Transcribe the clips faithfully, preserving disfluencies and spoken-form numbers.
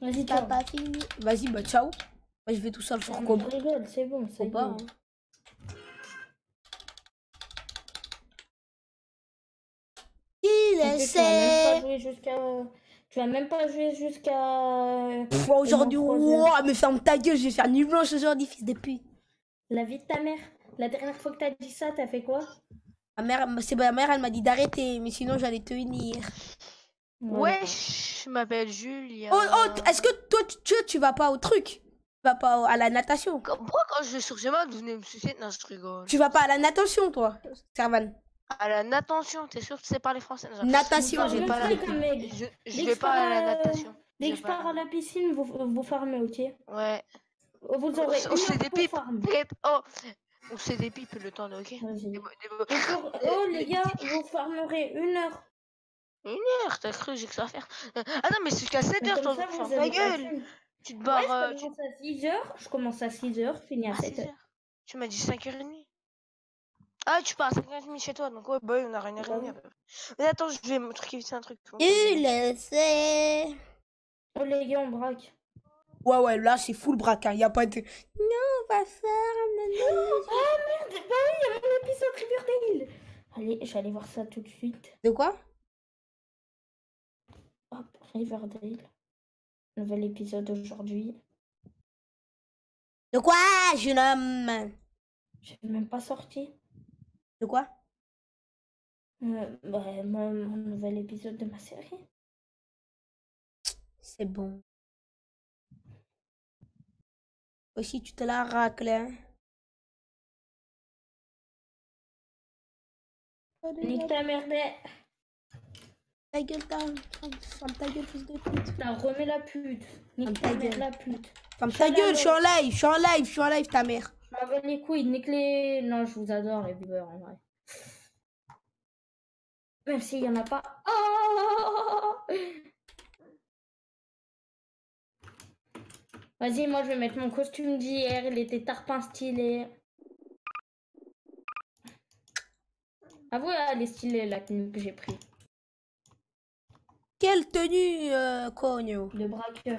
Vas-y, T'as ciao. pas fini. Vas-y, bah ciao. Moi, je vais tout seul sur Je Cobra. rigole, c'est bon, Faut c'est pas, bon. hein. Il En plus, tu vas même pas jouer jusqu'à... Tu vas même pas jouer jusqu'à... Pff, au aujourd'hui, moins trois heures. ouah, mais ferme ta gueule, je vais faire nuit blanche aujourd'hui, fils de pute. La vie de ta mère. La dernière fois que t'as dit ça, t'as fait quoi? Ma mère, c'est ma mère, elle m'a dit d'arrêter, mais sinon j'allais te unir. Voilà. Wesh, je m'appelle Julia. Oh, oh, est-ce que toi, tu, tu, tu vas pas au truc? Tu vas pas au- à la natation? Quand- Pourquoi quand je vais sur Gemma, vous venez me sucer? Non, je rigole. Tu vas pas à la natation, toi, Servan? À la natation, t'es sûr que tu sais parler français? Non, Natation, non, j'ai je vais pas pas, la... Faites un mec. je, je Dès que vais je pas pars à la à- natation. Dès que vais je pas pars à la piscine, vous, vous farmez, ok? Ouais. Vous aurez On une se fait heure des pour pipes. farm. T'inquiète. Oh, on se fait des pipes le temps, là, ok? Vas-y. Des bo- des bo- Vous for- Oh les gars, vous farmerez une heure. Une heure, t'as cru, j'ai que ça à faire. Euh, Ah non, mais c'est jusqu'à sept Mais heures, comme toi, ça, ferme vous ta avez la gueule. thune. Tu te Ouais, barres. je euh, tu... commence à six heures. Je commence à six heures, finis à Ah, sept six heures. heures. Tu m'as dit cinq heures trente. Ah, tu pars à cinq heures trente chez toi, donc ouais, bah oui, on a une heure et demie à peu près. Mais attends, je vais me truquer vite un truc. Il le sait. Oh les gars, on braque. Ouais, ouais, là, c'est full braque, hein. Y a pas de... Non, on va faire... Ah merde, bah oui, il y a mon épisode Riverdale. Allez, j'allais voir ça tout de suite. De quoi? Hop, Riverdale. Nouvel épisode aujourd'hui. De quoi, jeune homme? J'ai même pas sorti. De quoi? Euh, bah, mon, mon nouvel épisode de ma série. C'est bon. Aussi, tu te la racles, hein. Nique ta merde. Ta gueule, ta... Ferme ta gueule, fils de pute. T'as remis la pute. Nique ta ta mère gueule. la pute. Ferme ta gueule, je suis en live, je suis en live, je suis en live, ta mère. Je m'en bats les couilles, nique les... Non, je vous adore les viewers en vrai. Même s'il y en a pas. Oh Vas-y, moi je vais mettre mon costume d'hier, il était tarpin stylé. Avoue, elle est stylée la tenue que j'ai pris. Quelle tenue, euh, cogno? De braqueur.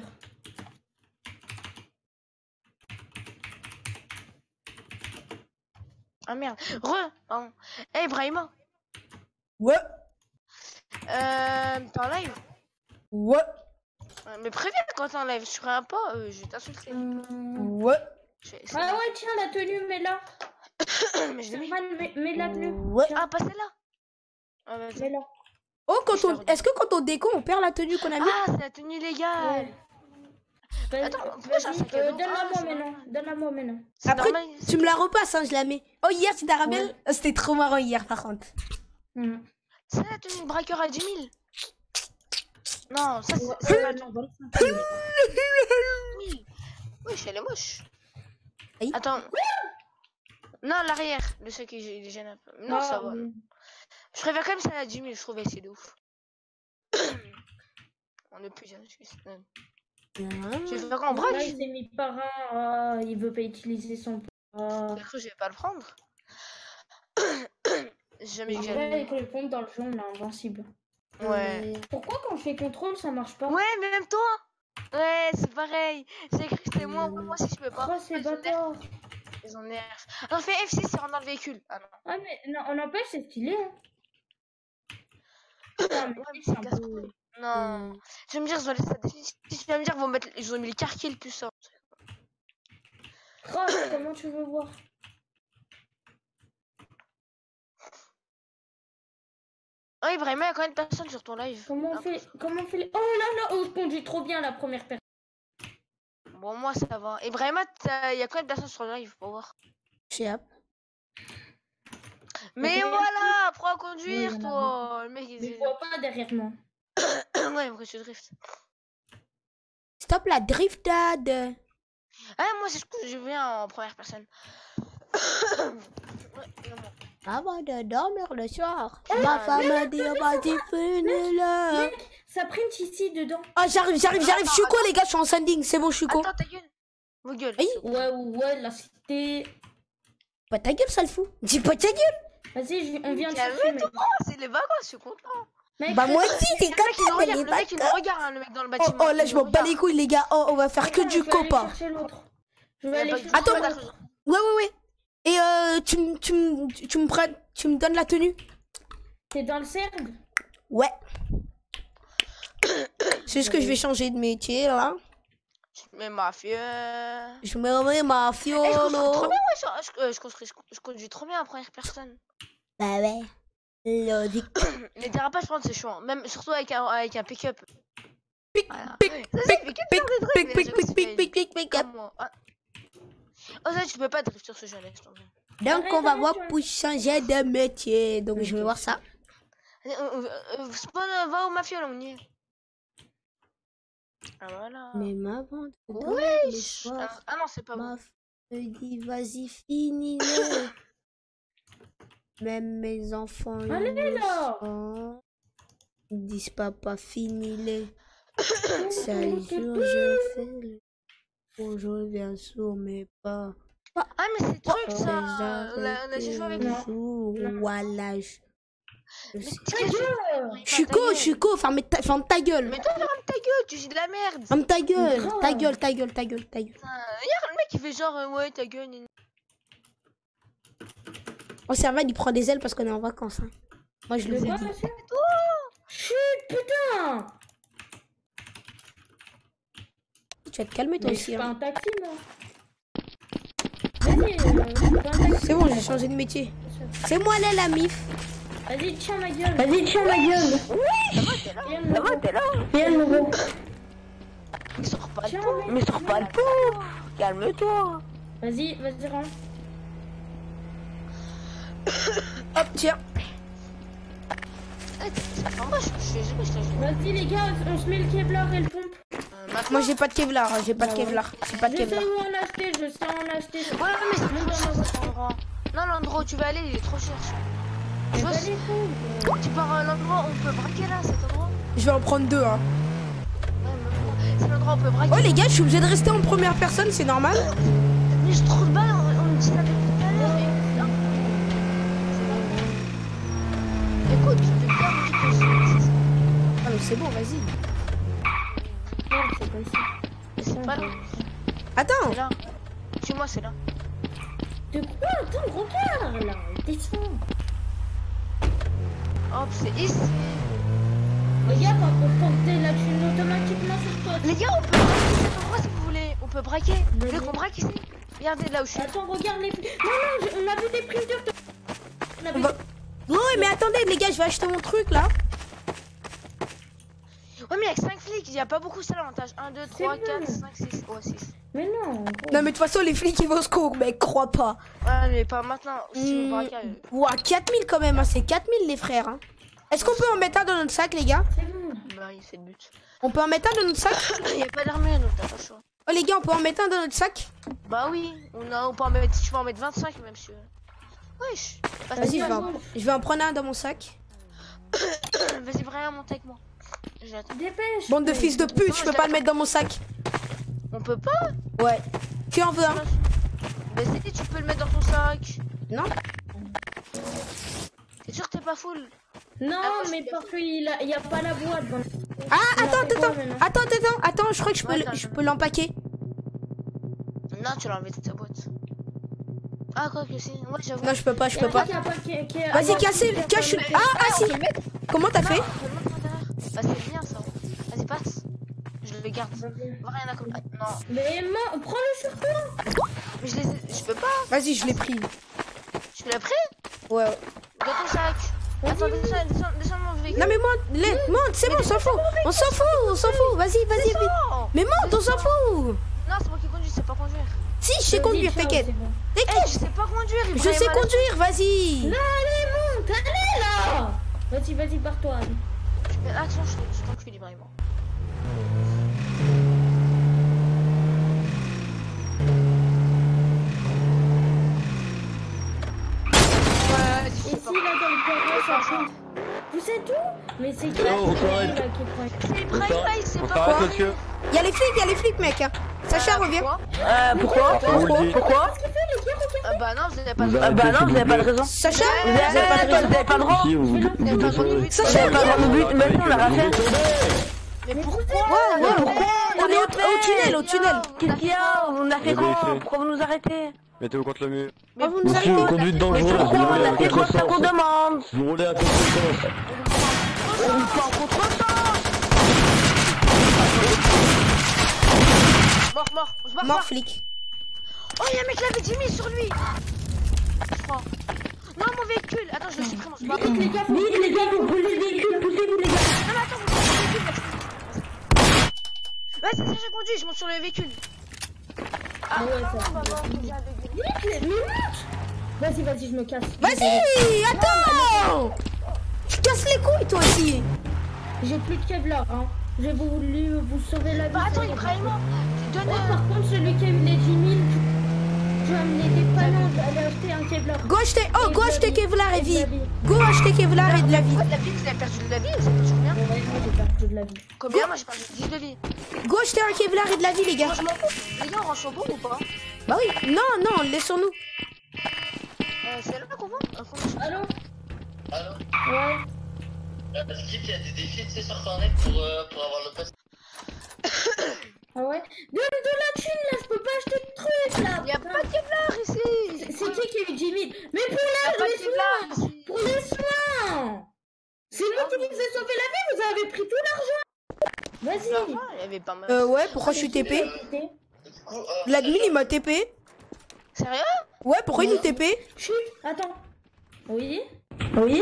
Ah merde. Re. Pardon. Hey, Brahima. Ouais, Euh. T'es en live? ouais, Ouais, mais préviens quand t'es en live. Sur un pas, euh, je vais t'insulter. Hum. ouais, Je vais- Ah ouais, tiens, la tenue, mets-la. mais je l'ai mis. Servan, mets, mets la tenue. ouais. Ah, pas celle-là. Ah, vas-y. Mets-la. Oh, quand Je on... la redis. Est-ce que quand on déco, on perd la tenue qu'on a mis? Ah, c'est la tenue légale. Ouais. Vas-y, Attends, pourquoi j'ai un vas-y, sac à euh, dos? donne-la Ah, moi c'est maintenant. normal. Donne-la moi maintenant. C'est Après, normal, c'est tu me que- la repasses, hein, je la mets. Oh, hier, c'était Arabelle. Ouais. Oh, c'était trop marrant hier, par contre. Hum. C'est la tenue de braqueur à dix mille. Non, ça c'est Ouais, c'est ouais, pas non, la vingt-cinq mille. tenue. Wesh, elle est moche. Aïe. Attends. Non, l'arrière de ceux qui les gênent un peu. Non, Ah, ça va. oui. Je préfère quand même celle à dix mille, je trouvais c'est de ouf. On est plus jeune, je suis. Je vais faire quoi en Là, braque? il s'est mis par un. Ah, il veut pas utiliser son. Ah. J'ai cru que je vais pas le prendre. J'ai jamais En eu que vrai, j'allais. avec le compte dans le jeu, on est invincible. Ouais. Pourquoi quand je fais contrôle, ça marche pas? Ouais, mais même toi. Ouais, c'est pareil. J'ai cru que c'était moi. Moi aussi, je peux pas. Oh, c'est Ils ont bâtard. nerf. Ils ont nerf. Alors, fais F six, c'est rentre dans le véhicule. Ah non. Ah, mais non, on n'empêche, c'est stylé. Hein. Putain, mais Ouais, mais c'est c'est un casse peu. Non. Je vais me dire, je vais laisser ça définitif. Tu vas me dire, ils, vont mettre... ils ont mis les carquets le plus ça. Oh, comment tu veux voir? Ouais, vraiment, il y a combien de personnes sur ton live? Comment on Ah, fait? Comment on fait les... Oh là là, oh, je conduis trop bien la première personne. Bon, moi, ça va. Et vraiment, il y a combien de personnes sur le live pour voir? Chef. Mais Ok. voilà, apprends à conduire, Oui, il y en a toi. Le mec, Mais il je vois pas derrière moi. Ouais, pourquoi tu drift? Stop la driftade. Ah, moi, c'est ce que je viens en première personne. Ouais, non, bon. Avant de dormir le soir, ma femme m'a dit, vas-y, finis-le. Mec, ça print ici dedans. Ah, j'arrive, j'arrive, j'arrive. Je suis quoi, les gars? Je suis en sending. C'est bon, je suis quoi? Attends, ta gueule. Vos gueules. Aïe. Ouais, ouais, la cité. Pas ta gueule, sale fou. Dis pas ta gueule. Vas-y, je- on vient de chercher, mec. Calme-toi, c'est les vacances, je suis content. Mec, Bah moi fais- aussi, c'est Le comme mec, il nous ça, regarde, les le mec, il nous bâtards. regarde, hein, le mec dans le Oh, bâtiment. oh, là, Il je nous m'en bats les regarde. couilles, les gars. Oh, on va faire que Attends, du je vais aller copain. chercher l'autre. Je vais Il y a aller pas- chercher Attends, l'autre. Ouais, ouais, ouais. Et euh, tu, m- tu, m- tu me prends, tu me donnes la tenue? T'es dans le cercle? Ouais. C'est juste que je vais changer de métier, là. Mais mafieux. Je me remets ma Eh, je construis trop fiolo. bien, ouais, ça. Je, euh, je construis, je, je conduis trop bien en première personne. Bah ouais. Logique. Les dérapages, par contre, c'est chiant. Même, surtout avec un, avec un pick-up. Pic, Voilà. pic, Ça, c'est le pick-up, pic, genre des trucs, pic, mais pic, j'avoue, pic, c'est pic, fait pic, pic, pic, comme moi. Ah. Oh, ça, tu peux pas drift sur ce jeu, laisse tomber. Donc, Arrête, on va arrête, voir arrête. pour changer de métier. Donc, je vais voir ça. Allez, euh, euh, euh, Spawn, euh, va au mafieux, là, on y est. Ah, voilà. Mais ma bande de Ouais. le soir, Ah, ah non, c'est pas ma bon. f- me dit, vas-y, finis-le. Même mes enfants, ils Allez, le là. sont. Ils disent, papa, finis-le. Ça Oh, jour, je fais le. Bon, je reviens sur mes pas. Ah, mais c'est truc, Les ça. On a, on a déjà joué avec arrêter lui. un jour, Non. voilà. je- je Mais sais- t'es quel jeu? Je suis co, je suis co, ferme ta, ferme ta gueule. Mais toi, ferme ta gueule, tu dis de la merde. Ferme ta gueule, Grave. ta gueule, ta gueule, ta gueule, ta gueule. Putain, Regarde le mec, il fait genre, euh, ouais, ta gueule. gna, gna. Oh, Servan, il prend des ailes parce qu'on est en vacances. Hein. Moi, je le De vous quoi, dis. monsieur? Chut, putain! Tu vas te calmer, toi Mais je aussi. suis pas Hein. un taxi, moi. Vas-y, euh, je suis pas un taxi. C'est bon, j'ai changé de métier. C'est moi, là, la mif. Vas-y, tiens ma gueule. Vas-y, tiens ma gueule. Viens le nouveau. t'es là. Viens le nouveau. Mais sors pas le Tiens, pot. mec. Mais sors pas le pot. Calme-toi. Vas-y, vas-y, rentre. Hop, tiens. Eh, en vrai, je je suis désolé, je t'ai dit. Vas-y, les gars, on se met le Kevlar et le pompe. Euh, maintenant- Moi, j'ai pas de Kevlar. hein, J'ai pas de Ah ouais. Kevlar. J'ai pas de Je sais Kevlar. où en acheter, je sais où en acheter. Ouais, mais c'est trop cher cet endroit. Non, l'endroit où tu vas aller, il est trop cher. Tu vois, Vas-y, si fous. tu pars à l'endroit où on peut braquer là, cet endroit. Je vais en prendre deux. Hein. Ouais, même moi. C'est l'endroit où on peut braquer. Oh, les gars, je suis obligé de rester en première personne, c'est normal. Mais j'ai trop de balles, on, on me dit ça depuis tout à l'heure. Et... non. C'est pas grave. Écoute, tu peux bien me dire que c'est- Ah, mais c'est bon, vas-y. Merde, c'est pas ici. c'est- c'est pas là. Attends. C'est là. Suis-moi, c'est là. De quoi? Attends, regarde là. Descends. Hop, c'est ici. Regarde, on peut porter la thune automatiquement sur toi. Les gars, on peut braquer cet endroit si vous voulez. On peut braquer. Vous voulez Vas-y. qu'on braque ici? Regardez là où je suis. Attends, regarde les... Non, non, je- on a vu des prises dures. On a On vu... va- Ouais, mais attendez, les gars, je vais acheter mon truc là. Ouais, mais avec cinq flics, il n'y a pas beaucoup, c'est l'avantage. un, deux, trois, bon. quatre, cinq, six. Ouais, six. Mais non. Non, mais de toute façon, les flics ils vont se cours, mais crois pas. Ouais, mais pas maintenant. Si on Hmm, braque. euh, Ouah, quatre mille quand même, hein, c'est quatre mille les frères. Hein. Est-ce qu'on peut en mettre un dans notre sac, les gars? C'est bon. Bah, il fait le but. On peut en mettre un dans notre sac? Il n'y a pas d'armée, donc t'as pas le choix. Oh, les gars, on peut en mettre un dans notre sac? Bah oui, on, a, on peut en mettre, tu peux en mettre vingt-cinq même si tu veux. Wesh. Bah, Vas-y, je, vas-y, vais en- je vais en prendre un dans mon sac. vas-y, Brian, monte avec moi. J'attends. Dépêche. Bande de mec. fils de pute, je peux pas le mettre dans mon sac. On peut pas? Ouais. Qui en veut un? Vas-y, tu peux le mettre dans ton sac. Non? T'es sûr que t'es pas full? Non, Ah, moi, je mais suis parce qu'il a... il y a pas la boîte. Dans... Ah, On a attends, fait quoi, attends, maintenant attends, attends, attends, je crois que je peux, Ouais, le- attends, je attends. peux l'empaquer. Non, tu l'as enlevé de ta boîte. Ah, quoi que si. Ouais, j'avoue. Non, je peux pas, je Y a peux pas. qui a pas qui- qui- Vas-y, ah, cassez, qui a cache. pas le- Ah, ah, si. Comment t'as Non, fait? je le montre à l'intérieur. Bah, c'est bien ça. Vas-y, passe. Je le garde. Rien à comme. Ah, non. Mais moi, prends-le sur toi. Mais je les ai... Je peux pas. Vas-y, je l'ai pris. Tu l'as pris? Ouais, ouais. Dans ton sac. Attends, descends, descends, descends mon véhicule. Non, mais monte, les- monte, c'est bon, on s'en fout. On s'en fout, on s'en fout. Vas-y, vas-y, vite. Descends. Mais monte, on s'en fout. Non, c'est moi qui conduis, je sais pas conduire. Si, je sais Vas-y, conduire, ciao, t'inquiète. c'est bon. Eh, T'inquiète, je sais pas conduire. je Ibrahim sais Alain. conduire, vas-y. Non, allez, monte, allez là. Vas-y, vas-y, barre-toi. allez. Mais action, je je t'encule, Ibrahim. Ouais, tu sais Ici, pas. là, dans le terrain, ça compte. Vous êtes où? Mais c'est qui Oh, là qui correct. prend- C'est Ibrahim, là, il sait On pas s'arrête, conduire. monsieur. Il y a les flics, il y a les flics, mec. hein. Sacha, Euh, reviens. pourquoi Euh, pourquoi Pourquoi On vous le dit. Pourquoi Qu'est-ce qu'il fait, les gars? Regarde. Ah bah non, vous avez pas Vous de arrêtez, raison. Bah non, s'il vous vous avez pas de plaît. raison. Sacha, Ouais, Vous avez pas, vous avez pas le droit. Si, vous vous Vous avez pas le droit de descendez. but. Sacha, Vous avez pas le droit de but. Maintenant, on l'a rien fait. Mais pourquoi Ouais, ouais, pourquoi on est au, au tunnel, au tunnel. Qu'est-ce qu'il y a? On a fait Vous avez quoi? fait. Pourquoi vous nous arrêtez? Mettez-vous contre le mur. Ah, vous nous Monsieur, arrêtez. conduite Mais dangereuse, pourquoi vous on roulez a à fait quoi ça qu'on contresens. demande? Vous roulez à contresens. On roule pas en contresens. Mort, mort, on se barre Mort pas. flic. Oh, y'a un mec qui avait dix mille sur lui. Je crois. Non, mon véhicule. Attends, je le supprime, on se barre. Vite les gars, vite les gars, vous roulez le véhicule, poussez-vous les gars. Non, mais attends, vous montez le véhicule. Ouais, c'est ça, j'ai conduit, je monte sur le véhicule. Ah, Ouais, non, ça- on va voir, on vient de- Vite les, mais monte. Vas-y, vas-y, je me casse. Vas-y, attends. Tu casses les couilles, toi aussi. J'ai plus de Kevlar, hein. J'ai voulu vous sauver la vie. Bah, attends, c'est Ibrahim, tu donnes. Ouais, euh, par contre, celui qui a eu les dix mille, tu vas amener des panneaux, je vais aller acheter un Kevlar. Go acheter, oh, go Et de la acheter vie. Kevlar et Et de vie. la vie. Go acheter Kevlar et de la vie. Quoi, de la vie, vous avez perdu de la vie, vous avez perdu combien? Ouais, moi, j'ai perdu de la vie. Combien? Moi j'ai perdu dix de vie. Go acheter un Kevlar et de la vie, les gars. Moi je m'en fous. Les gars, on range au bon ou pas? Bah oui. Non, non, laissons-nous. Euh, c'est là qu'on va? Euh, qu'on va- Allô? Allô Ouais. euh, Skip, il y a des défis, tu sais, sur Fortnite pour, euh, pour avoir le pass. Ah ouais? Donne de la thune là, je peux pas acheter de trucs là. Y'a pas de Kevlar ici! C'est c'est qui qui a eu dix mille? Mais pour Y'a la, pas de les Kevlar soins! ici! Pour les soins! C'est moi qui vous ai sauvé la vie, vous avez pris tout l'argent! Vas-y! Il y avait pas mal. Euh, ouais, pourquoi je suis T P? Du coup, euh, L'admin, il m'a T P. Sérieux? Ouais, pourquoi il nous T P? Chut, attends. Oui? Oui?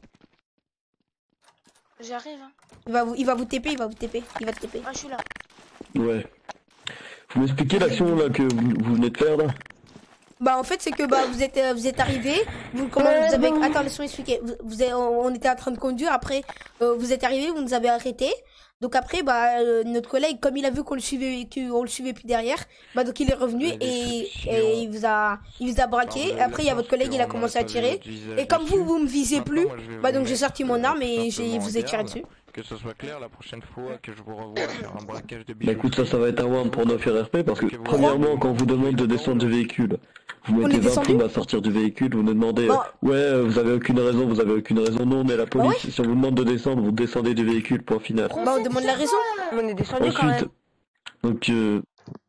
J'arrive. Hein. Il va vous, il va vous T P, il va vous T P. Il va te T P. Ah, je suis là. Ouais. Vous m'expliquez l'action là que vous, vous venez de faire là? Bah en fait c'est que bah vous êtes euh, vous êtes arrivé, vous comment vous avez attends laisse-moi expliquer. Vous, vous avez- on on était en train de conduire après euh, vous êtes arrivé, vous nous avez arrêté. Donc après bah euh, notre collègue comme il a vu qu'on le suivait qu'on le suivait plus derrière, bah donc il est revenu Il y a des et, suspicions. et il vous a il vous a braqué. Alors, Après il y a votre collègue il a commencé à tirer et comme vous vous me visez plus, bah donc j'ai sorti mon arme et j'ai vous ai tiré dessus. Que ce soit clair la prochaine fois que je vous revois faire un braquage de Bah bijoux. écoute, ça, ça va être un warn pour neuf R R P parce que Que vous- premièrement, quand on vous demande de descendre du véhicule, vous On est mettez vingt descendu primes à sortir du véhicule, vous nous demandez Bon. euh, ouais, euh, vous avez aucune raison, vous avez aucune raison, non, mais la police, ouais si on vous demande de descendre, vous descendez du véhicule, point final. Bah on demande la raison. On est descendu quand Ensuite, même. donc euh...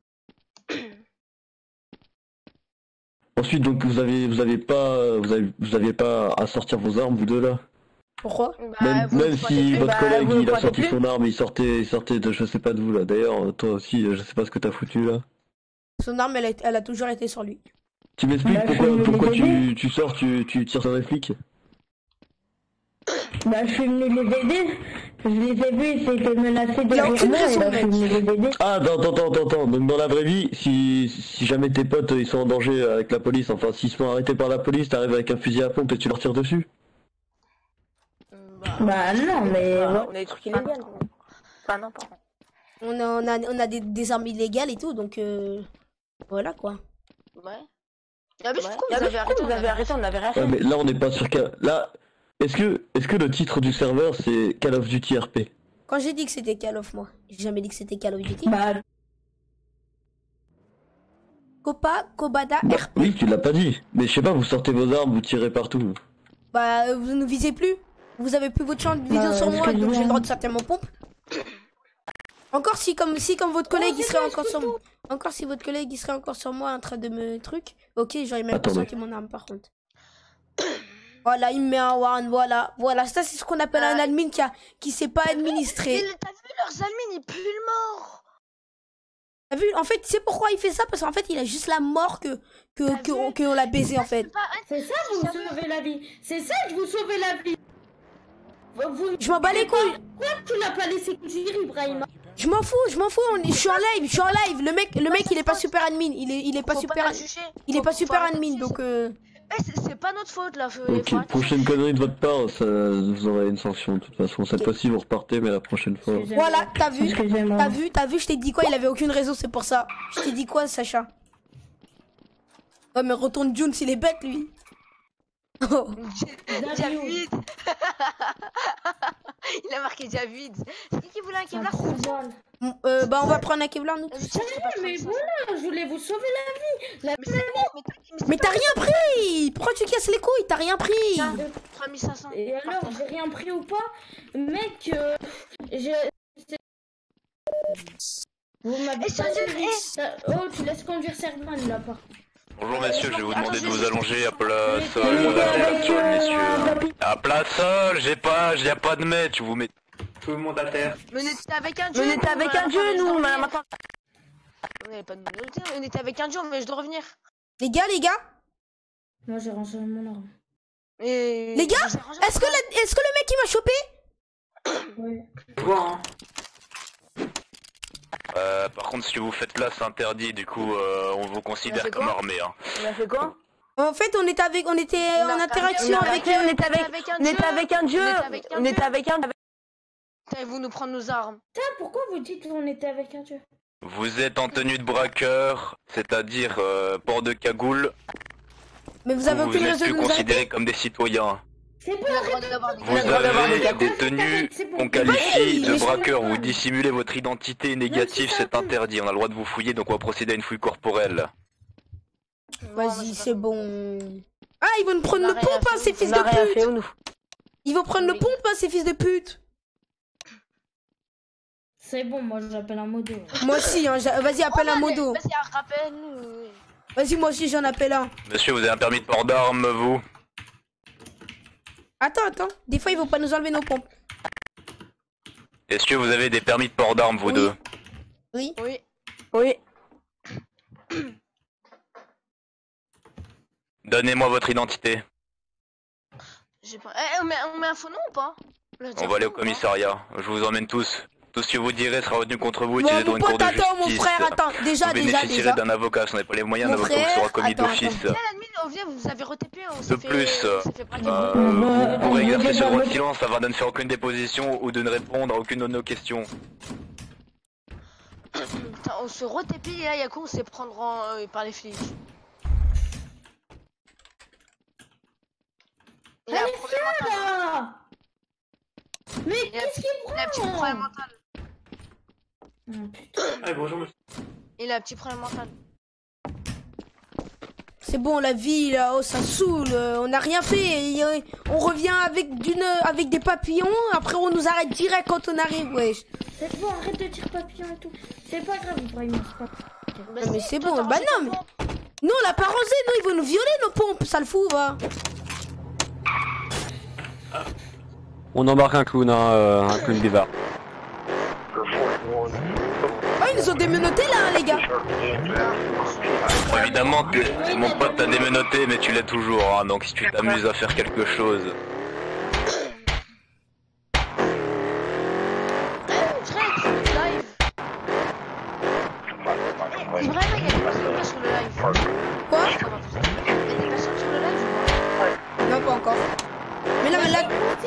ensuite donc vous avez vous avez pas vous avez vous aviez pas à sortir vos armes vous deux là. Pourquoi? Bah, Même, vous même me si pointez plus. votre bah, collègue vous me il a pointez sorti plus. son arme, il sortait il sortait de je sais pas de vous là. D'ailleurs toi aussi euh, je sais pas ce que t'as foutu là. Son arme elle a, elle a toujours été sur lui. Tu m'expliques Bah, pourquoi je vais pourquoi les tu, tu sors tu, tu tires sur les flics? Bah, je suis venu les aider. Je les ai vus, ils s'étaient menacés de Il y a aucune raison, je suis mec. venu les aider. Ah attends attends attends attends donc dans la vraie vie si si jamais tes potes ils sont en danger avec la police, enfin s'ils se font arrêter par la police, t'arrives avec un fusil à pompe et tu leur tires dessus? Bah, Bah, non, mais. Bah, on a des trucs illégaux. Enfin non, pardon. On a on a, on a des, des armes illégales et tout donc euh, voilà quoi. ouais. Y'a vu Ouais. pourquoi Ah, vous mais avez pourquoi arrêté? vous avez arrêté, on n'avait rien Ouais fait. mais là on n'est pas sur Call... Là est-ce que est-ce que le titre du serveur c'est Call of Duty R P? Quand j'ai dit que c'était Call of moi, j'ai jamais dit que c'était Call of Duty. Bah, Copa, Kobada, Bah, R P. oui tu l'as pas dit, mais je sais pas vous sortez vos armes, vous tirez partout. Bah euh, vous ne visez plus. Vous avez plus votre champ de vision Bah, sur moi donc excuse-moi. j'ai le droit de sortir mon pompe. Encore si comme si comme votre collègue il serait encore sur moi. Encore si votre collègue il serait encore sur moi en train de me truc. Ok j'aurais même pas Attendez. sorti mon arme par contre. Voilà il me met un one voilà voilà ça c'est ce qu'on appelle un Ah. admin qui a qui sait pas Mais administrer. le- t'as vu leurs admins, ils puent le mort! T'as vu en fait tu sais pourquoi il fait ça parce qu'en fait il a juste la mort que que T'as que, vu que on l'a baisé en fait. C'est pas un- c'est ça, vous me sauvez la vie. C'est ça que vous sauvez la vie. Vous, vous- Je m'en bats les couilles. Pourquoi tu l'as pas laissé conduire, Ibrahim? Je m'en fous, je m'en fous, on est- je suis en live, je suis en live. Le mec, le mec, il est pas super admin, il est, il est pas Faut super, la juger. il est Faut- pas faut super arrêter de admin, juger. donc euh... Eh, c'est c'est pas notre faute là. Faut, Ok, faut arrêter. prochaine connerie de votre part, ça, vous aurez une sanction de toute façon. Cette Ok. fois-ci vous repartez, mais la prochaine fois. Excusez-moi. voilà, t'as vu, Excusez-moi. t'as vu, t'as vu, je t'ai dit quoi, il avait aucune raison, c'est pour ça. Je t'ai dit quoi, Sacha? Ouais, mais retourne June, s'il est bête lui. Oh. Javid. Il a marqué Javid. C'est qui qui voulait un Kevlar? Un trou de balle. Euh, bah on va prendre un Kevlar nous. Je sais que c'est pas Mais ça. voilà, je voulais vous sauver la vie. La Mais c'est bon, mais t'as dit, Mais t'as rien pris. Pourquoi tu casses les couilles? T'as rien pris. trois mille cinq cents. Et alors, j'ai rien pris ou pas? Mec, euh, j'ai... c'est- Vous m'avez Eh, pas sérieux, suivi. Oh, tu laisses conduire Servan là par contre. Bonjour messieurs, je vais vous demander de Attends, vous je- allonger à plat Mais sol, t'es à plat avec, sol euh, messieurs. À plat sol, j'ai pas, y a pas de mètre, je vous mets tout le monde à terre. Mais on était avec un dieu. On était avec un dieu, nous, madame. Attends. On avait pas de minorité, on était avec un dieu, mais je dois revenir. Les gars, les gars, Moi, j'ai rangé mon arme. Et... Les gars, je vous ai rangé est-ce que, la- est-ce que le mec il m'a chopé? Ouais. Euh, par contre, ce que vous faites là, c'est interdit, du coup, euh, on vous On a considère fait comme quoi armé. Hein. On a fait quoi? En fait, on était avec, on était On a en fait- interaction on a avec. fait- on était avec, avec un on était dieu. avec un dieu. On était avec un On dieu. était avec un. Putain, vous nous prendre nos armes. Putain, pourquoi vous dites qu'on était avec un dieu? Vous êtes en tenue de braqueur, c'est-à-dire euh, port de cagoule. Mais vous avez Vous aucune n'êtes raison de plus nous arrêter. considérés comme des citoyens. C'est On pas a le droit d'avoir des Vous a le droit d'avoir des avez cagoles. des tenues C'est bon. qu'on qualifie Mais de je- braqueur, vous dissimulez votre identité négative, ça, c'est tout. interdit. On a le droit de vous fouiller, donc on va procéder à une fouille corporelle. Vas-y, c'est bon. Ah, ils vont nous prendre On a le rien pompe, hein, fait, ces on fils On a de rien pute. fait, nous. Ils vont prendre le Oui. pompe, hein, ces fils de pute. C'est bon, moi j'appelle un modo. Moi aussi, hein, j'a- vas-y, appelle un modo. Vas-y, rappelle-nous. Vas-y, moi aussi, j'en appelle un. Monsieur, vous avez un permis de port d'armes, vous? Attends, attends. Des fois, ils vont pas nous enlever nos pompes. Est-ce que vous avez des permis de port d'armes, vous Oui. deux? Oui. Oui. Oui. Donnez-moi votre identité. J'ai pas... Eh, on met, on met un faux nom ou pas? On va aller au commissariat. Je vous emmène tous. Tout ce que vous direz sera retenu contre vous, Bon, utilisé devant mon une cour pote, de attends, mon justice. frère, attends. Déjà, Vous déjà, bénéficierez déjà. d'un avocat, si on n'a pas les moyens, Mon d'un avocat vous frère, sera commis attends, d'office. Eh, l'admin, on vient, vous avez retapé, on De s'est fait... plus, on s'est fait braquer. Euh, vous pourrez exercer ce droit de silence afin de ne faire aucune déposition ou de ne répondre à aucune de nos questions. Putain, on se retapé et là, y'a quoi? On s'est prendre en, euh, par les flics. Il a un Allez, problème mental. là. Mais Il a, qu'est-ce qu'il il a un petit prend? problème mental. Oh, putain. Il a un petit problème mental. C'est bon, la vie, là, oh, ça saoule. euh, On n'a rien fait. et, euh, on revient avec, d'une, avec des papillons. Après, on nous arrête direct quand on arrive, wesh. C'est bon, arrête de tirer papillon et tout. C'est pas grave, Ibrahim, c'est pas grave. mais si, c'est toi, bon, t'as bah rangé non, ta mais- pompe. Nous, on l'a pas rangé. Nous, ils vont nous violer, nos pompes. Ça le fout, va. On embarque un clown, hein, euh, un clown bivard. Oh, ils nous ont démenottés, là, hein, les gars. Bon, évidemment, que mon pote t'a démenotté, mais tu l'es toujours, hein, donc si tu t'amuses à faire quelque chose. Eh, Drake, live. Eh, Ibrahim, il y a des personnes sur le live. Quoi? Il y a des personnes sur le live ou pas? Non, pas encore. Mais là, mais là...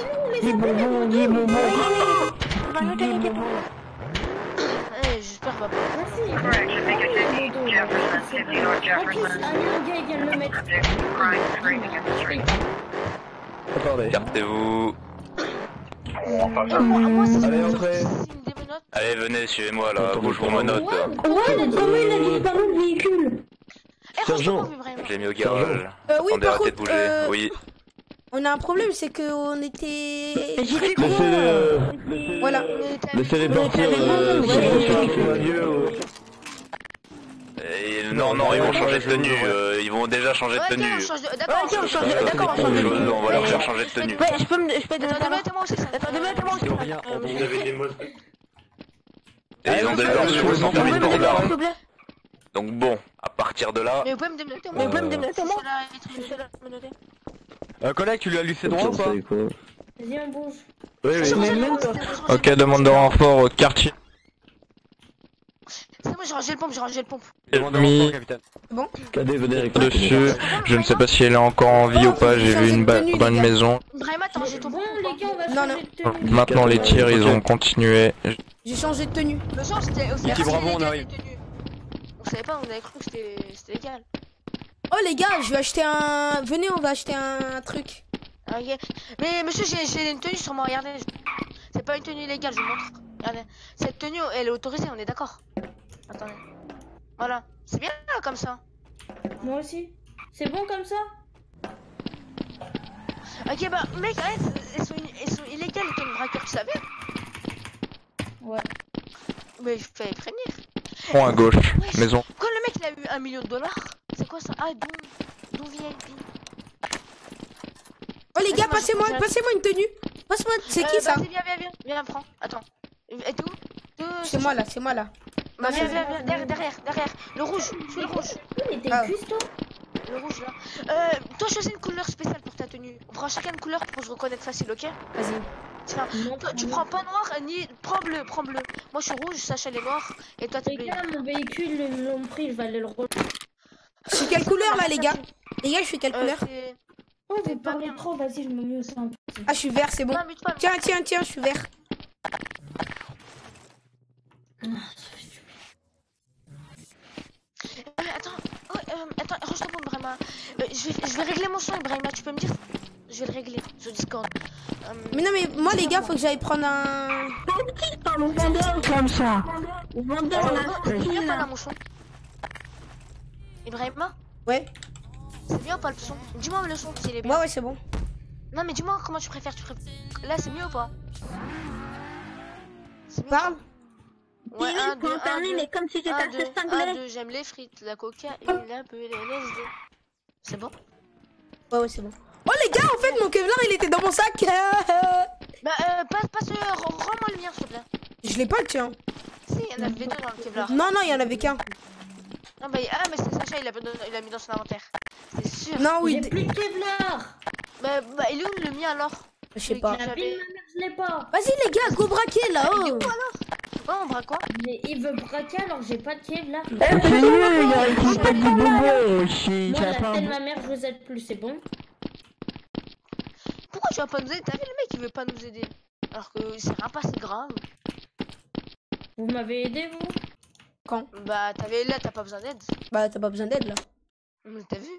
Eh, j'espère pas. Vas-y, prends le modo, là. C'est bon. En plus, un gars, il vient de le mettre. Attendez. Écartez-vous. Et moi, moi, c'est Allez, ce entrez. s'il me démenote. Allez, venez, suivez-moi là, vous je vous menote. Ouais, comment il a disparu le véhicule? Eh, Sergent. franchement, Ibrahim. Je l'ai mis au garage. Euh, oui, Attendez, par arrêtez de contre, bouger. euh, Oui. on a un problème, c'est qu'on était... J'étais quoi? Laissez-les euh, Voilà. laissez-les partir. euh, sur- sur- Et non, non, ils vont changer de tenue. euh, ils vont déjà changer de Ouais, ok, tenue. on change de... D'accord, Ouais, ok, on change de- Ça, d'accord, c'est on change autre de- chose, on va leur faire changer de tenue. Ouais, je peux me. Je peux donner Attends, ta main. demande-moi aussi ça. Attends, demande-moi aussi. Rien, on Et ils ont des ouais, ordres ouais, sans ouais, permis de ouais, port S'il d'armes. vous plaît. Donc bon, à partir de là, Mais vous pouvez me démenoter, Mais moi. vous pouvez me démenoter, moi? Je suis là, je suis là, je suis là. Euh, collègue, tu lui as laissé droit ou pas? C'est quoi? Vas-y, on bouge. Oui, oui. Changez le pompe, changez- ok, demande de renfort au quartier. C'est bon, j'ai rangé le pompe, j'ai rangé le pompe. Demande de Mis. renfort, capitaine. Cadet, venez avec Dessus, je ne sais pas si elle est encore en vie ou pas, j'ai vu une ba- bonne maison. Ibrahim, attends, j'ai ton Bon, pompe. les gars, on va Non, changer de tenue. Maintenant les tirs, ils ont continué. J'ai changé de tenue. Le genre, c'était aussi Ici, bravo, on arrive. On savait pas, on avait cru que c'était c'était légal. Oh, les gars, je vais acheter un... Venez, on va acheter un truc. Ah, ok. Mais monsieur, j'ai j'ai une tenue sur moi, regardez. C'est pas une tenue légale, je vous montre. Regardez, cette tenue, elle est autorisée, on est d'accord. Attendez. Voilà, c'est bien là, comme ça. Moi aussi. C'est bon comme ça? Ok, bah, mec, arrête, elles sont, elles sont illégales, les tenues braqueurs, tu savais? Ouais. Mais je fais prévenir. Point à gauche, Wesh. maison. Quand le mec il a eu un million de dollars, c'est quoi ça? Ah, don, don V I P. Oh les gars, Vas-y, moi, passez-moi, je- passez-moi une tenue. Passe-moi, c'est Euh, qui ça? Vas-y, viens, viens, viens, viens, prends. Attends. Et tout? C'est moi là, c'est moi là. Bah, viens, viens, viens, derrière, derrière, derrière. Le rouge, suis le rouge. Mais t'es Ah. cuisse toi? Le rouge là. Euh, toi, choisis une couleur spéciale pour ta tenue. On prend chacun une couleur pour se reconnaître facile, ok? Vas-y. Tiens, Non, toi, tu prends pas noir ni. Prends bleu, prends bleu. Moi, je suis rouge, Sacha, elle est noire. Et toi, t'es Les bleu. gars, mon véhicule, ils l'ont pris, je vais aller le re... Je suis quelle couleur là les gars? Les gars, je suis quelle Euh, couleur? c'est- Oh, vous pas parlez bien. trop, vas-y, je me mets au centre. Ah, je suis vert, c'est bon. Non, mais pas. Tiens, tiens, tiens, je suis vert. Euh, attends, oh, euh, attends, range-toi pour Brahma. Euh, je, vais, je vais régler mon son, Ibrahima, tu peux me dire? Je vais le régler sur Discord. Euh, Mais non, mais moi les gars, faut que j'aille prendre un. Pardon, vendeur comme ça. Vendeur euh, là. oh, c'est bien pas là mon son? Ibrahima? Ouais, C'est bien ou pas le son? Dis-moi le son s'il est bien. ouais, ouais, c'est bon. Non mais dis-moi comment tu préfères, tu préfères... Là c'est mieux ou pas? C'est mieux. Parle. Ouais, un, deux, Quand un, parler, deux, mais comme si j'étais un, assez deux, un, cinglé. deux, j'aime les frites, la coca et un peu les L S D. C'est bon? Ouais, ouais, c'est bon. Oh les gars, en fait, mon Kevlar il était dans mon sac. Bah euh, passe, passe, euh, rends-moi le mien s'il te plaît. Je l'ai pas le tien. Si, il y en avait deux dans le Kevlar. Non, non, il y en avait qu'un. Non bah ah mais c'est Sacha, il a, il a mis dans son inventaire. C'est sûr. Non, oui. J'ai d- plus de Kevlar. Bah, bah il est où le mien alors? Je sais pas. La ville, ma mère, je l'ai pas. Vas-y les gars, go braquer là. Il est Oh. où alors? Ouais on braque quoi? Mais il veut braquer alors que j'ai pas de Kevlar. Eh, c'est mieux, il a il fait du bobo. Si Moi, ça la part. telle ma mère, je vous aide plus, c'est bon? Pourquoi tu vas pas nous aider? T'as vu le mec il veut pas nous aider? Alors que c'est rien pas si grave. Vous m'avez aidé, vous? Quand? Bah t'avais là, t'as pas besoin d'aide. Bah t'as pas besoin d'aide là. Mais t'as vu?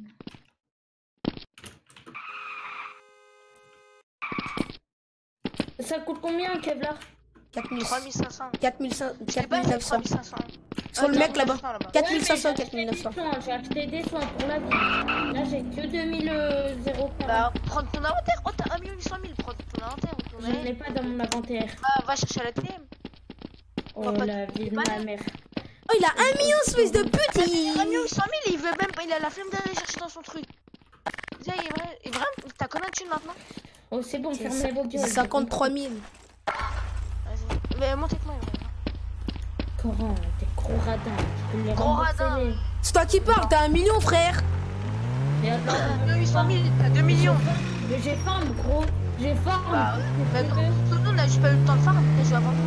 Ça coûte combien un Kevlar? quatre mille trois mille cinq cents. quatre mille cinq cents, Je sais pas, c'est quatre mille neuf cents. trois mille cinq cents. Sur le Ah, mec là-bas. quatre mille neuf cents là-bas. quatre mille cinq cents, Ouais, mais quatre mille neuf cents. J'ai acheté des soins pour la vie. Là, j'ai que deux mille zéro quarante. Bah, prends ton inventaire. Oh, t'as un million huit cent mille. Prends ton inventaire. ou ton Je ne aide. l'ai pas dans mon inventaire. Bah, va chercher à la T M. Oh, va pas- la vie de pas ma là. mère. Oh il a un million espèce de pute. il- un million huit cent mille, il veut même pas. Il a la flemme d'aller chercher dans son truc. Tiens, Ibrahim, Ibrahim, t'as combien de thunes maintenant? Oh, c'est bon, C'est fermez vos gueules. C'est cinquante-trois mille. Vas-y. Mais montez avec moi, Ibrahim. Coran, t'es gros radin. Je peux les Gros rembourser, radin. les- C'est toi qui parles, t'as un million frère. Mais attends, un million huit cent mille, t'as deux millions. mais j'ai faim, gros. J'ai faim. Bah, ouais. Mais non, surtout, nous, on a juste pas eu le temps de faire. Après, je vais avoir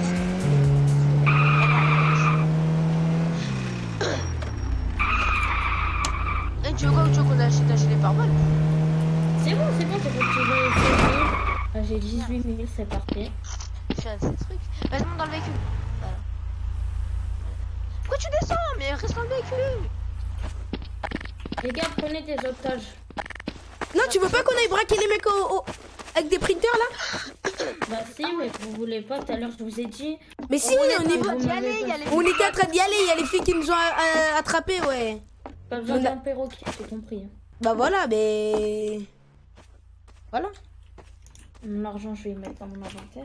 Et tu veux quoi ou tu veux qu'on achète acheter les pare-balles? C'est bon, c'est bon, j'ai retiré seize mille. Ah, j'ai dix-huit mille, c'est parti. Fais un de ces trucs. Vas-y, monte dans le véhicule. Voilà. Pourquoi tu descends? Mais reste dans le véhicule. Les gars, prenez des otages. Non, tu veux pas qu'on aille braquer les mecs au, au- avec des printers là? Bah si, mais vous voulez pas, tout à l'heure je vous ai dit. Mais si, On on, est y en va. train d'y aller, il y a les- On était en train d'y aller, il y a les filles qui nous ont euh, attrapés, ouais. Pas besoin On a- d'un perroquet, j'ai compris. Bah voilà, mais. Voilà. Mon argent, je vais le mettre dans mon inventaire.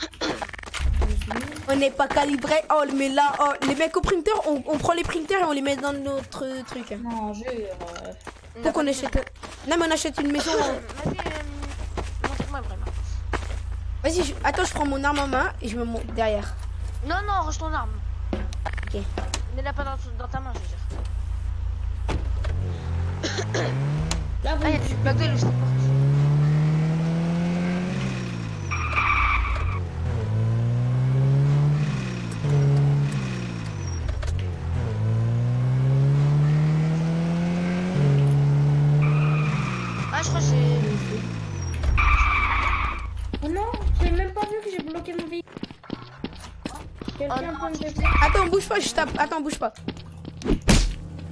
On n'est pas calibré. Oh, mais là, oh, les mecs au printer, on, on prend les printers et on les met dans notre truc. Non, jure. euh, Faut qu'on achète. Non, mais on achète une maison. Vas-y, euh, monte avec moi, vraiment. Vas-y, je- attends, je prends mon arme en main et je me monte derrière. Non, non, range ton arme. Ok. Ne l'a pas dans, dans ta main, je veux dire. Là, vous Ah, il y a du McDo, c'est porte. Ah, je crois que j'ai. Oh non, j'ai même pas vu que j'ai bloqué mon véhicule. Quelqu'un Oh non, peut me tu- défendre? Attends, bouge pas, je tape. Attends, bouge pas.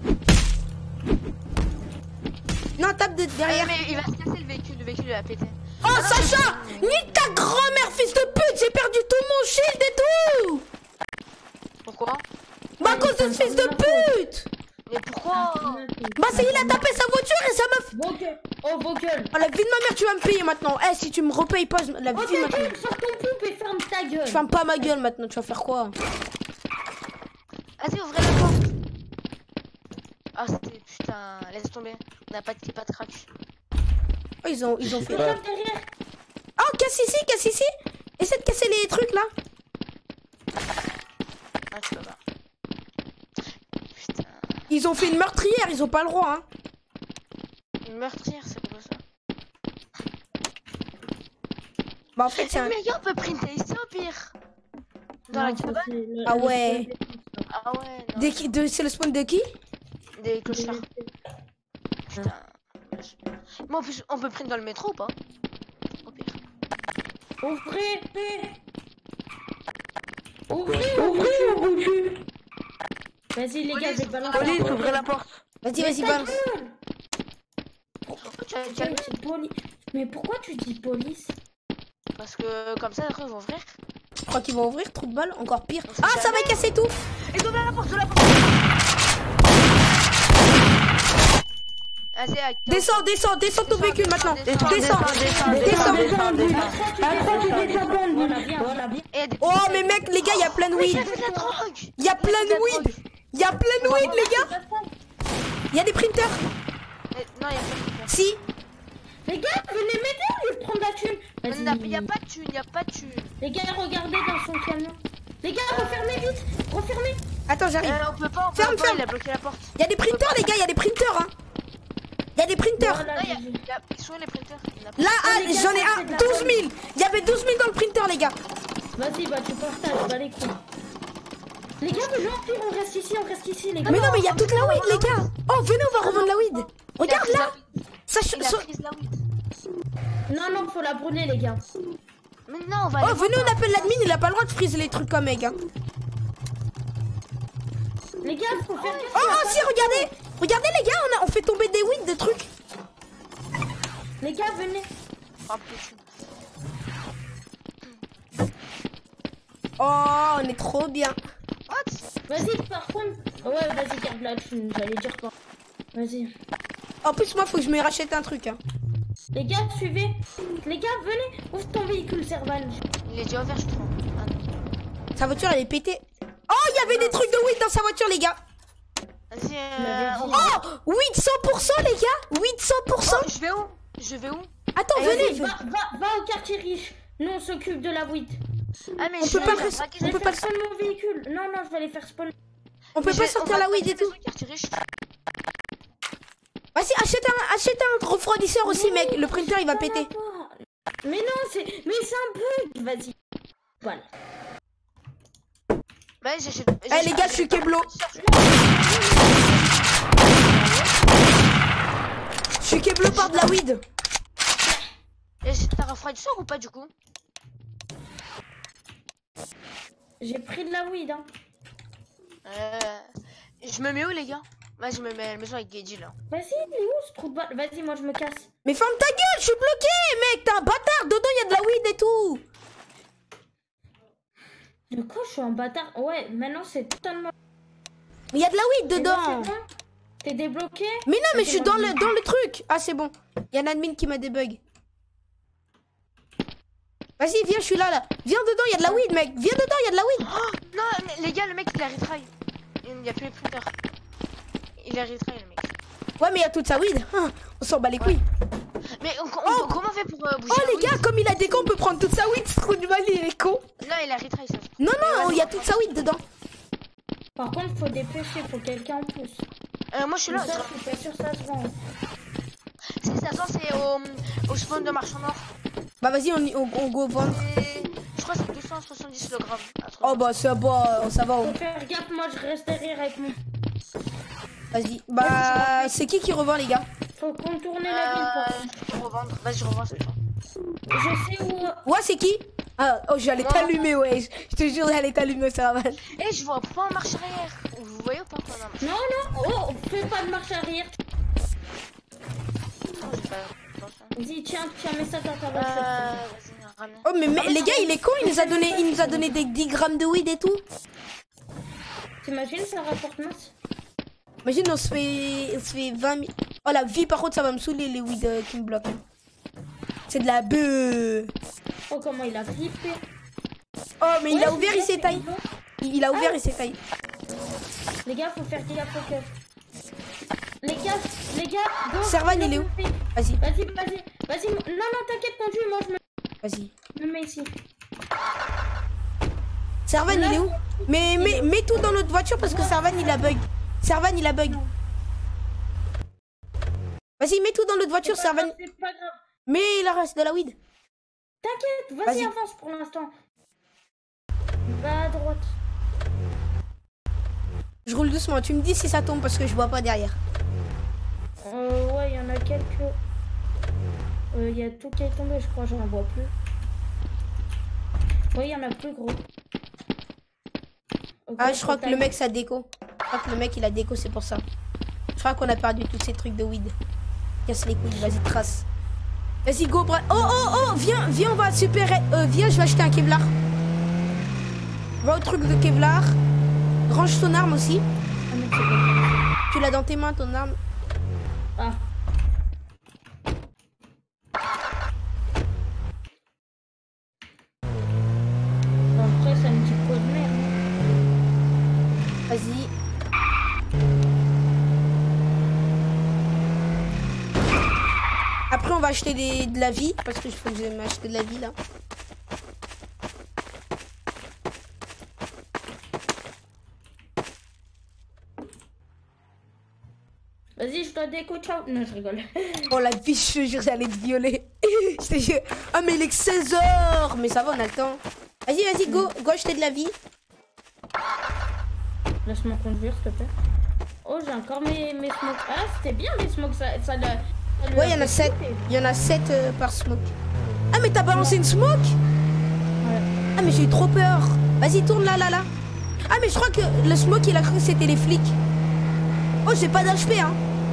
Non, tape de Ah, derrière. mais il va se casser le véhicule, le véhicule il va péter. Oh Sacha, nique ta grand-mère, fils de pute, j'ai perdu tout mon shield et tout. Pourquoi? Bah à cause de ce fils de pute. Mais pourquoi? Bah c'est il a tapé sa voiture et ça m'a... Vos gueules. Oh, vos gueules. Oh, la vie de ma mère, tu vas me payer maintenant. Eh, si tu me repayes pas, je- la Oh, vie de ma ta mère. gueule, sors ton poupe et ferme ta gueule. Je ferme pas ma gueule maintenant, tu vas faire quoi? Vas-y, ouvrez la porte. Ah, c'était putain, laisse tomber. On n'a pas de pas de crack. Oh, ils ont, ils ont fait... Ferme derrière. Oh, casse ici, casse ici. Essaie de casser les trucs là. Ah, tu peux pas. Putain. Ils ont fait une meurtrière, ils ont pas le droit, hein. Une meurtrière, c'est quoi ça? Bah en fait, c'est un... Mais gars, on peut printer ici au pire. Dans la Non, ça, cabane. c'est le- Ah le ouais. spawn des- Ah ouais, non. Des qui- de... C'est le spawn de qui? Des clochards. Putain. Mais en plus, on peut prendre dans le métro ou pas? Au pire. Ouvrez. Ouvrez, ouvrez, mon bon cul. Vas-y, les gars, je vais balancer. Police, ouvrez la porte. Vas-y, vas-y, balance. Pourquoi tu as Quelle calmé? poli- Mais pourquoi tu dis police? Parce que comme ça, après, ils vont ouvrir. Je crois qu'ils vont ouvrir, trou de balle, encore pire. On sait Ah, ça va jamais. casser tout. Et ouvre la porte, ouvre la porte. Vas-y, à- Descends, descends, descends ton véhicule maintenant. descends, Descends. descends, Descends. descends, descends. Attends, tu descends. Voilà, viens, voilà, viens. Et des- Oh, mais mec, les gars, il y a plein de Mais weed. j'ai fait de la drogue. Il y a plein de weed. Il y a plein de weed, les gars. Il y a des printers. Eh, Non, il y a pas de Si. Les gars, venez m'aider au lieu de prendre la thune. Il n'y a, Vas-y. y a pas de thune, il n'y a pas de thune. Les gars, regardez dans son camion. Les gars, refermez vite. Refermez. Attends, j'arrive. Euh, on peut pas, on peut Ferme, pas, ferme. il a bloqué la porte. Il y a des printers, les gars, il y a des printers, hein. Il y a des printers. Voilà, Non, y a, Gigi. y a- ils sont où les printers? Il y en a pas. Là, Oh, ah, les gars, j'en ai ça, un, c'est de la douze bonne. mille. Il y avait douze mille dans le printer, les gars. Vas-y, bah tu partages, bah les couilles. Les gars, venez en pire, on reste ici, on reste ici, les gars. Mais non, mais il y a toute la weed, les gars. Oh, venez, on va revendre la weed. Il a Regarde pris là. la weed. Ça, Il a so- pris la weed. Non, non, faut la brûler, les gars. Mais non, on va Oh, aller venez, voir. on appelle l'admin, il a pas le droit de freeze les trucs comme mec, hein. Les gars, faut faire gaffe. Oh, oh, si, regardez. Regardez, les gars, on, a, on fait tomber des weed, des trucs. Les gars, venez. Oh, putain. Oh, on est trop bien. What? Vas-y, par contre. Ouais, vas-y, garde la thune, j'allais dire pas. Vas-y. En plus, moi, faut que je me rachète un truc, hein. Les gars, suivez. Les gars, venez. Ouvre ton véhicule, Servan. Il est déjà ouvert, je crois. Ah non. Sa voiture, elle est pétée. Oh, il y avait des trucs de weed dans sa voiture, les gars. Vas-y, On euh, avait dit. Oh, weed cent pour cent, les gars. Weed cent pour cent. oh, je vais où? Je vais où? Attends, Vas-y, venez. va, va, va au quartier riche. Nous, on s'occupe de la weed. Ah, mais On je peut vais pas je vais presser- braquer Je on vais peut faire pas- spawn mon véhicule. Non, non, je vais aller faire spawn. On peut Je pas vais- sortir on va la weed et braquer tout. le quartier riche. Vas-y, achète un, achète un refroidisseur aussi, mec. Le printer, il va Ça péter. pas. Mais non, c'est mais c'est un bug. Vas-y. Voilà. Vas-y, j'achète. Eh, les gars, je suis Keblo. Je suis Keblo par de la weed. Et t'as refroidisseur ou pas du coup? J'ai pris de la weed, hein. Euh. Je me mets où, les gars? Vas-y, je me mets à la maison avec Geddy là. Vas-y, il est où ce trou de balle? Vas-y, moi je me casse. Mais ferme ta gueule, je suis bloqué, mec. T'es un bâtard. Dedans, il y a de la weed et tout. De quoi je suis un bâtard? Ouais, maintenant c'est totalement. Mais il y a de la weed Et là, dedans. c'est bon. T'es débloqué? Mais non, mais je suis Ok, dans moi, le, dans le truc. Ah, c'est bon. Il y a un admin qui m'a débug. Vas-y, viens, je suis là, là. Viens dedans, il y a de la weed, mec. Viens dedans, il y a de la weed. Oh non, mais les gars, le mec il a retry. Il n'y a plus les printers. Il a retry, le mec. Ouais, mais il y a toute sa weed. Hein, on s'en bat les couilles. Mais on, on- Oh. comment on fait pour euh, bouger Oh, la les weed? gars, comme il a des cons, on peut prendre toute sa weed. Ce trou de balle, il est con. Non, il a retry, ça. Non, non, il y a toute sa weed dedans. Par contre, faut dépêcher, faut quelqu'un en plus. Euh, moi je suis là. Ça, je suis pas sûr ça se vend. Si ça sent, c'est au, au spawn de marchand noir. Bah, vas-y, on, y- on, on go vendre. Et je crois que c'est deux cent soixante-dix le gramme. Oh, bah, ça va, ça va. Faut on- faire gaffe, moi je reste derrière avec mon. Vas-y. Bah, c'est qui qui revend, les gars? Faut contourner la ville par contre. Euh, je vais revendre. Vas-y, je revends cette fois. Je sais où. Ouais, c'est qui? Ah, oh, j'allais Non. t'allumer, ouais. Je je te jure, j'allais t'allumer, ça va. Eh, je vois pas en marche arrière. Vous voyez ou pas quoi, non, Non, non, oh, fais pas de marche arrière. non, j'ai pas attention. Vas-y, tiens, tiens, mets ça dans ta Euh, voiture. vas-y, ramène. Oh mais, mais les gars, il est con, il nous a donné, il nous a donné des dix grammes de weed et tout. T'imagines, ça rapporte masse? Imagine, on se fait, on se fait vingt mille. Oh la vie, par contre, ça va me saouler les weed euh, qui me bloquent. C'est de la beuh. Oh, comment il a flippé. Oh mais il Ouais, a ouvert, il c'est s'est taillé. bon. Il, il a ouvert, il s'est taillé. Les gars, faut faire gaffe au keuf. Les gars, les gars, go. Servan, il est où? Vas-y, Vas-y, vas-y, vas-y. Non, non, t'inquiète, conduis, moi je me, vas-y. je me mets ici. Servan, il est où? Mais mets, mets tout dans notre voiture parce que Servan, il a bug. Servan, il a bug. Vas-y, mets tout dans notre voiture, C'est pas Servan. grave, c'est pas grave. Mais il en reste de la weed. T'inquiète, Vas-y. vas-y, avance pour l'instant. Va à droite. Je roule doucement, tu me dis si ça tombe parce que je vois pas derrière. Euh, ouais, il y en a quelques. Euh, Il y a tout qui est tombé, je crois, j'en vois plus. Oui, il y en a plus gros. Ok, Ah, je crois faut que le tailler. mec, ça déco. Je crois que le mec, il a déco, c'est pour ça. Je crois qu'on a perdu tous ces trucs de weed. Casse les couilles, vas-y, trace. Vas-y, go, bra... Oh, oh, oh, viens, viens, on va super... Euh, viens, je vais acheter un Kevlar. Va au truc de Kevlar. Range ton arme aussi. Ah, mais c'est bon. Tu l'as dans tes mains, ton arme. Ah. Après, ça me dit quoi de merde. Vas-y. Après, on va acheter des, de la vie. Parce que je faut que je m'acheter de la vie, là. Vas-y, je dois déco, ciao. Non, je rigole. Oh la vie, je te jure, j'allais te violer. Je te jure. Ah mais il est que seize heures. Mais ça va, on a le temps. Vas-y, vas-y, go, go acheter de la vie. Laisse-moi conduire, s'il te plaît. Oh, j'ai encore mes, mes smokes. Ah, c'était bien les smokes, ça, ça, l'a- ça lui Ouais, il y en a fait sept. flipper. Il y en a sept euh, par smoke. Ah mais t'as balancé une smoke? Ouais. Ah mais j'ai eu trop peur. Vas-y, tourne là, là, là. Ah mais je crois que le smoke, il a cru que c'était les flics. Oh, j'ai pas d'H P, hein.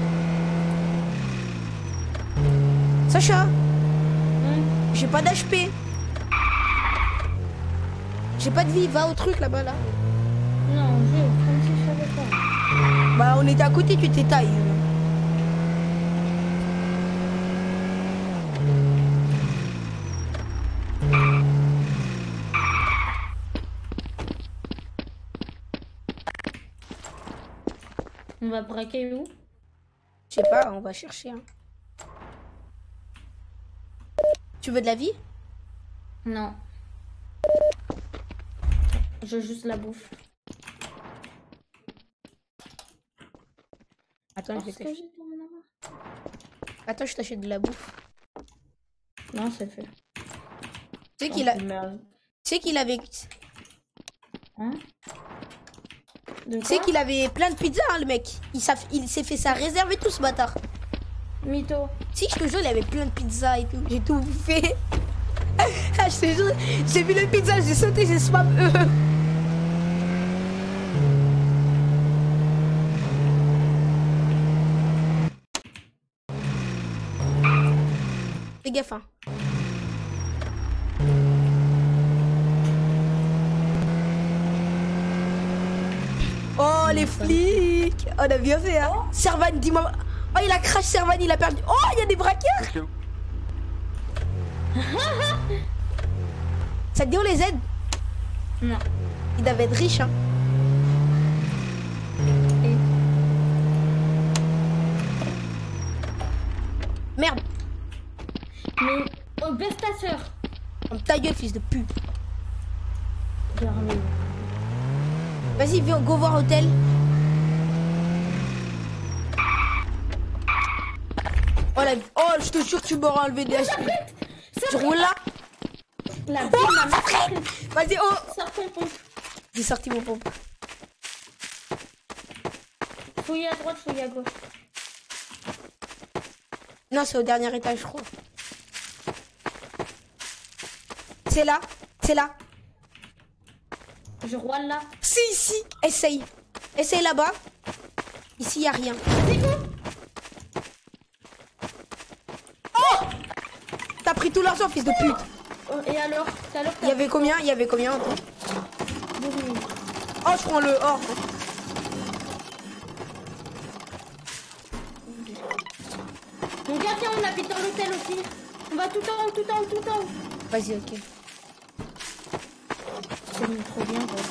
Sacha, Hum. j'ai pas d'H P. J'ai pas de vie, va au truc là-bas, là. Non, je comme si je savais pas. Bah, on était à côté, tu t'étailles. On va braquer où? Je sais pas, on va chercher. Hein. Tu veux de la vie? Non. Je veux juste la bouffe. Attends, je vais Parce que t'acheter. j'ai pour m'en avoir. Attends, je t'achète de la bouffe. Non, c'est fait. Tu sais qu'il a... Oh, merde. Tu sais qu'il avait... Hein? De Tu sais quoi? qu'il avait plein de pizzas, hein, le mec. Il, s'aff- il s'est fait sa réserve et tout, ce bâtard. Mytho. Si, je te jure, il avait plein de pizzas et tout. J'ai tout bouffé. Ah, je te jure, j'ai vu le pizza, j'ai sauté, j'ai swap eux. Fais gaffe, hein. Oh, les flics. On a bien fait, hein. Servan, dis-moi. Oh, il a crash Servan, il a perdu. Oh, il y a des braqueurs. Ça te dit on les aide? Non. Il devait être riche, hein. Et... Merde. Mais... Oh, baisse ta soeur. Ferme ta gueule, fils de pute. Garde-le. Vas-y, viens, go voir hôtel. Oh, la... oh, je te jure que tu m'auras enlevé des H P. Tu roules là? La vie m'a massacré. Vas-y, oh. Sors ton pompe. J'ai sorti mon pompe. Fouille à droite, fouille à gauche. Non, c'est au dernier étage, je crois. C'est là. C'est là. Je roule là. Si, ici. Essaye. Essaye là-bas. Ici, il n'y a rien. C'est quoi? Oh! tout l'argent, fils de pute. Oh, et alors, tout à l'heure, Il y avait combien? Il y avait combien en tout? douze mille. Oh, je prends le or. Mon gars, tiens, on habite dans l'hôtel aussi. On va tout en haut, tout en haut, tout en haut. Vas-y, ok. C'est mis trop bien, quoi.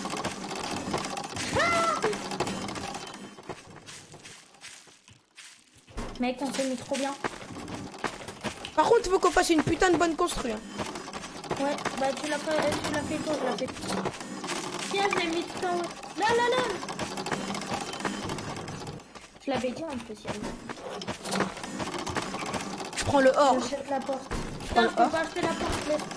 Ah Mec, on s'est mis trop bien. Par contre, il faut qu'on fasse une putain de bonne construit. Hein. Ouais, bah tu l'as fait, tu l'as fait toi, je l'ai fait. Tiens, je l'ai mis tout en haut. Là, là, là. Je l'avais dit en plus, Yann. Je prends le or. J'achète la porte. Je prends Putain, le je peux or. pas acheter la porte, laisse.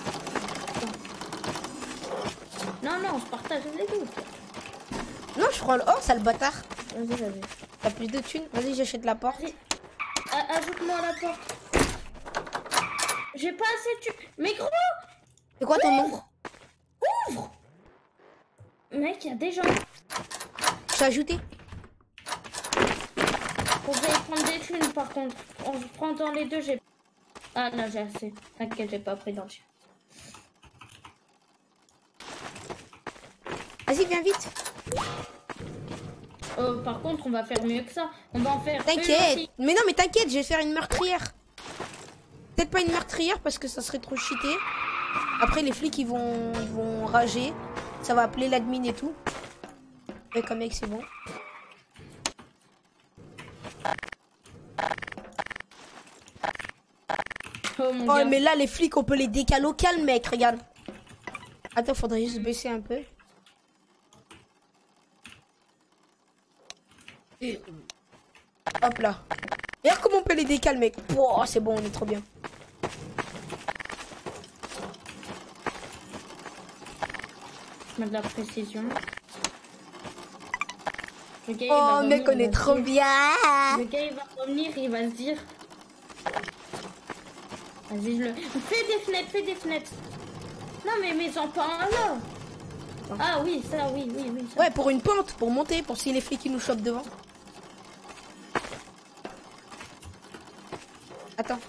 Non, non, on se partage les deux. Non, je prends le or, sale bâtard. Vas-y, vas-y. T'as plus de thunes? Vas-y, j'achète la porte. Vas-y. A- Ajoute-moi la porte. J'ai pas assez de thunes. Mais gros, C'est quoi ton nom? ouvre. Mec, il y a des gens. Je t'ai ajouté. Faudrait prendre des thunes par contre. En prenant les deux, j'ai. Ah là, j'ai assez. T'inquiète, j'ai pas pris dans le chien. Vas-y, viens vite. Oh, par contre, on va faire mieux que ça. On va en faire. une T'inquiète. aussi. Mais non, mais t'inquiète, je vais faire une meurtrière. Peut-être pas une meurtrière parce que ça serait trop cheaté. Après, les flics, ils vont, ils vont rager. Ça va appeler l'admin et tout. Mais comme mec, c'est bon. Oh mon Oh, gars. mais là, les flics, on peut les décaler au calme, mec. Regarde. Attends, faudrait juste baisser un peu. Et... Hop là. Regarde comment on peut les décaler, mec. Oh, c'est bon, on est trop bien. Je mets de la précision. Le gars, il Oh, va mec, revenir, on il est va trop se dire- bien. Le gars, il va revenir, il va se dire. Vas-y, je le. Fais des fenêtres, fais des fenêtres. Non, mais mets-en pas un là. Ah oui, ça, oui, oui, oui. Ça. Ouais, pour une pente, pour monter, pour si les flics qui nous chopent devant. Attends.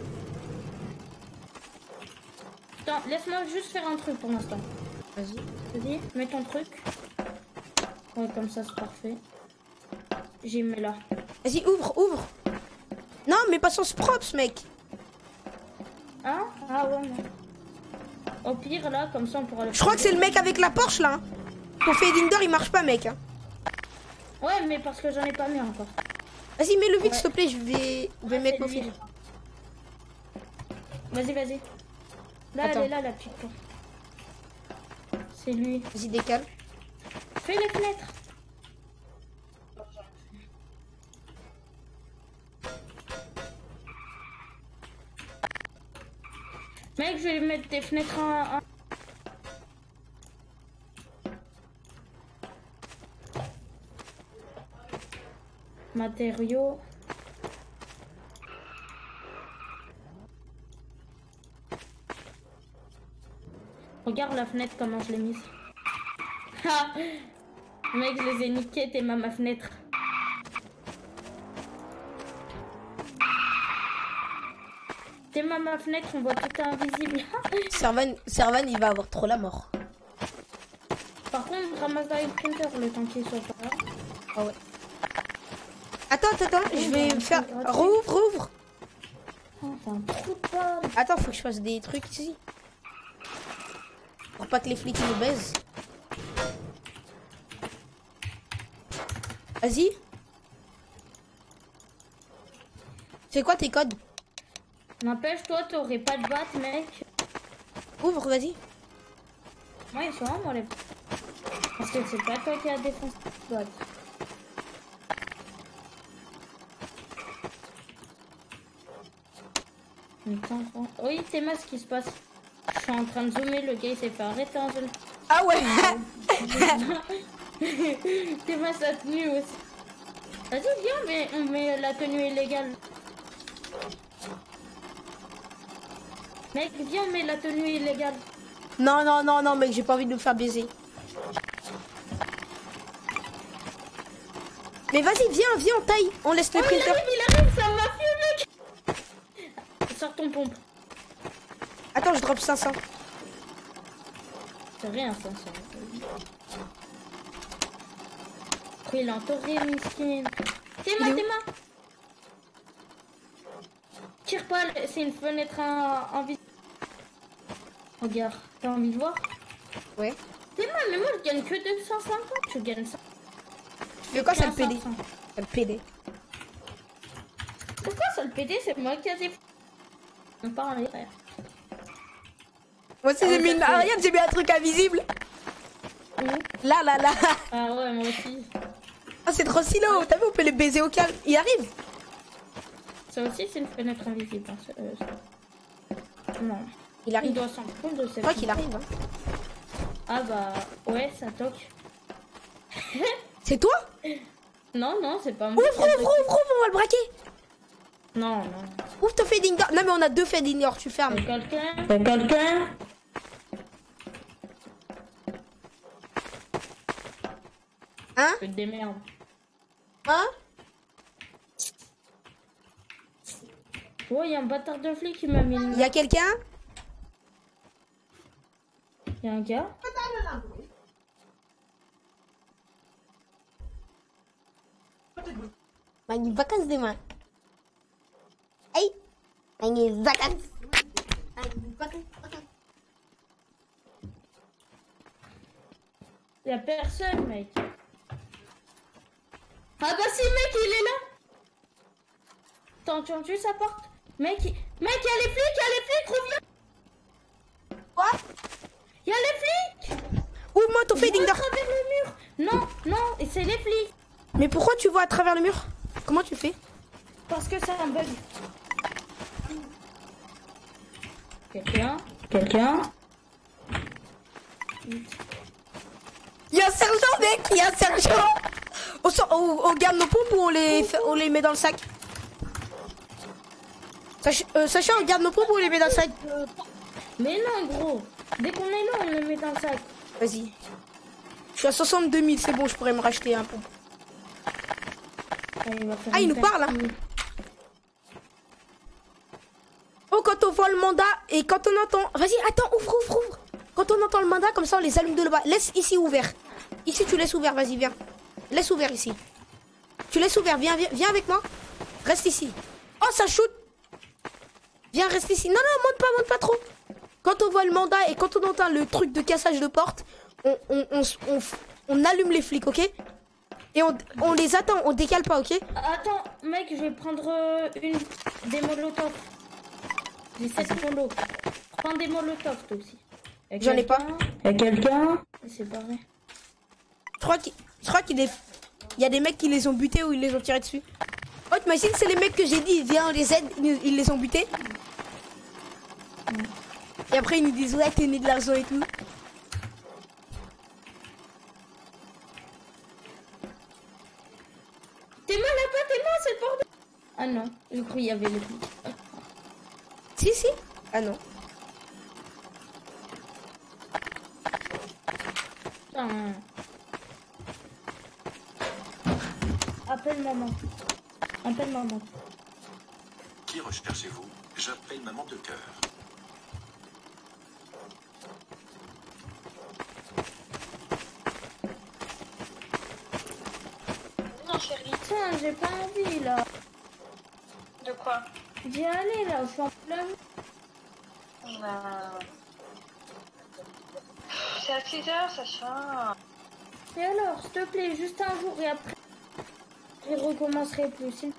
Attends, laisse-moi juste faire un truc pour l'instant. Vas-y. Vas-y, mets ton truc. Ouais, comme ça, c'est parfait. J'y mets là. Vas-y, ouvre, ouvre. Non, mais pas sens propre, mec. Hein? Ah ouais, non. Au pire, là, comme ça, on pourra le. Je crois que c'est le mec avec la Porsche, là. Hein. Ton fading door, il marche pas, mec. Hein. Ouais, mais parce que j'en ai pas mis encore. Vas-y, mets-le vite, Ouais. s'il te plaît. Je vais, je vais Ah, mettre c'est mon lui. fil. Vas-y, vas-y. Là, Attends. elle est là, la petite porte. C'est lui. Vas-y, décale. Fais les fenêtres. Mec, je vais mettre des fenêtres en... en- Matériaux. Regarde la fenêtre, comment je l'ai mise. Ah, mec, je les ai niqués, t'es ma, ma fenêtre. T'es ma, ma fenêtre, on voit tout invisible. Servan, Servan, il va avoir trop la mort. Par contre, ramasse dans le printer le temps qu'il soit pas là. Ah ouais. Attends, attends, attends. Je vais bah, me faire. c'est gratuit. Rouvre, rouvre. Oh, c'est un trou de balle. Attends, faut que je fasse des trucs ici. Pour pas que les flics ils nous baisent. Vas-y. C'est quoi tes codes? N'empêche, toi, t'aurais pas de batte, mec. Ouvre, vas-y. Moi, ils sont là, moi, les... Parce que c'est pas toi qui as défoncé la boîte. Attends, attends. Oui, c'est moi ce qui se passe. Je suis en train de zoomer, le gars il s'est fait arrêter en zone. Ah ouais. C'est moi sa tenue aussi. Vas-y, viens, mais on met la tenue illégale. Mec, viens, on met la tenue illégale. Non, non, non, non, mec, j'ai pas envie de me faire baiser. Mais vas-y, viens, viens, on taille. On laisse le Oh, il printer. arrive, il arrive, c'est un mafieux, mec. Sors ton pompe. Attends, je drop cinq cents. C'est rien, ça, ça. Il est entouré, miskin. T'es ma, t'es ma. Tire pas, c'est une fenêtre en, en vie. Regarde, t'as envie de voir? Ouais. T'es ma, mais moi je gagne que deux cent cinquante, tu gagnes ça. Mais quoi, ça le P D? Ça le P D. Pourquoi ça le P D? C'est moi qui ai des. On part en l'air. Moi aussi, Ah, j'ai ouais, mis ça une... fait- ah, regarde, j'ai mis un truc invisible. Où? Là, là, là. Ah ouais, moi aussi. Ah, c'est trop silo. T'as vu, on peut le baiser au calme. Il arrive. Ça aussi, c'est une fenêtre invisible. Hein, ça, euh, ça. Non. Il Il arrive. doit s'en compte de Je cette. crois qu'il arrive. Hein. Ah bah, ouais, ça toque. C'est toi? Non, non, c'est pas moi. Ouvre, ouvre, ouvre, ouvre, on va le braquer. Non, non. Ouvre ton fading door. Non, mais on a deux fading door, tu fermes. Y'a quelqu'un? Y'a quelqu'un? Hein? Je te démerde. Hein? Oh, y'a un bâtard de flic qui m'a mis une... Il y a quelqu'un? Y'a un gars? Mangi vacances demain. Hey! Mangi vacances. Mangi vacances. Y'a personne, mec. Ah bah si, mec, il est là. T'as entendu sa porte? Mec, il... mec, y'a les flics, y'a les flics, reviens. Quoi? Y'a les flics. Ouvre-moi ton Je fading vois à door. travers le mur. Non, non, et c'est les flics. Mais pourquoi tu vois à travers le mur? Comment tu fais? Parce que c'est un bug. Quelqu'un? Quelqu'un? Il y a un sergent, mec! Il y a un sergent! On, sort- on, on garde nos pompes ou on les, fait- on les met dans le sac? Sach- euh, Sacha, on garde nos pompes ou on les met dans le sac? Mais non, gros. Dès qu'on est là, on le met dans le sac. Vas-y. Je suis à soixante-deux mille, c'est bon, je pourrais me racheter un pompe. Ah, il, va faire Ah, il une nous parle, hein. partie. Oh, quand on voit le mandat et quand on entend... Vas-y, attends, ouvre, ouvre, ouvre. Quand on entend le mandat, comme ça, on les allume de là-bas. Laisse ici ouvert. Ici, tu laisses ouvert, vas-y, viens. Laisse ouvert ici. Tu laisses ouvert, viens, viens, viens avec moi. Reste ici. Oh, ça shoot. Viens, reste ici. Non, non, monte pas, monte pas trop. Quand on voit le mandat et quand on entend le truc de cassage de porte, on, on, on, on, on allume les flics, ok? Et on, on les attend, on décale pas, ok? Attends, mec, je vais prendre euh, une des molotovs. J'ai sept molos. Prends des molotovs, toi aussi. Y'a J'en ai pas. Y'a quelqu'un? C'est pas vrai. Je crois qu'il je crois qu'il est... Il y a des mecs qui les ont butés ou ils les ont tirés dessus. Oh, t'imagines, c'est les mecs que j'ai dit, viens, on les aide, ils, ils les ont butés. Et après, ils nous disent, ouais, t'es né de l'argent et tout. T'es mal là-bas, t'es mal, c'est le bordel. Ah non, je crois qu'il y avait le flic. Si, si. Ah non. Putain. Appelle maman. Appelle maman. Qui recherchez-vous? J'appelle maman de cœur. Non, chérie. Tiens, j'ai pas envie là. De quoi? D'y aller là, je suis en plein. Bah... C'est à six heures, Sacha. Et alors, s'il te plaît, juste un jour et après, je recommencerai plus. s'il-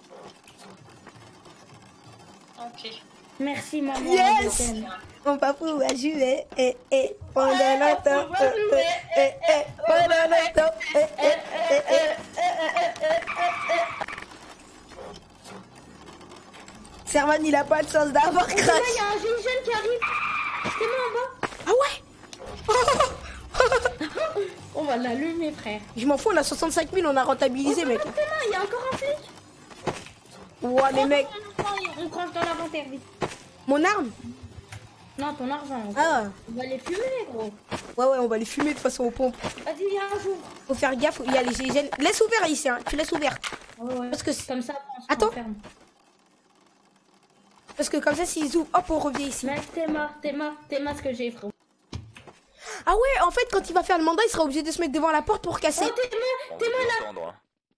Ok. Merci maman. Yes! je t'aime. On va pouvoir jouer. Eh, eh, pendant longtemps. on va jouer, Eh, eh, eh, pendant longtemps. Eh, eh, eh, eh. Servan, il a pas de chance d'avoir Là, crash. il y a un jeune jeune qui arrive. C'est moi en bas. Ah ouais? On va l'allumer, frère. Je m'en fous, on a soixante-cinq mille, on a rentabilisé, mec. Il y a encore un flic. Ouais, mais mec, On cranche dans l'inventaire, vite. mon arme? Non, ton argent. Ah, On va les fumer, gros. ouais, ouais, on va les fumer de toute façon aux pompes. Vas-y, viens un jour. Faut faire gaffe, il y a les G I G N. Laisse ouvert ici, hein. Tu laisses ouvert. Ouais, ouais. Parce que c'est- Comme ça, on se Attends. renferme. Parce que comme ça, s'ils ouvrent, hop, on revient ici. Mec, t'es mort, t'es mort, t'es mort ce que j'ai, frérot. Ah ouais, en fait, quand il va faire le mandat, il sera obligé de se mettre devant la porte pour casser. Oh, t'es mort, t'es mort là.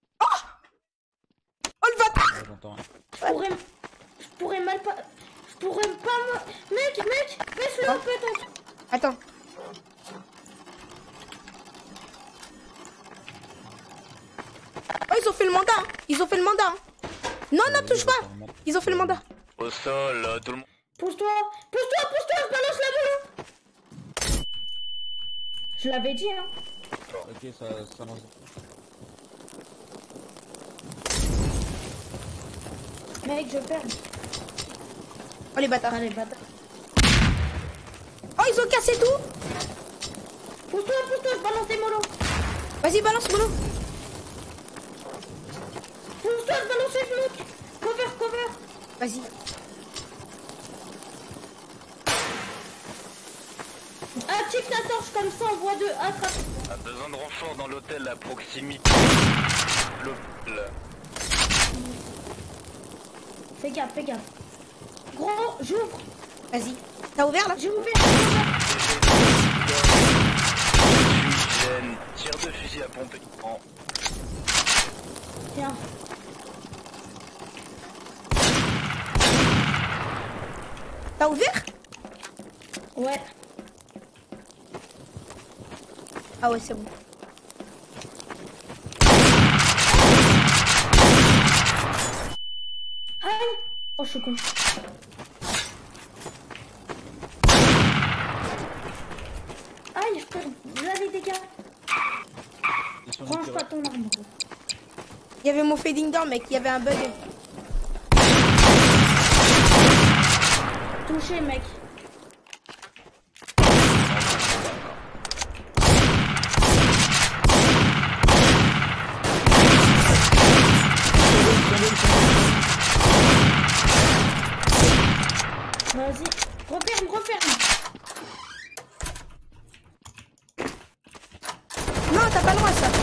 Oh, oh le bâtard. Je pourrais, je pourrais mal pas, je pourrais pas me... Mec, mec, baisse-le un peu, attends. Attends. Oh, ils ont fait le mandat. Hein. Ils ont fait le mandat. Hein. Non, non, touche pas. Ils ont fait le mandat. Au sol, euh, tout le monde. Pousse-toi, pousse-toi, pousse-toi, balance la boule. Je l'avais dit, hein. Ok, ça, ça lance. Mec, je perds. Oh, les bâtards. Ah, les bâtards. Oh, ils ont cassé tout. Pousse-toi, pousse-toi, je balance des molos. Vas-y, balance, Molo. Pousse-toi, je balance les blocs. Cover, cover. Vas-y. Active ta torche comme ça, on voit deux. Attrape. A besoin de renfort dans l'hôtel à proximité. L'hôtel. Fais gaffe, fais gaffe. Gros, j'ouvre. Vas-y. T'as ouvert là? J'ai ouvert. Fumigène, tir de fusil à pompe. Oh. Tiens. T'as ouvert? Ouais. Ah ouais, c'est bon. Aïe. Oh, je suis con. Aïe, je perds. Là, les dégâts. Range pas ton arme. Il y avait mon fading down, mec. Il y avait un bug. Touché, mec. Vas-y, referme, referme. Non, t'as pas le droit, ça.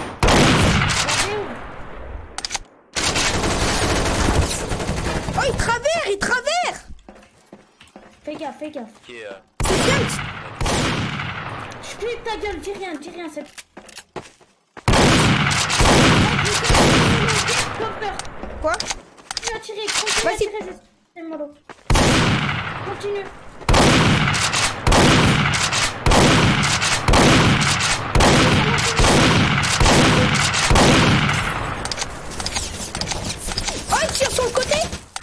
Oh, il travers, il travers. Fais gaffe, fais gaffe. Qui est, euh... C'est bien. Je clique ta gueule, dis rien, dis rien, c'est... Quoi? Continue à tirer, continue à Vas-y. tirer, c'est mollo. Continue. Oh, il tire sur le côté.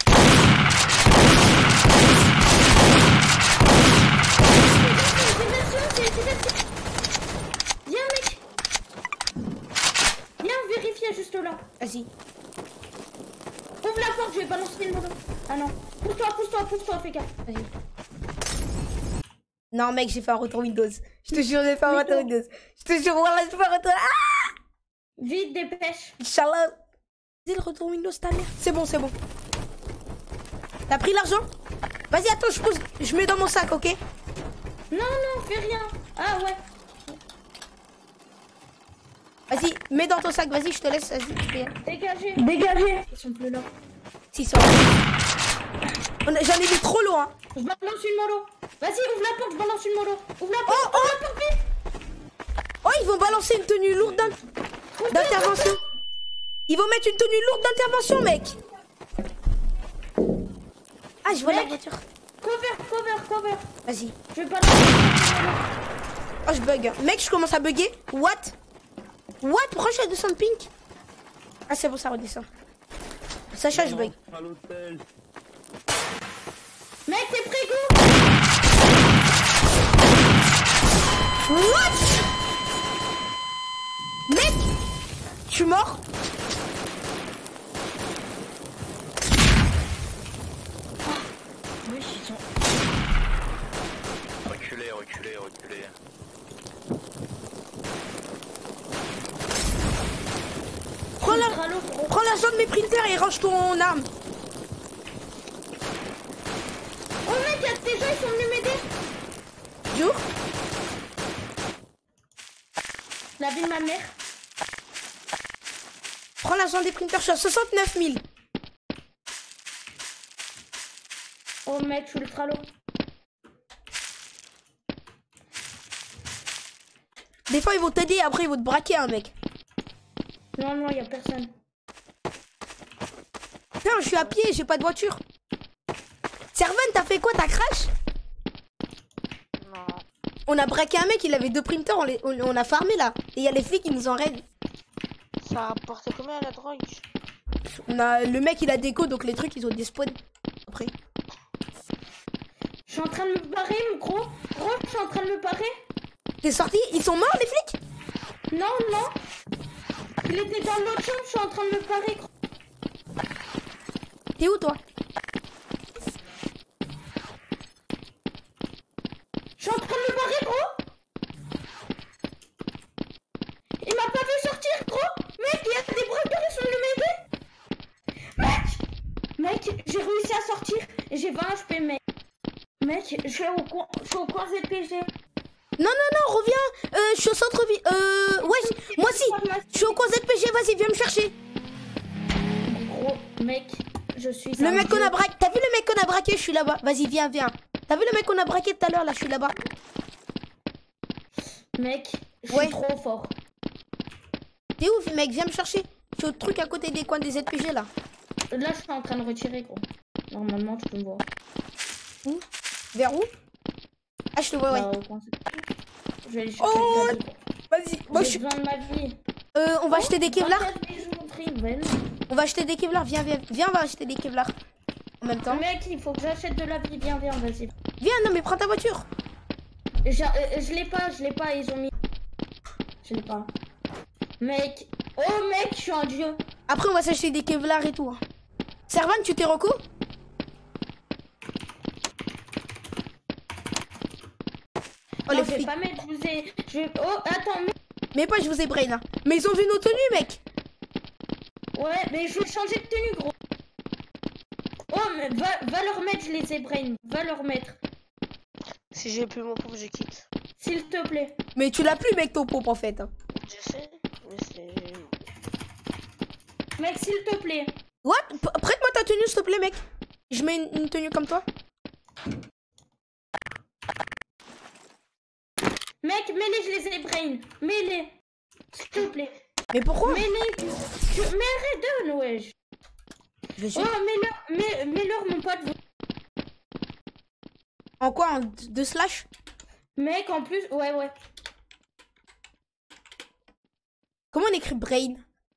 Viens, mec. Viens, vérifier juste là. Vas-y. Ouvre la porte, je vais balancer le mollo. Ah non. Pousse-toi, pousse-toi, pousse-toi, fais gaffe. Vas-y. Non, mec, j'ai fait un retour Windows. Je te jure, j'ai fait un retour Windows. Je te jure, voilà, j'ai fait un retour. Ah! Vite, dépêche. Inch'Allah. C'est le retour Windows, ta mère. C'est bon, c'est bon. T'as pris l'argent? Vas-y, attends, je pose. Je mets dans mon sac, ok? Non, non, fais rien. Ah ouais. Vas-y, mets dans ton sac, vas-y, je te laisse. Vas-y. Dégagez. Dégagez. Ils sont plus là. Si, ils sont là. On a- J'en ai mis trop loin. Hein. Je balance une mollo. Vas-y, ouvre la porte, je balance une mollo. Ouvre la Oh, porte, oh, ouvre la porte, vite. oh, ils vont balancer une tenue lourde d'in- d'intervention. Ils vont mettre une tenue lourde d'intervention, mec. Ah, je vois la Mec. voiture. Cover, cover, cover. Vas-y. Je vais balancer une mollo. Oh, je bug. Mec, je commence à bugger. What? What? Pourquoi je descends de pink? Ah, c'est bon, ça redescend. Sacha, je bug. À l'hôtel. Mec, t'es prêt, go? What? Mec, je suis mort. Oui, ils sont... Reculez, reculez, reculez. Prends la- prends l'argent de mes printers et range ton arme. Oh mec, y'a des gens, ils sont venus m'aider. Jour. La vie de ma mère. Prends l'argent des printers, je suis à soixante-neuf mille. Oh mec, je suis ultra low. Des fois ils vont t'aider, après ils vont te braquer, hein, mec. Non, non, y a personne. Putain, je suis à pied, j'ai pas de voiture. Servan, t'as fait quoi? T'as crash? Non. On a braqué un mec, il avait deux printers, on, les, on, on a farmé là. Et il y a les flics qui nous en raident. Ça a rapporté combien la drogue? On a, le mec il a déco, donc les trucs ils ont des spawns. Après. Je suis en train de me barrer, mon gros. Gros, je suis en train de me barrer. T'es sorti? Ils sont morts les flics? Non, non. Il était dans l'autre chambre, je suis en train de me barrer, gros. T'es où toi? Je suis en train de me barrer, gros. Il m'a pas fait sortir, gros. Mec, il y a des braqueurs, ils sont venus m'aider. Mec, mec, j'ai réussi à sortir. Et j'ai vingt H P, mec. Mec, je suis au coin, je suis au coin Z P G. Non, non, non, reviens. Euh, je suis au centre-ville. Euh, ouais, moi aussi. Je suis au coin Z P G, vas-y, viens me chercher. Gros, mec, je suis... Le mec qu'on a braqué. T'as vu le mec qu'on a braqué? Je suis là-bas. Vas-y, viens, viens. T'as vu le mec qu'on a braqué tout à l'heure? Là, je suis là-bas. Mec, je Ouais. suis trop fort. T'es où, mec? Viens me chercher. Je suis au truc à côté des coins des Z P G, là. Là, je suis en train de retirer, gros. Normalement, tu peux me voir. Où? Vers où? Ah, je te vois, ouais. Là, au coin Z P G. Je vais aller chercher Oh, de la vie, gros. vas-y. Moi, je J'ai suis... besoin de ma vie. Euh, on va acheter des Kevlar. vingt-quatre bijoux, Riven. On va acheter des Kevlar. Viens, viens. Viens, on va acheter des Kevlar. En même temps. Mec, il faut que j'achète de la vie. Viens, viens, vas-y. Viens, non, mais prends ta voiture. J'a- euh, Je l'ai pas, je l'ai pas, ils ont mis. Je l'ai pas. Mec. Oh, mec, je suis un dieu. Après, on va s'acheter des Kevlar et tout. hein. Servan, tu t'es reco? Oh, Non, les je vais flics. pas mettre, je vous ai. Je vais... Oh, attends, mais... Mais pas, je vous ai brain. hein. Mais ils ont vu nos tenues, mec. Ouais, mais je vais changer de tenue, gros. Oh, mais va, va leur mettre, je les ai brain. Va leur mettre. Si j'ai plus mon pauvre, je quitte. S'il te plaît. Mais tu l'as plus, mec, ton pompe, en fait. hein. Je sais, mais c'est... Mec, s'il te plaît. What? P- Prête-moi ta tenue, s'il te plaît, mec. Je mets une, une tenue comme toi. Mec, mets-les, je les ai brain. Mets-les. S'il te plaît. Mais pourquoi? Mets-les. Tu- Mais arrête de, wesh. Je vais Oh, mets-leur, mets- mets-leur, mon pote. En quoi? En d- deux slash? Mec, en plus, ouais, ouais. Comment on écrit brain?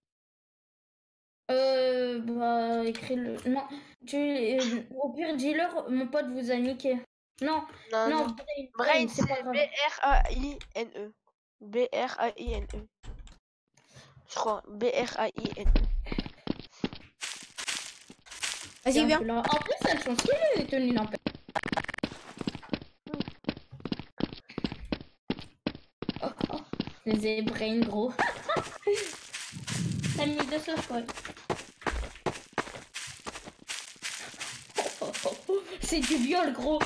Euh, bah, écris le. Non, tu. euh, au pire, dis-leur, mon pote vous a niqué. Non, Non, non, non. Brain, Brain, c'est c'est pas grave. B R A I N E. B R A I N E. Je crois. B R A I N E. Vas-y, Tiens, viens. là. En plus, elles sont stylées, les tenues, n'empêche. Oh, oh. Je les ai brain, gros. T'as mis deux sauces, quoi. Oh, oh, oh. C'est du viol, gros.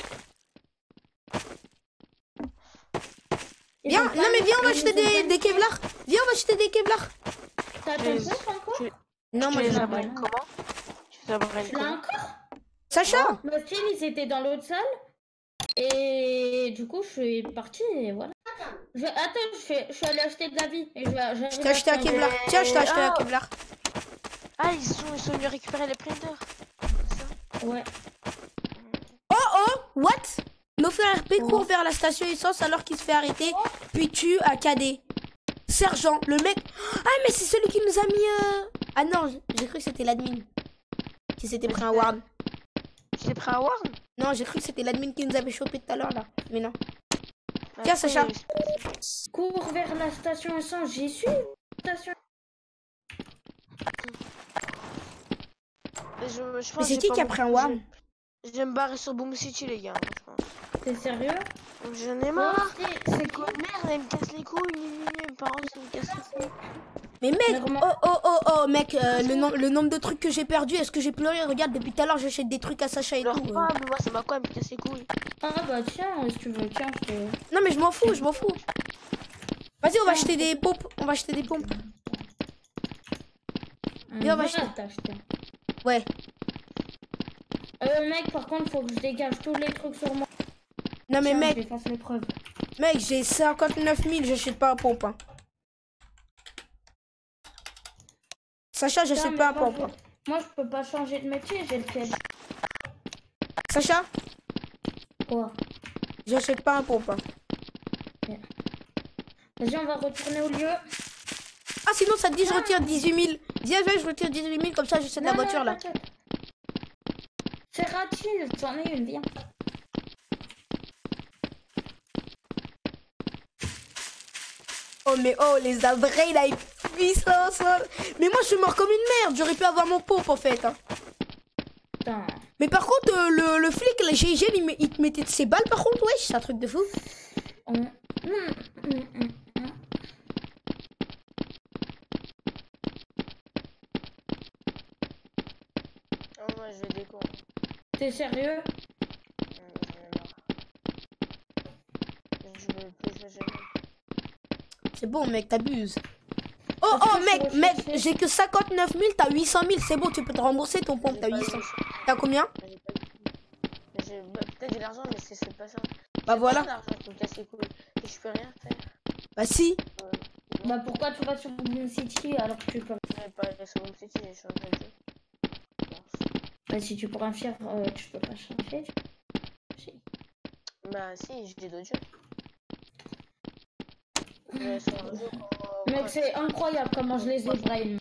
Ils Viens, ont pas non mais mis- viens, on va ils acheter ont des, pas des mis- Kevlar. Viens, on va acheter des Kevlar. T'as ton Tu- compte encore? tu- Non, moi Tu je les l'ai as pas. brain comment? Tu les as brain Tu l'as comment? encore? Sacha. Le style, ils étaient dans l'autre salle. Et du coup, je suis partie et voilà. Je... Attends, je, fais... je suis allée acheter de la vie. Et je vais... j'arrive Je t'ai acheté à un prendre- Kevlar. Tiens, je t'ai acheté un Ah. Kevlar. Ah, ils sont, ils sont venus récupérer les printers. C'est ça? Ouais. Oh oh, what? Nos frères R P courent vers la station essence alors qu'il se fait arrêter, puis tue un cadet. Sergent, le mec. Ah, mais c'est celui qui nous a mis. Euh... Ah non, j'ai cru que c'était l'admin qui s'était pris un warn. Tu t'es pris un warn? Non, j'ai cru que c'était l'admin qui nous avait chopé tout à l'heure là. Mais non. Bah, Tiens, après, Sacha. Cours vers la station essence. J'y suis. Station. Je, je pense Mais c'est que qui j'ai qui a pas pris un beaucoup- warn? Je je vais me barrer sur Boom City, les gars, je pense. T'es sérieux? J'en ai marre. Oh, c'est- c'est Quoi, merde, elle me casse les couilles. gna, gna, gna, Mes parents, ils me cassent les couilles. Mais mec, Vraiment. oh oh oh oh mec, euh, le, nom- le nombre de trucs que j'ai perdu, est-ce que j'ai pleuré? Regarde, depuis tout à l'heure j'achète des trucs à Sacha et Leur tout. euh. pas, mais moi, c'est ma quoi, elle me casse les couilles. Ah bah tiens, si tu veux, tiens, je te... Non mais je m'en fous, je m'en fous. Vas-y, on va Tiens. acheter des pompes, on va acheter des pompes. Viens, on va Voilà, acheter. t'as acheté. Ouais. Euh, mec, par contre, faut que je dégage tous les trucs sur moi. Non mais Tiens, mec, j'efface les preuves. mec, j'ai cinquante-neuf mille, j'achète pas un pompe. Hein. Sacha, Putain, j'achète mais pas un moi, pompe. je- Hein. Moi, je peux pas changer de métier, j'ai le piège. Sacha, Quoi? j'achète pas un pompe. Hein. Vas-y, on va retourner au lieu. Ah sinon ça te dit je retire dix-huit mille. Viens, viens, je retire dix-huit mille comme ça j'achète la Non, non, voiture là. t'inquiète. C'est rapide, j'en ai une, viens. Oh mais oh les avrils là, ils puissance. Mais moi je suis mort comme une merde, j'aurais pu avoir mon pompe en fait. Hein. Putain. Mais par contre euh, le, le flic, le G I G N, il, me- il te mettait de ses balles par contre, wesh, c'est un truc de fou. On... Hum, hum, hum, hum. Oh, moi, je vais découvrir. T'es sérieux? Je veux plus jouer jamais. C'est bon mec, t'abuses. Oh Parce oh que mec, je mec, recherchais- j'ai que cinquante-neuf mille, t'as huit cent mille, c'est bon, tu peux te rembourser ton pompe, t'as huit cents. T'as combien? J'ai pas de- Mais j'ai- bah, peut-être j'ai de l'argent, mais c'est c'est pas ça. Bah J'ai voilà. pas d'argent pour me casser les couilles. Et je peux rien faire. Bah si. Euh, Bah pourquoi tu vas sur Boom City alors que tu peux... je vais pas aller sur mon petit, j'ai changé de jeu. Bah si tu prends un fier, euh, tu peux pas changer. Si. Bah si, j'ai des d'autres jeux. Je vais sur un jeu quand- Mec, quand- c'est incroyable comment je les ai brain.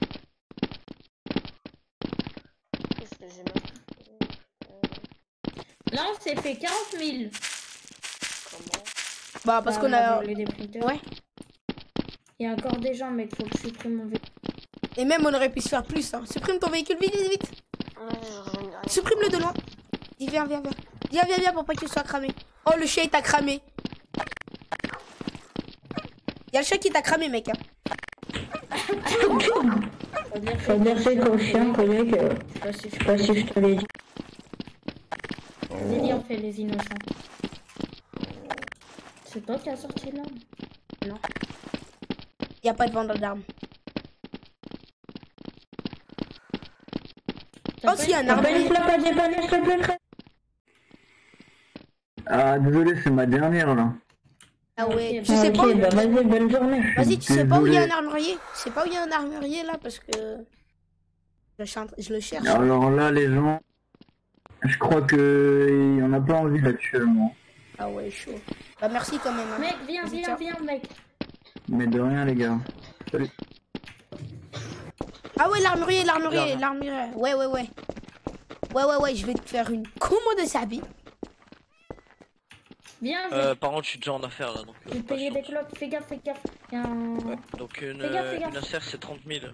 Qu'est-ce que j'ai même- Euh, Là, on s'est fait quarante mille. Comment? Bah parce Bah, qu'on on a... volé des printers. Ouais. Il y a encore des gens, mec, faut que je supprime mon véhicule. Et même on aurait pu se faire plus. Hein. Supprime ton véhicule, vite, vite, vite. Ouais, je reviens derrière. Supprime-le de loin. Dis viens, viens, viens. Viens, viens, viens pour pas qu'il soit cramé. Oh le chien il t'a cramé. Y'a le chien qui t'a cramé mec. Hein. Faut dire que c'est conscient, collègue. Je sais pas si je te l'ai dit. Vas-y, on fait les innocents. C'est toi qui as sorti l'arme? Non. Y'a pas de vendeur d'armes. Oh si, un arme. Ah, désolé, c'est ma dernière là. Ah ouais. Ok, Tu bah, sais ok, pas où... bah, vas-y, bonne journée. Vas-y, tu sais pas où il y a un Désolé. armurier? Tu sais pas où il y a un armurier là parce que... Je, suis en train- je le cherche. Alors là, les gens, je crois que y en a pas envie actuellement. Ah ouais, chaud. Bah merci quand même. Hein. Mec, viens, Vas-y, viens, tiens. viens, mec. Mais de rien, les gars. Salut. Ah ouais, l'armurier, l'armurier, l'armurier. Ouais, ouais, ouais. Ouais, ouais, ouais, je vais te faire une commande de sabie. Viens, viens. Euh, par contre, je suis déjà en affaires là, donc. Je vais euh, te pas payer chaud. des clopes, fais gaffe, fais gaffe. Il y a un... Ouais, donc une, Fais gaffe, fais euh, gaffe. une affaire c'est trente mille.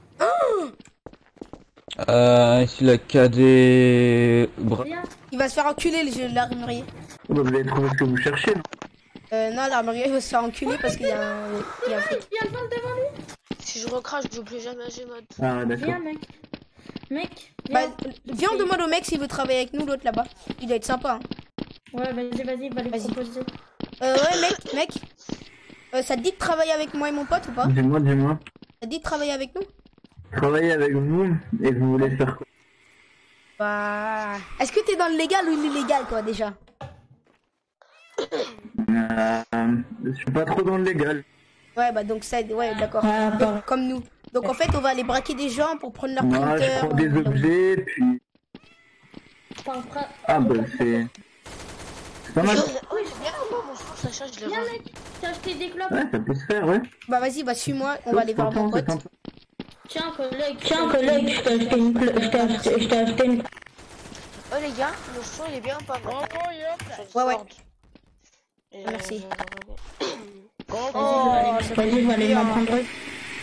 Euh, ici le cadet... Bra... Viens. Il va se faire enculer le jeu de l'armurier. Bah, vous avez trouvé ce que vous cherchez, non? Euh, non, l'armurier va se faire enculer parce qu'il y a un... Il y a un flic. Viens, devant, devant lui. Si je recrache, je joue plus jamais à Gmod. Ah, d'accord. Viens, mec. Mec, Bah, viens. viens, on demande au mec s'il veut travailler avec nous, l'autre là-bas. Il doit être sympa. Hein. Ouais, vas-y, vas-y, va lui Vas-y. proposer. Euh, ouais, mec, mec. Euh, ça te dit de travailler avec moi et mon pote ou pas? Dis-moi, dis-moi. Ça te dit de travailler avec nous? Travailler avec vous, et vous voulez faire quoi? Bah... Est-ce que t'es dans le légal ou l'illégal, quoi, déjà? euh, Je suis pas trop dans le légal. Ouais, bah donc ça... Ouais, d'accord. Ah, Donc, comme nous. Donc en fait, on va aller braquer des gens pour prendre leur Moi, printer. je prends des ou- objets, puis... Par fra- Ah, bah, c'est... C'est pas mal. Oui, j'ai bien un bon mensonge, Sacha, je l'ai Viens, revu. mec. T'as acheté des clopes? Ouais, ça peut se faire, ouais. Bah vas-y, bah suis-moi, on va aller voir mon pote. Tiens, collègue. Tiens, collègue, je t'ai acheté une clope. Je t'ai acheté, je t'ai acheté une Oh les gars, le son il est bien pas mal. Ouais, ouais. Et, Merci. euh, Oh, ça fait Vas-y, je vais aller plaisir. m'en prendre une.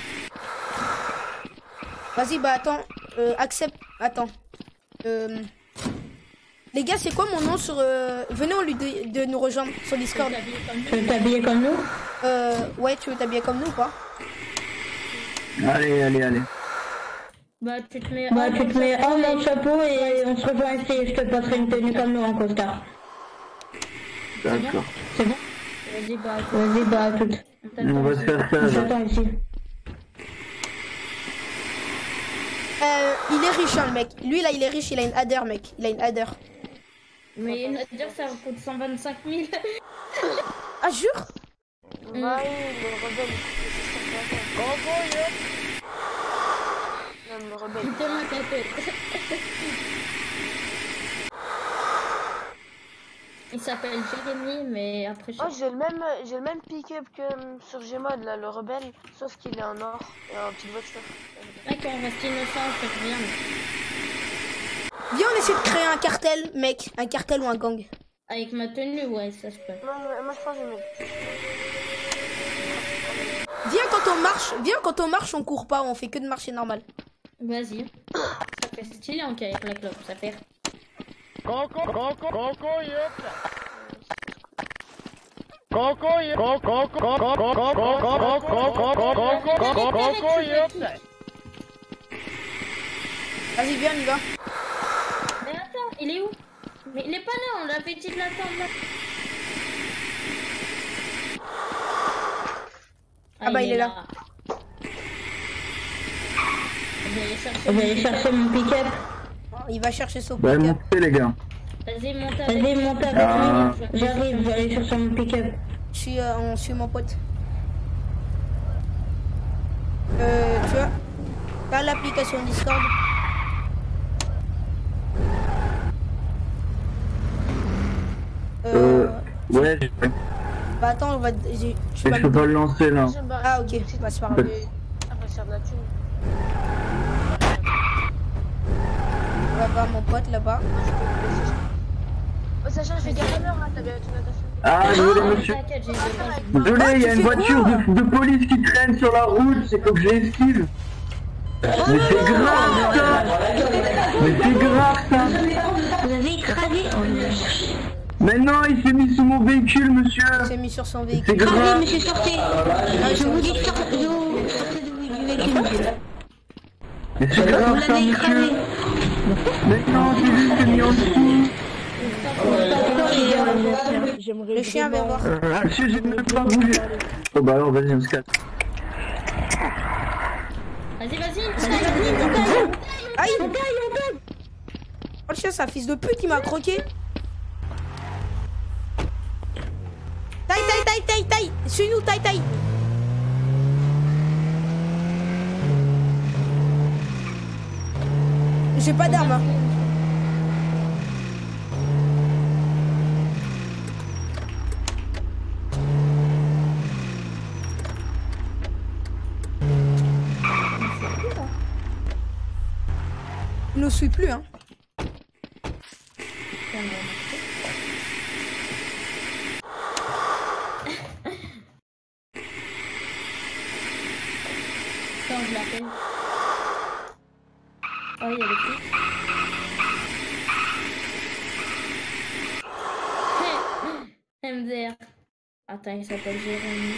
Vas-y, bah attends, euh, accepte, attends. Euh... Les gars, c'est quoi mon nom sur... Euh... Venez, on lui de, de nous rejoindre sur Discord. Tu veux t'habiller comme nous? Euh... Ouais, tu veux t'habiller comme nous ou pas? Allez, allez, allez. Bah, tu te mets bah, tu te mets en mon chapeau et on se rejoint ici. Je te passerai une tenue comme nous en costard. D'accord. C'est bon? Vas-y, bah, vas-y, bah, à toutes. On va se faire ça, On là. s'attend ici. Euh, il est riche, hein, le mec. Lui, là, il est riche, il a une Hadder, mec. Il a une Hadder. Mais une Hadder, ça coûte cent vingt-cinq mille. Ah, jure? Bah oui, le rebelle. Non, le rebelle. Putain, ma tête. Il s'appelle Jérémy, mais après... Oh, j'ai le même, j'ai le même pick-up que sur Gmod, là, le rebelle, sauf qu'il est en or et en petite voiture. Mec, on reste innocent, on fait rien. Viens, on essaie de créer un cartel, mec. Un cartel ou un gang. Avec ma tenue, ouais, ça se peut. Non, mais moi je pense que je vais... Viens quand on marche, viens quand on marche, on court pas, on fait que de marcher normal. Vas-y. Ça fait stylé en avec la clope, ça fait... Coco, coco, coco, yep. Coco, yep. Coco, coco, coco, coco, coco, coco, coco, yep. Vas-y, viens, on y va. Mais attends, il est où? Mais il est pas là, on l'a fait de l'attendre là. Ah, ah bah il est là. là. Je vais aller chercher mon pick-up. Il va chercher son pick-up. Bah, montez les gars. Vas-y, monte avec Vas-y, monte avec ah. moi. J'arrive, je vais aller chercher mon pick-up. Je suis, euh, on suit mon pote. Euh, tu vois, t'as l'application Discord. Euh, euh ouais. Bah attends, on va. Je peux, peux pas le lancer là. Ah ok, bah, c'est pas grave. On va voir mon pote là-bas. Oh, Sacha, je fais gaffe à l'heure, hein, t'as bien ton attention. Ah, désolé monsieur. Désolé, il y a une voiture de, de police qui traîne sur la route, c'est faut que je l'esquive. Mais c'est grave ça. Mais c'est grave ça. Vous avez écrasé. Mais non, il s'est mis sous mon véhicule, monsieur. Il s'est mis sur son véhicule. C'est grave. Allez, monsieur, sortez. Je vous dis de sortir du véhicule. Mais c'est grave ça, monsieur. Mais non, j'ai vu, c'est mis en dessous. Le chien vient voir. Euh, monsieur, j'ai même pas bougé. Oh bah alors, vas-y, on se casse. Vas-y, vas-y, vas-y. Aïe, on taille, on taille. Oh le chien, c'est un fils de pute, il m'a croqué. Taille, taille, taille, taille, taille. Suis-nous, taille, taille. J'ai pas d'arme. Hein. Il ne suit plus, hein. Quand je l'appelle. Oh, il y a le flic. M D R. Attends, il s'appelle Jérémy.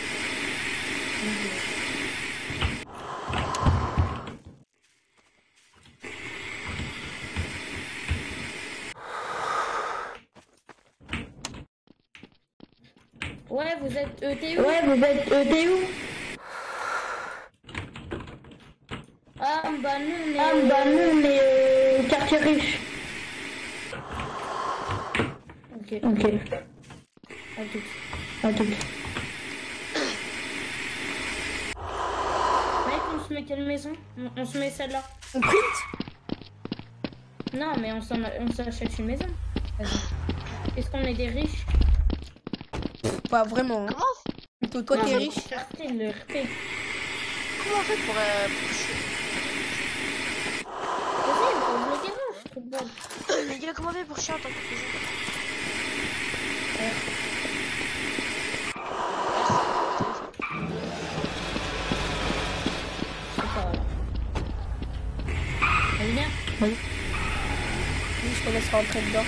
Ouais, vous êtes E T où? Ouais, vous êtes E T où? Ah bah nous, mais... Ah bah nous, mais euh, quartier riche. Ok. Ok. À tout. À tout. Mec, on se met quelle maison? On, on se met celle-là. On print? Non, mais on s'achète une maison. Est-ce qu'on est des riches? Pas vraiment. Comment? Plutôt toi t'es riche. Le R P. Comment on fait pour... Euh... Vas-y, il faut le garage, je trouve bon. Les gars, comment on fait pour chier en tant que prison? Vas-y, viens. Oui. Oui, je te laisse rentrer dedans.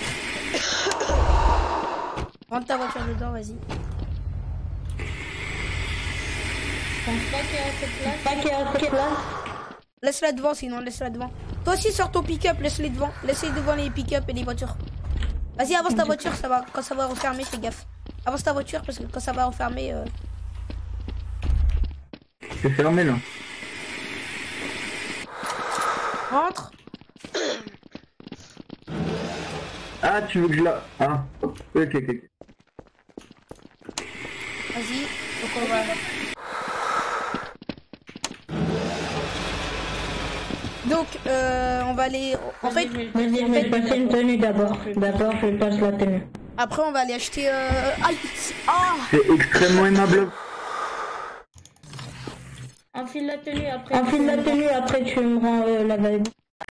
Rentre ta voiture dedans, vas-y. Je pense pas qu'il y a assez de place. Pas qu'il y a assez de place. Laisse-la devant, sinon laisse-la devant. Toi aussi, sors ton pick-up, laisse-les devant. Laisse-les devant les pick-up et les voitures. Vas-y, avance ta voiture, ça va. Quand ça va refermer, fais gaffe. Avance ta voiture parce que quand ça va refermer. Euh... C'est fermé là. Rentre. Ah, tu veux que je la... Ah, ok, ok, ok. Vas-y, donc on va... Donc, euh, on va aller... En fait... Vas-y, je vais passer une tenue d'abord. D'abord, je passe la tenue. Après, on va aller acheter... Euh... Aïe. Ah. C'est extrêmement aimable. Enfile la tenue après. Enfile la tenue, après tu me rends euh, la valise.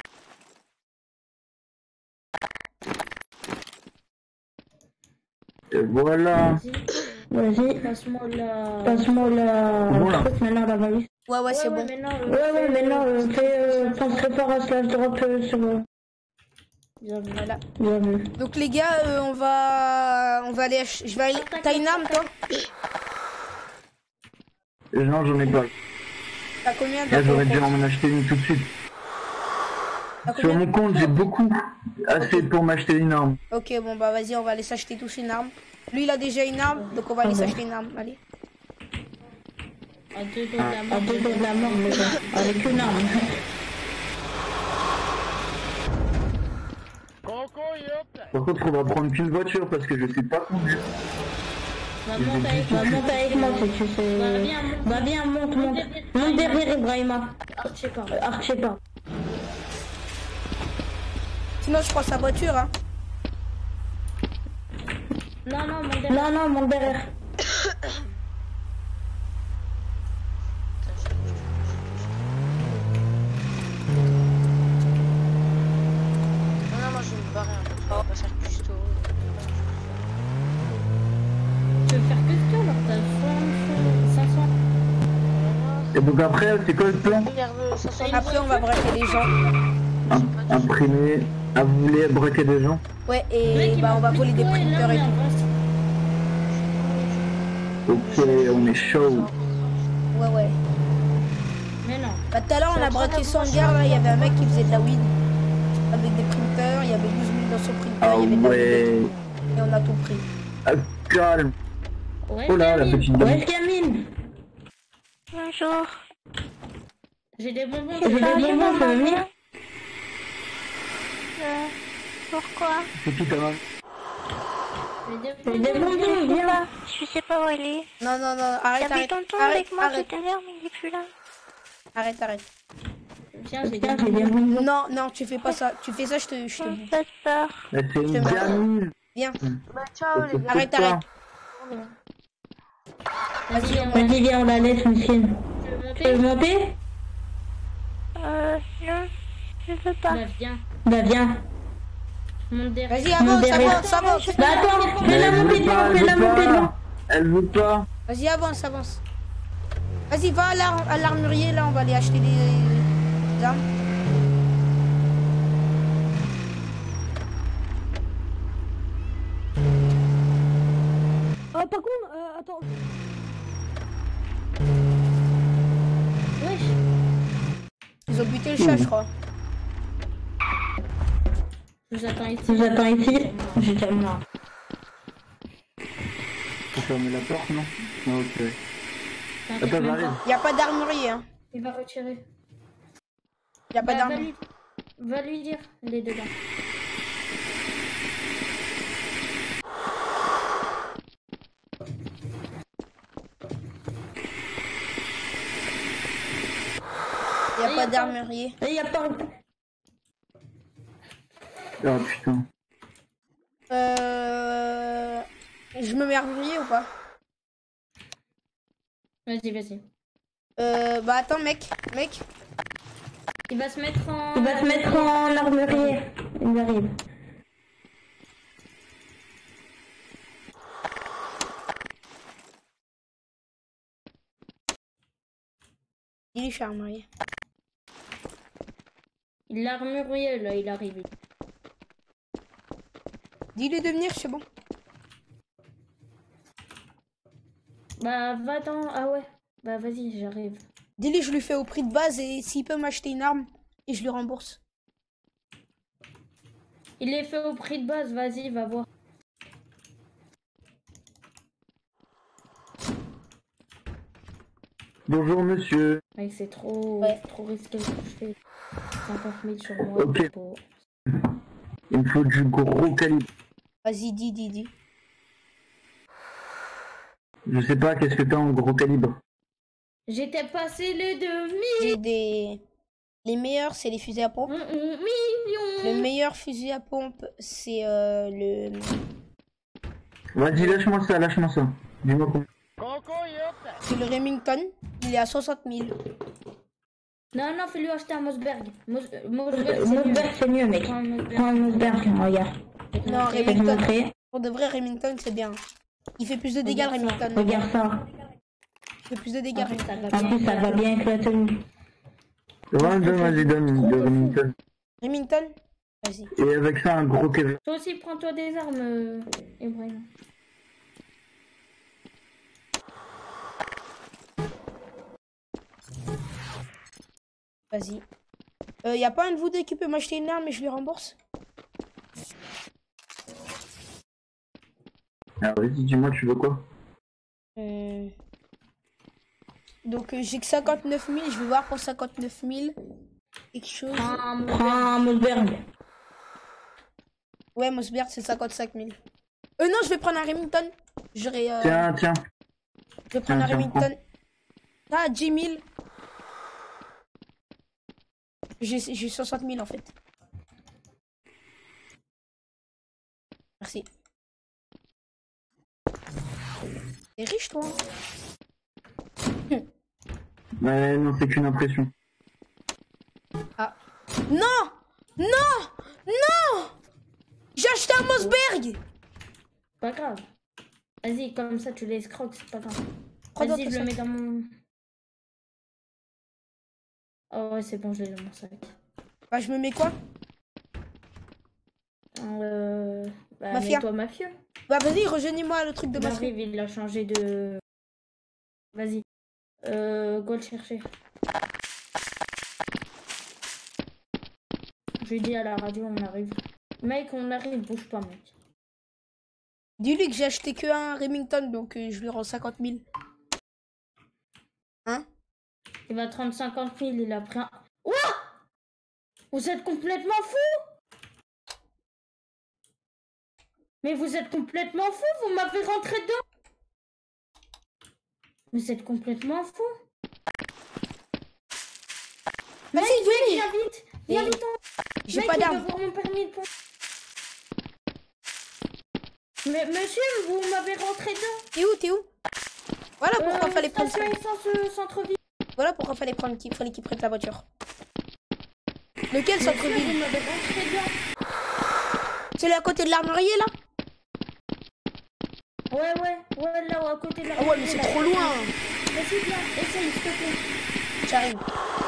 Et voilà. Vas-y. Passe-moi la... Passe-moi la... Bon, là. truc, maintenant la valise. Ouais, ouais, c'est ouais, bon. Maintenant, euh, Ouais, ouais, maintenant, euh, fais euh, ton prépare à slash drop euh, sur... Euh... Bien vu. Voilà. Bien vu. Donc les gars, euh, on va... On va aller acheter... Je vais aller... T'as une arme, toi? Euh, Non, j'en ai pas. T'as combien? Là, j'aurais dû en acheter une tout de suite. Sur mon compte, j'ai beaucoup. Assez pour m'acheter une arme. Ok, bon bah vas-y, on va aller s'acheter tous une arme. Lui, il a déjà une arme, donc on va aller s'acheter une arme. Allez. À deux dos de la mort. À deux dos de la mort, les gars. Avec une arme. Par contre, on va prendre qu'une voiture parce que je sais pas conduire. Va monter avec Va monter avec moi si tu sais. Va viens, monte. Va bien, monte, monte. Monte derrière Ibrahima. Archer pas. Euh, Archer pas. Sinon, je prends sa voiture, hein. Non, non, monte derrière. Non, non, monte derrière. Non, non, moi je vais me barrer un peu. On va pas faire custo. Tu veux faire que ce tour, alors t'as cinq cents. Et donc après, c'est quoi le plan? Après, on va braquer les gens. Im- Imprimer. Ah, vous voulez braquer des gens? Ouais, et bah on va voler des printers et tout. Ok, on est chaud. Ouais, ouais. Mais non. Bah tout à l'heure, on a braqué Sangar, là, il y avait un mec qui faisait de la weed. Avec des printers, il y avait douze mille dans son printer, Ah il y avait de la ouais. weed. Et on a tout pris. Ah, calme. Ouais, Oh là, la petite dame. Ouais, Camille. Bonjour. J'ai des bonbons. J'ai des bonbons, tu veux venir? Euh, pourquoi? C'est qui ta main? J'ai des bonbons, viens. Je sais pas où elle est. Non, non, non, arrête, T'avais arrête. tonton Arrête, avec moi arrête, tout à l'heure, mais il est plus là. arrête, arrête. Viens, j'ai des Tiens, j'ai bonbons. des bonbons. Non, non, tu fais pas ça. Tu fais ça, je te... Je te... Pas peur. Mais c'est une Je te- gamine. Viens. Bah, ciao les gars. Arrête, arrête. Vas-y, on va... Vas-y, viens, on la laisse, Michel. Tu veux Tu veux monter? monter? Euh, non, je veux pas. Bah, viens. Bah, viens. Monte derrière. Vas-y, avance, derrière. avance, avance. Bah, attends, Mais fais la elle montée veut devant, pas, fais elle la veut montée devant. pas. Elle veut pas. Vas-y, avance, avance. Vas-y, va à l'ar- à l'armurier, là, on va aller acheter des, des armes. Oh, par contre, euh, attends. Wesh. Ils ont buté le chat, je crois. Je vous attends ici. Je vous attends ici. J'ai déjà marre. Faut fermer la porte, non? Non, ok. T'inquiète Attends, même j'arrive. pas. Y a pas d'armurier, hein. Il va retirer. Y a pas Bah, d'arme. va, lui... va lui dire, il est dedans. Y a pas d'armurier. Et y a pas... Oh putain. Euh... Je me mets armurier ou pas? Vas-y, vas-y. Euh... Bah attends, mec. Mec. Il va se mettre en... Il va se mettre en armurier. Il arrive. Il est chez armurier. Il l'a armurier, là, il arrive. Dis-lui de venir, c'est bon. Bah, va dans... Ah ouais. Bah, vas-y, j'arrive. Dis-lui, je lui fais au prix de base et s'il peut m'acheter une arme, et je lui rembourse. Il est fait au prix de base, vas-y, va voir. Bonjour monsieur. Mec, c'est trop... Ouais. trop risqué ce que je fais. cinquante mille sur moi. Ok. Pour... Il me faut du gros calibre. Vas-y, dis, dis, dis. Je sais pas, qu'est-ce que t'as en gros calibre? J'étais passé les demi. J'ai des... Les meilleurs, c'est les fusils à pompe. Millions. Le meilleur fusil à pompe, c'est euh, le... Vas-y, lâche-moi ça, lâche-moi ça. Dis-moi combien. C'est le Remington. Il est à soixante mille. Non, non, fais-lui acheter un Mossberg. Mos euh, Mossberg, Mossberg, c'est mieux, mec. Prends un Mossberg, regarde. Non, Remington. Pour de vrai, Remington, c'est bien. Il fait plus de dégâts, le Remington. Regarde ça. Il fait plus de dégâts, Remington. En plus, ça va bien avec la tenue. Ouais, donne, vas-y, donne, de Remington. Remington? Vas-y. Et avec ça, un gros Kevin. Toi aussi, prends-toi des armes, euh, Ibrahim. Vas-y. Euh, y a pas un de vous deux qui peut m'acheter une arme et je lui rembourse? Alors vas-y, dis-moi, tu veux quoi? euh... Donc euh, j'ai que cinquante-neuf mille, je vais voir pour cinquante-neuf mille. Quelque chose. Prends un Mossberg. Ouais, Mossberg c'est cinquante-cinq mille. Euh non, je vais prendre un Remington. J'aurais... Euh... Tiens, tiens. Je vais prendre tiens, un tiens, Remington. Ah, dix mille. J'ai soixante mille en fait. Merci. T'es riche toi? Ouais, non, c'est qu'une impression. Ah. Non! Non! Non! J'ai acheté un Mossberg! Pas grave. Vas-y, comme ça tu les escroques, c'est pas grave. Prends Vas-y, je sac. le mets dans mon... Oh ouais, c'est bon, je l'ai dans mon sac. Bah, je me mets quoi? Euh... Bah, Mafia. mets-toi mafieux. Bah, vas-y, rejoignez-moi le truc de Il mafia. arrive, il a changé de... Vas-y. Euh... Go le chercher. Je lui dis à la radio, on arrive. Mec, on arrive, bouge pas, mec. Dis-lui que j'ai acheté que un Remington, donc euh, je lui rends cinquante mille. Hein? Il va te rendre cinquante mille, il a pris un... Ouah! Vous êtes complètement fou! Mais vous êtes complètement fou, vous m'avez rentré dedans! Vous êtes complètement fou! Vas-y, Mec, venez! viens vite! Viens vite! J'ai Mec, pas il d'arme. veut voir mon permis de conduire. Mais monsieur, vous m'avez rentré dedans! T'es où? T'es où? Voilà pourquoi Euh, fallait prendre ça. station essence, euh, centre-ville. Voilà pourquoi fallait prendre qu'il fallait qu'il prête la voiture. Lequel centre-ville? Vous m'avez rentré dedans. C'est là à côté de l'armurier là? Ouais, ouais, ouais, là, à côté de la... Ah ouais, mais c'est trop loin. Vas-y, viens, essaye, s'il te plaît. J'arrive.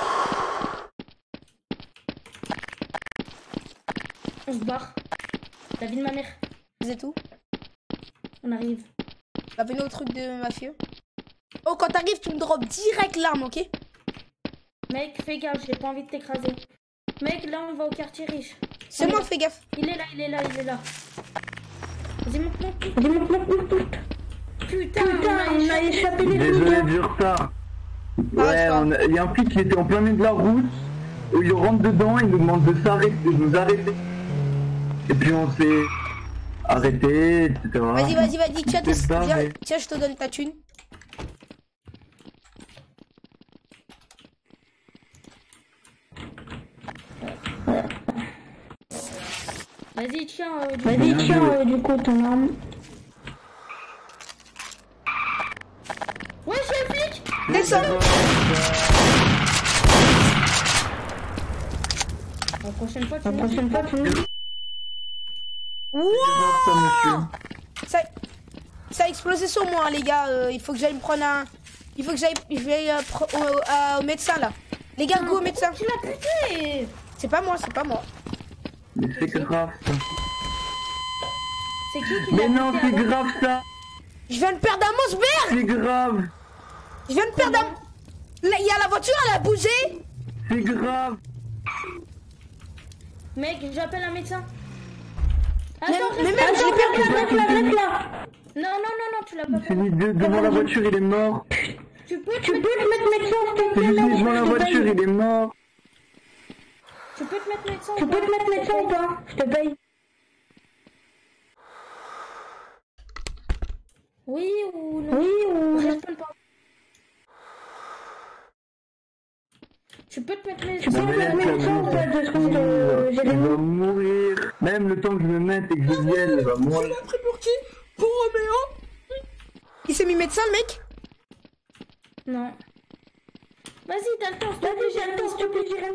On se barre. La vie de ma mère. Vous êtes où? On arrive. Bah, venez au truc de mafieux. Oh, quand t'arrives, tu me drops direct l'arme, ok? Mec, fais gaffe, j'ai pas envie de t'écraser. Mec, là, on va au quartier riche. C'est moi, fais gaffe. Il est là, il est là, il est là. Vas-y, monte, monte, monte. Vas-y, monte, monte, monte, monte. Putain, Putain, on a échappé les Désolé du retard. Ouais, on a- il y a un flic qui était en plein milieu de la route. Où il rentre dedans, il nous demande de s'arrêter, de nous arrêter. Et puis on s'est arrêté, et cetera. Vas-y, vas-y, vas-y. Tiens, C'est tiens, barré. tiens, je te donne ta thune. Vas-y, tiens, euh, du Vas-y, coup. tiens, euh, du coup, ton arme. Ouais, j'ai un flic. Descends. La prochaine fois, tu La nous prochaine dis fois, pas. tu nous... Wouah! Ça, ça a explosé sur moi, les gars. Euh, il faut que j'aille me prendre un. Il faut que j'aille. Je vais euh, pro- au, à- au médecin là. Les gars, go au médecin. Tu l'as buté. C'est pas moi, c'est pas moi. Mais c'est grave ça. C'est qui qui Mais l'a non, buté c'est avant? grave ça. Je viens de perdre un Mossberg. C'est grave. Je viens de perdre un. Là, il y a la voiture, elle a bougé. C'est grave. Mec, j'appelle un médecin. Mais, Attends, mais reste même, là, je l'ai perdu. reste là, reste là. Non, non, non, non, tu l'as pas C'est fait. mis de- devant la voiture, il est mort. Tu peux, Tu peux te mettre médecin, s'il te C'est plaît, juste là, mis devant la je te voiture, paye. il est mort. Tu peux te mettre médecin Tu peux te mettre médecin ou pas? Je te paye. Oui ou non? Oui ou non? Reste pas. Tu peux te mettre médecin. Tu peux te mettre médecin ou pas? Deux secondes, euh, j'ai Il va mourir. Même le temps que je me mette et que je vienne, il va mourir. Pris pour qui? Pour Roméo? Il s'est mis médecin, le mec? Non. Vas-y, t'as le temps, s'il te plaît, j'ai le temps, s'il te plaît, Jérémy.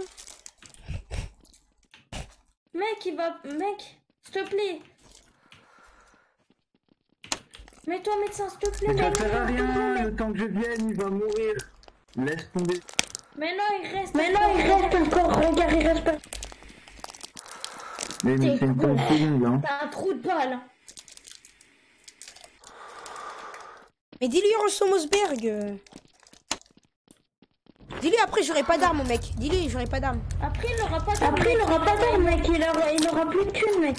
Mec, il va... Mec, s'il te plaît. Mets-toi médecin, s'il te plaît. Mais ça mec, sert à s'il te rien, plaît. le temps que je vienne, il va mourir. Laisse tomber. Mais non, il reste... Mais non, il reste encore. Regarde, il reste pas. Mais, mais c'est une temps seconde, hein. T'as un trou de balle. Mais dis-lui, Rosso Mosberg. Dis-lui, après, j'aurai pas d'armes, mec. Dis-lui, j'aurai pas d'armes. Après, il aura pas d'armes. Après, il aura pas d'armes, mec. Il aura, il aura plus de thunes, mec.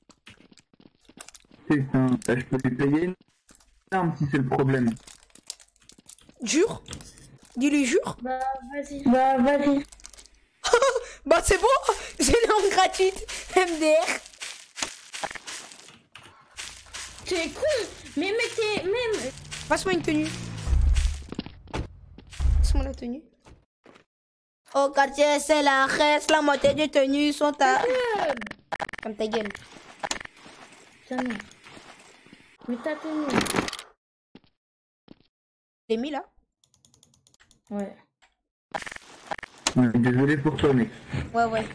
Putain, là, je peux lui payer une arme si c'est le problème. Jure. Dis-lui, jure. Bah, vas-y. Bah, vas-y. Bah, c'est bon. J'ai l'arme gratuite. M D R. T'es con. Mais mec, t'es... Même... Passe-moi une tenue. Passe-moi la tenue. Au quartier, c'est la reste. La moitié des tenues sont à... Comme ta gueule. Jamais. Mais t'as tenu. T'es mis là? Ouais. Ouais, désolé pour toi, mec. Ouais, ouais.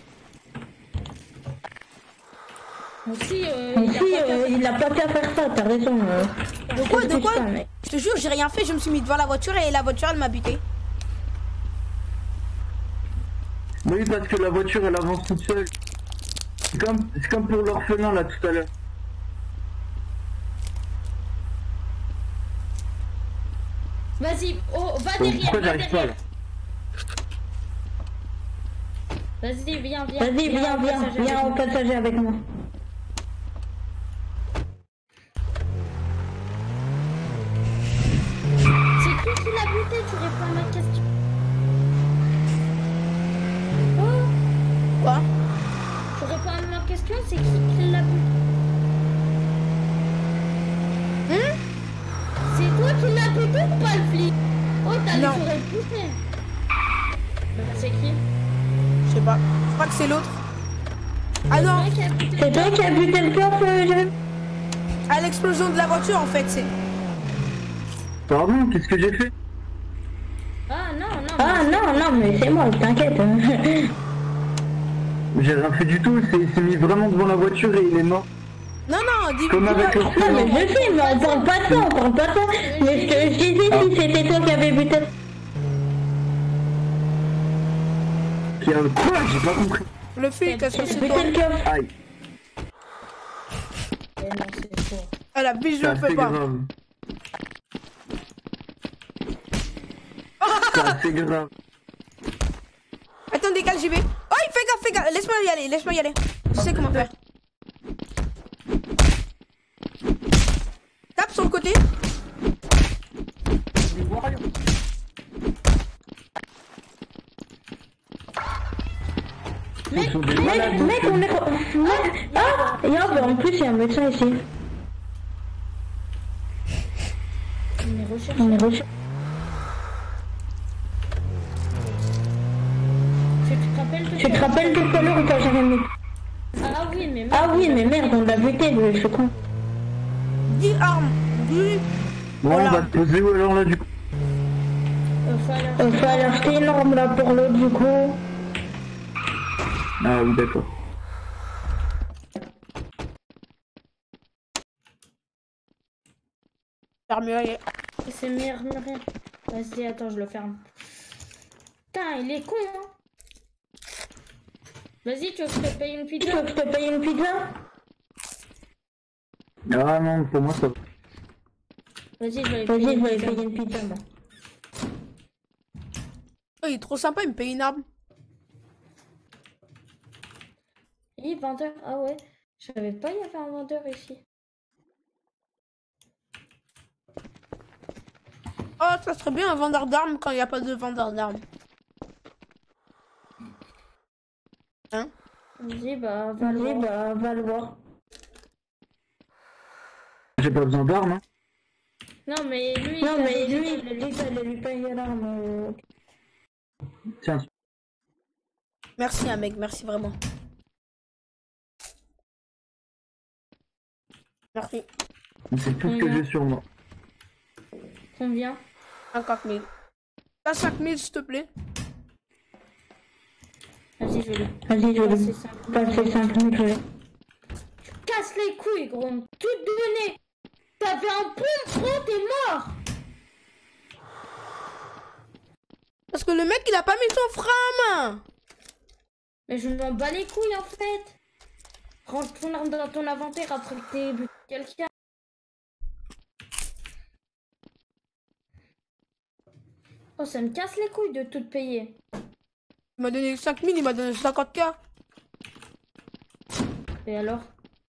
Aussi, euh, Aussi, euh, il a pas qu'à faire ça, t'as raison. Euh. De quoi, de quoi? Ça, mec. Je te jure, j'ai rien fait. Je me suis mis devant la voiture et la voiture, elle m'a buté. Oui, parce que la voiture, elle avance toute seule. C'est comme, c'est comme pour l'orphelin, là, tout à l'heure. Vas-y, oh, va Donc, derrière, pourquoi va j'arrive pas, là? derrière. Vas-y, viens, viens. Vas-y, viens, au viens, passager viens avec au moi. passager avec moi. C'est qui qui l'a buté? Tu réponds à ma question. Oh, Quoi? tu réponds à ma question, c'est qui qui l'a buté? Hein? C'est toi qui l'as buté ou pas le flic? Oh, t'as les Non. oreilles poussées. Bah, c'est qui? Je sais pas. Je crois que c'est l'autre. Ah non, C'est toi qui as buté le coffre, euh, Jérémy? à l'explosion de la voiture en fait, c'est. Pardon, qu'est-ce que j'ai fait? Ah non, non. Ah non, non, mais c'est moi, t'inquiète. J'ai rien fait du tout, c'est- il s'est mis vraiment devant la voiture et il est mort. Non, non, dis Comme avec Non, l'orphelin. mais je sais, mais on parle pas de ça, on parle pas de ça. Mais je te je disais Ah. si c'était toi qui avais buté. Qui a... Quoi? J'ai pas compris. le flic, est-ce que c'est Buté toi? le coffre. Aïe, Eh non, c'est faux. Elle a bijou, c'est on fait assez pas. grave. C'est assez grave. Attends, décale, j'y vais. Oh, il fait gaffe, fais gaffe. Laisse-moi y aller, laisse-moi y aller. Je sais comment faire. Tape sur le côté. Ils sont des Mec, malades. mec, on est... Mec, ah, et hop, en plus, il y a un médecin ici. On est recherché. On est reçu. Tu te rappelles de Tu te rappelles de tout à l'heure ou pas, Jérémy? Ah oui, mais merde. Ah oui, mais merde, on l'a buté, le je con. dix armes. dix. Bon, on va te poser où alors là du coup? Euh, faut aller Il faut aller acheter une arme là pour l'autre, du coup. Ah oui, d'accord. Faire mieux aller. C'est meilleur, rien. Vas-y, attends, je le ferme. Putain, il est con, hein. Vas-y, tu veux que je te paye une Tu pizza? veux que je te paye une pizza? Ah non, pour moi ça va. Vas-y, je vais aller Vas-y, payer je une vais pizza. payer une pizza, moi. Oh, il est trop sympa, il me paye une arme. Oui, vendeur. Ah ouais. Je savais pas, il y avait un vendeur ici. Oh, ça serait bien un vendeur d'armes quand il n'y a pas de vendeur d'armes. Hein? Vas-y, bah, va le voir. Bah, va le voir. J'ai pas besoin d'armes, hein. Non, mais lui, non, mais lui, il a lui paye l'arme. Tiens. Merci, hein, mec, merci vraiment. Merci. C'est tout ce que j'ai sur moi. Combien? cinquante mille. T'as cinq mille, s'il te plaît? Vas-y, je vais. Vas-y, je vais passer cinq mille. Tu casses les couilles, gros. Tout donné. T'avais un pompe, gros, t'es mort. Parce que le mec, il a pas mis son frein à main. Mais je m'en bats les couilles, en fait. Range ton arme dans ton inventaire après que t'aies buté quelqu'un. Oh, ça me casse les couilles de tout payer. Il m'a donné cinq mille, il m'a donné cinquante K. Et alors?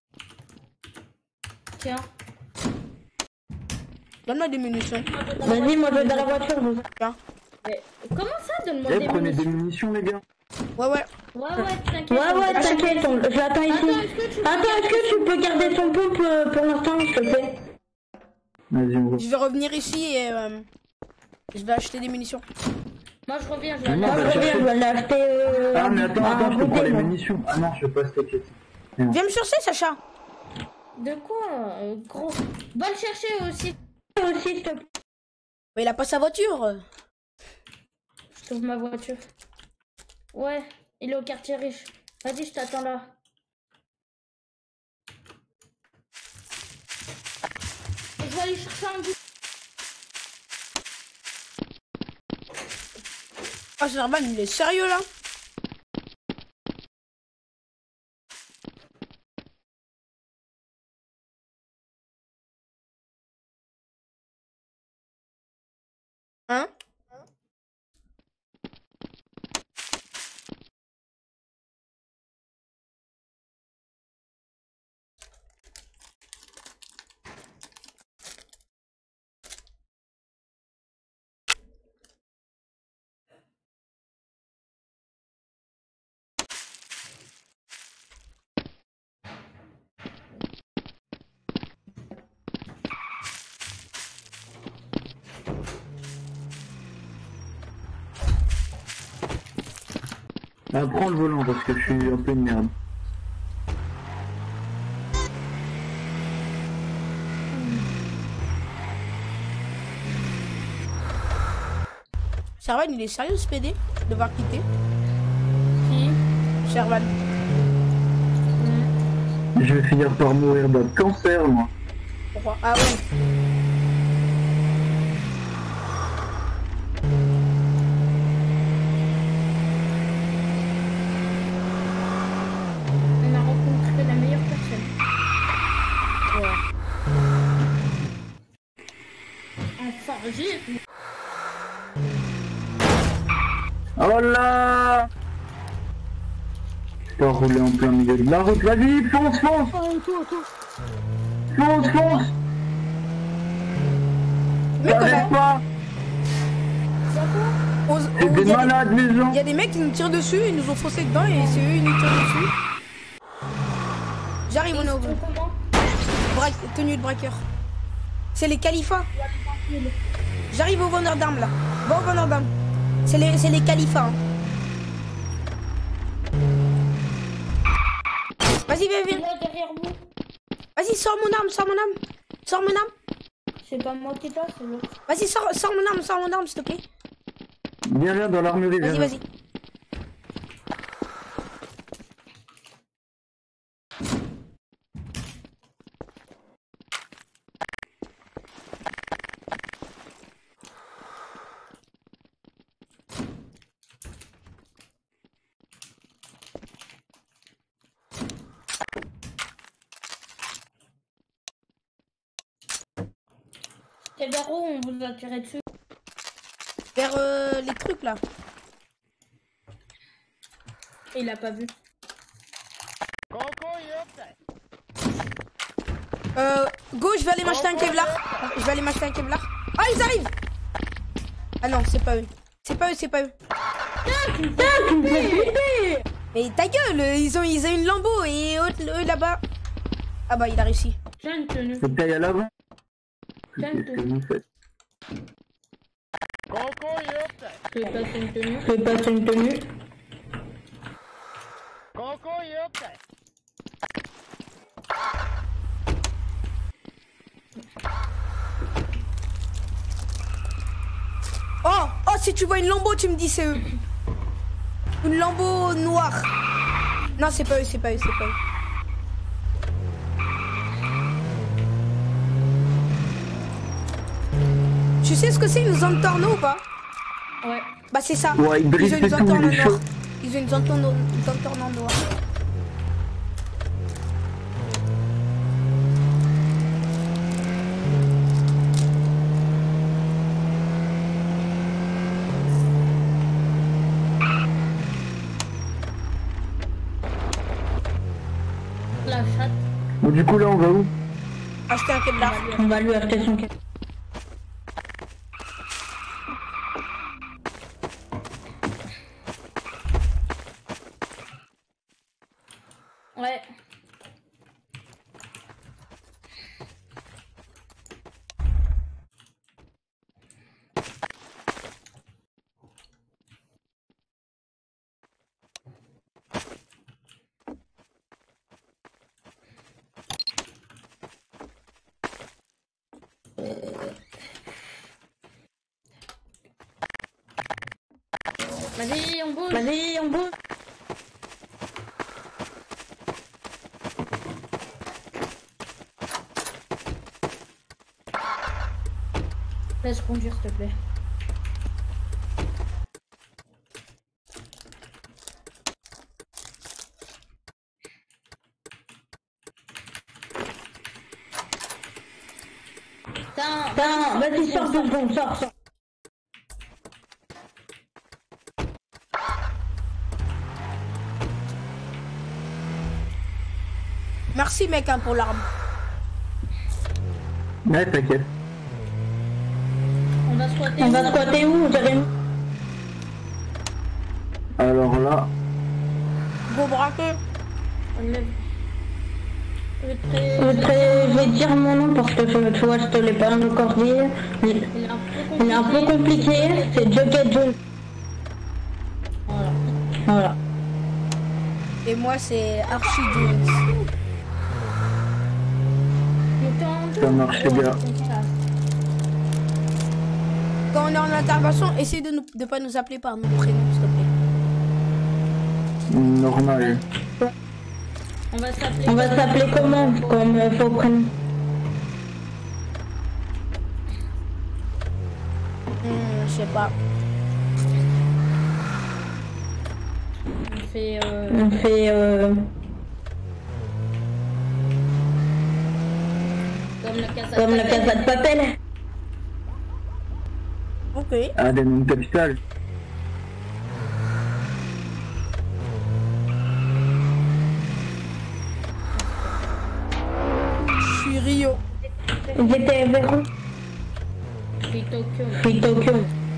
Tiens. Donne-moi des munitions. Vas-y, moi je vais dans la voiture. Tiens. Mais comment ça, donne-moi Eh, des prenez munitions? des munitions, les gars. Ouais, ouais. Ouais, ouais, t'inquiète. Ouais, ouais, t'inquiète, on- je l'attends ici. Attends, est-ce que tu peux garder ton pompe euh, pour l'instant, s'il te plaît? Vas-y, on va. Je vais revenir ici et euh, je vais acheter des munitions. Moi je reviens, je Mais non, vais bah, Je reviens, je vais l'acheter. euh, Ah, mais attends, à attends, je te prends côté, les moi. munitions. Ah non, je vais pas stocker ça. Viens me chercher, Sacha. De quoi, euh, gros? Va le chercher aussi. Aussi, s'il te plaît. Mais il a pas sa voiture. Je trouve ma voiture. Ouais, il est au quartier riche. Vas-y, je t'attends là. Je vais aller chercher un bout. Ah, c'est normal, il est sérieux là. Hein? Ah, prends le volant parce que je suis un peu une merde. Servan, il est sérieux ce P D? Devoir quitter? Qui? Servan. Je vais finir par mourir d'un cancer, moi. Pourquoi? Ah ouais. On a rencontré la meilleure personne. Ouais. Enfin, j'ai... Oh là! Je peux rouler en plein milieu de la route. Vas-y, fonce, fonce! Fonce, fonce! T'arrêtes pas! On- C'est on- des y a malades, les gens! Il y a des mecs qui nous tirent dessus, ils nous ont foncé dedans et c'est eux qui nous tirent dessus. J'arrive, on est au bout. Bra- tenue de braqueur. C'est les califats. J'arrive au vendeur d'armes là. Va au vendeur d'armes. C'est les, c'est les califats. Hein. Vas-y, viens, viens. Là, derrière vous. Vas-y, sors mon arme, sors mon arme. Sors mon arme. C'est pas moi qui t'as, c'est l'autre. Vas-y, sors, sors mon arme, sors mon arme, s'il te plaît. Viens là dans l'armurerie, viens Vas-y, là. vas-y. C'est vers où on vous a tiré dessus? Vers euh, les trucs là. Il a pas vu. Euh, go, je vais aller m'acheter un Kevlar. Je vais aller m'acheter un Kevlar. Ah, ils arrivent. Ah non, c'est pas eux. C'est pas eux, c'est pas eux. Putain, tu me fais flipper. Mais ta gueule, ils ont, ils ont une Lambo et eux, eux là-bas. Ah bah il a réussi. Tiens une tenue. C'est taille à l'avant. Tiens une Qu'est-ce que vous faites? Je vais passer une tenue. Je vais passer une tenue. Oh, oh, si tu vois une Lambo, tu me dis c'est eux. Une Lambo noire. Non, c'est pas eux, c'est pas eux, c'est pas eux. Tu sais ce que c'est une zone torno ou pas? Ouais. Bah c'est ça. Ouais, ils ils brisent ont une zone tout, torno les noire. cheveux. Ils ont une zone torno, une zone torno noire. La chatte. Bon, du coup, là, on va où? Acheter un kebab. On va lui acheter son kebab. Ouais. Vas-y, on bouge. Vas-y, on bouge. Laisse conduire, s'il te plaît. Putain, vas-y, sors deux secondes, sors, sors. Merci mec hein, pour l'arme. Ouais, t'inquiète. On va squatter. On va squatter où, Jérémy? Alors là. Go braquer. Enlève. Je vais, te... je vais te dire mon nom parce que je, tu vois, je te l'ai pas encore dit. Il, il est un peu compliqué. C'est Jocket Jones. Voilà. Voilà. Et moi c'est Archie Jones. Ça marche bien. Quand on est en intervention, essaye de ne de pas nous appeler par nos prénoms, s'il te plaît. Normal. On va s'appeler. On va s'appeler comment? Comme euh, faux prénom. Hmm, je sais pas. On fait. Euh... On fait. Euh... Comme la casa, Comme la casa de Papel. Ok. Ah, des noms de capital. Je suis Rio. J'étais vers où? Je suis Tokyo. Je suis Tokyo.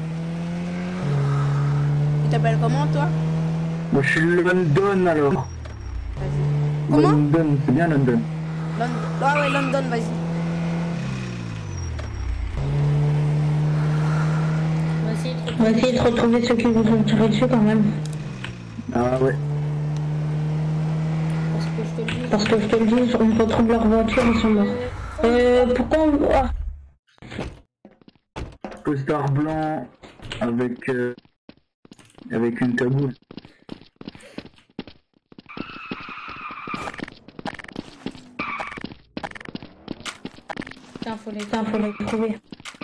Tu t'appelles comment toi? Moi je suis London alors. Comment? London, c'est bien London. London. Ah ouais, London, vas-y. On va essayer de retrouver ceux qui vous ont tiré dessus quand même. Ah ouais. Parce que je te le dis, on retrouve leur voiture, ils sont morts. Euh, pourquoi on... Ah. Costard blanc avec euh, avec une cagoule. Putain, faut les, Putain, faut les trouver.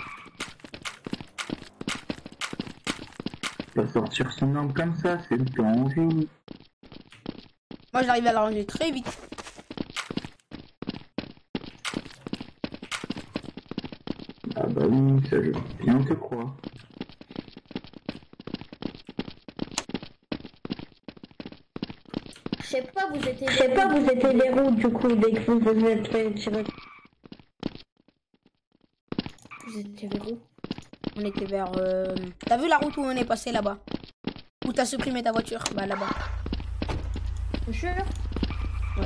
Pas sortir son arme comme ça, c'est le danger. Moi j'arrive à la ranger très vite. Ah bah oui, ça je veux bien te croire. Je sais pas, vous étiez... Je sais pas, vous étiez les routes du coup, dès que vous vous êtes fait tirer. Vous étiez vers où? On était vers... Euh... T'as vu la route où on est passé là-bas? Où t'as supprimé ta voiture? Bah là-bas. T'es sûr? Ouais.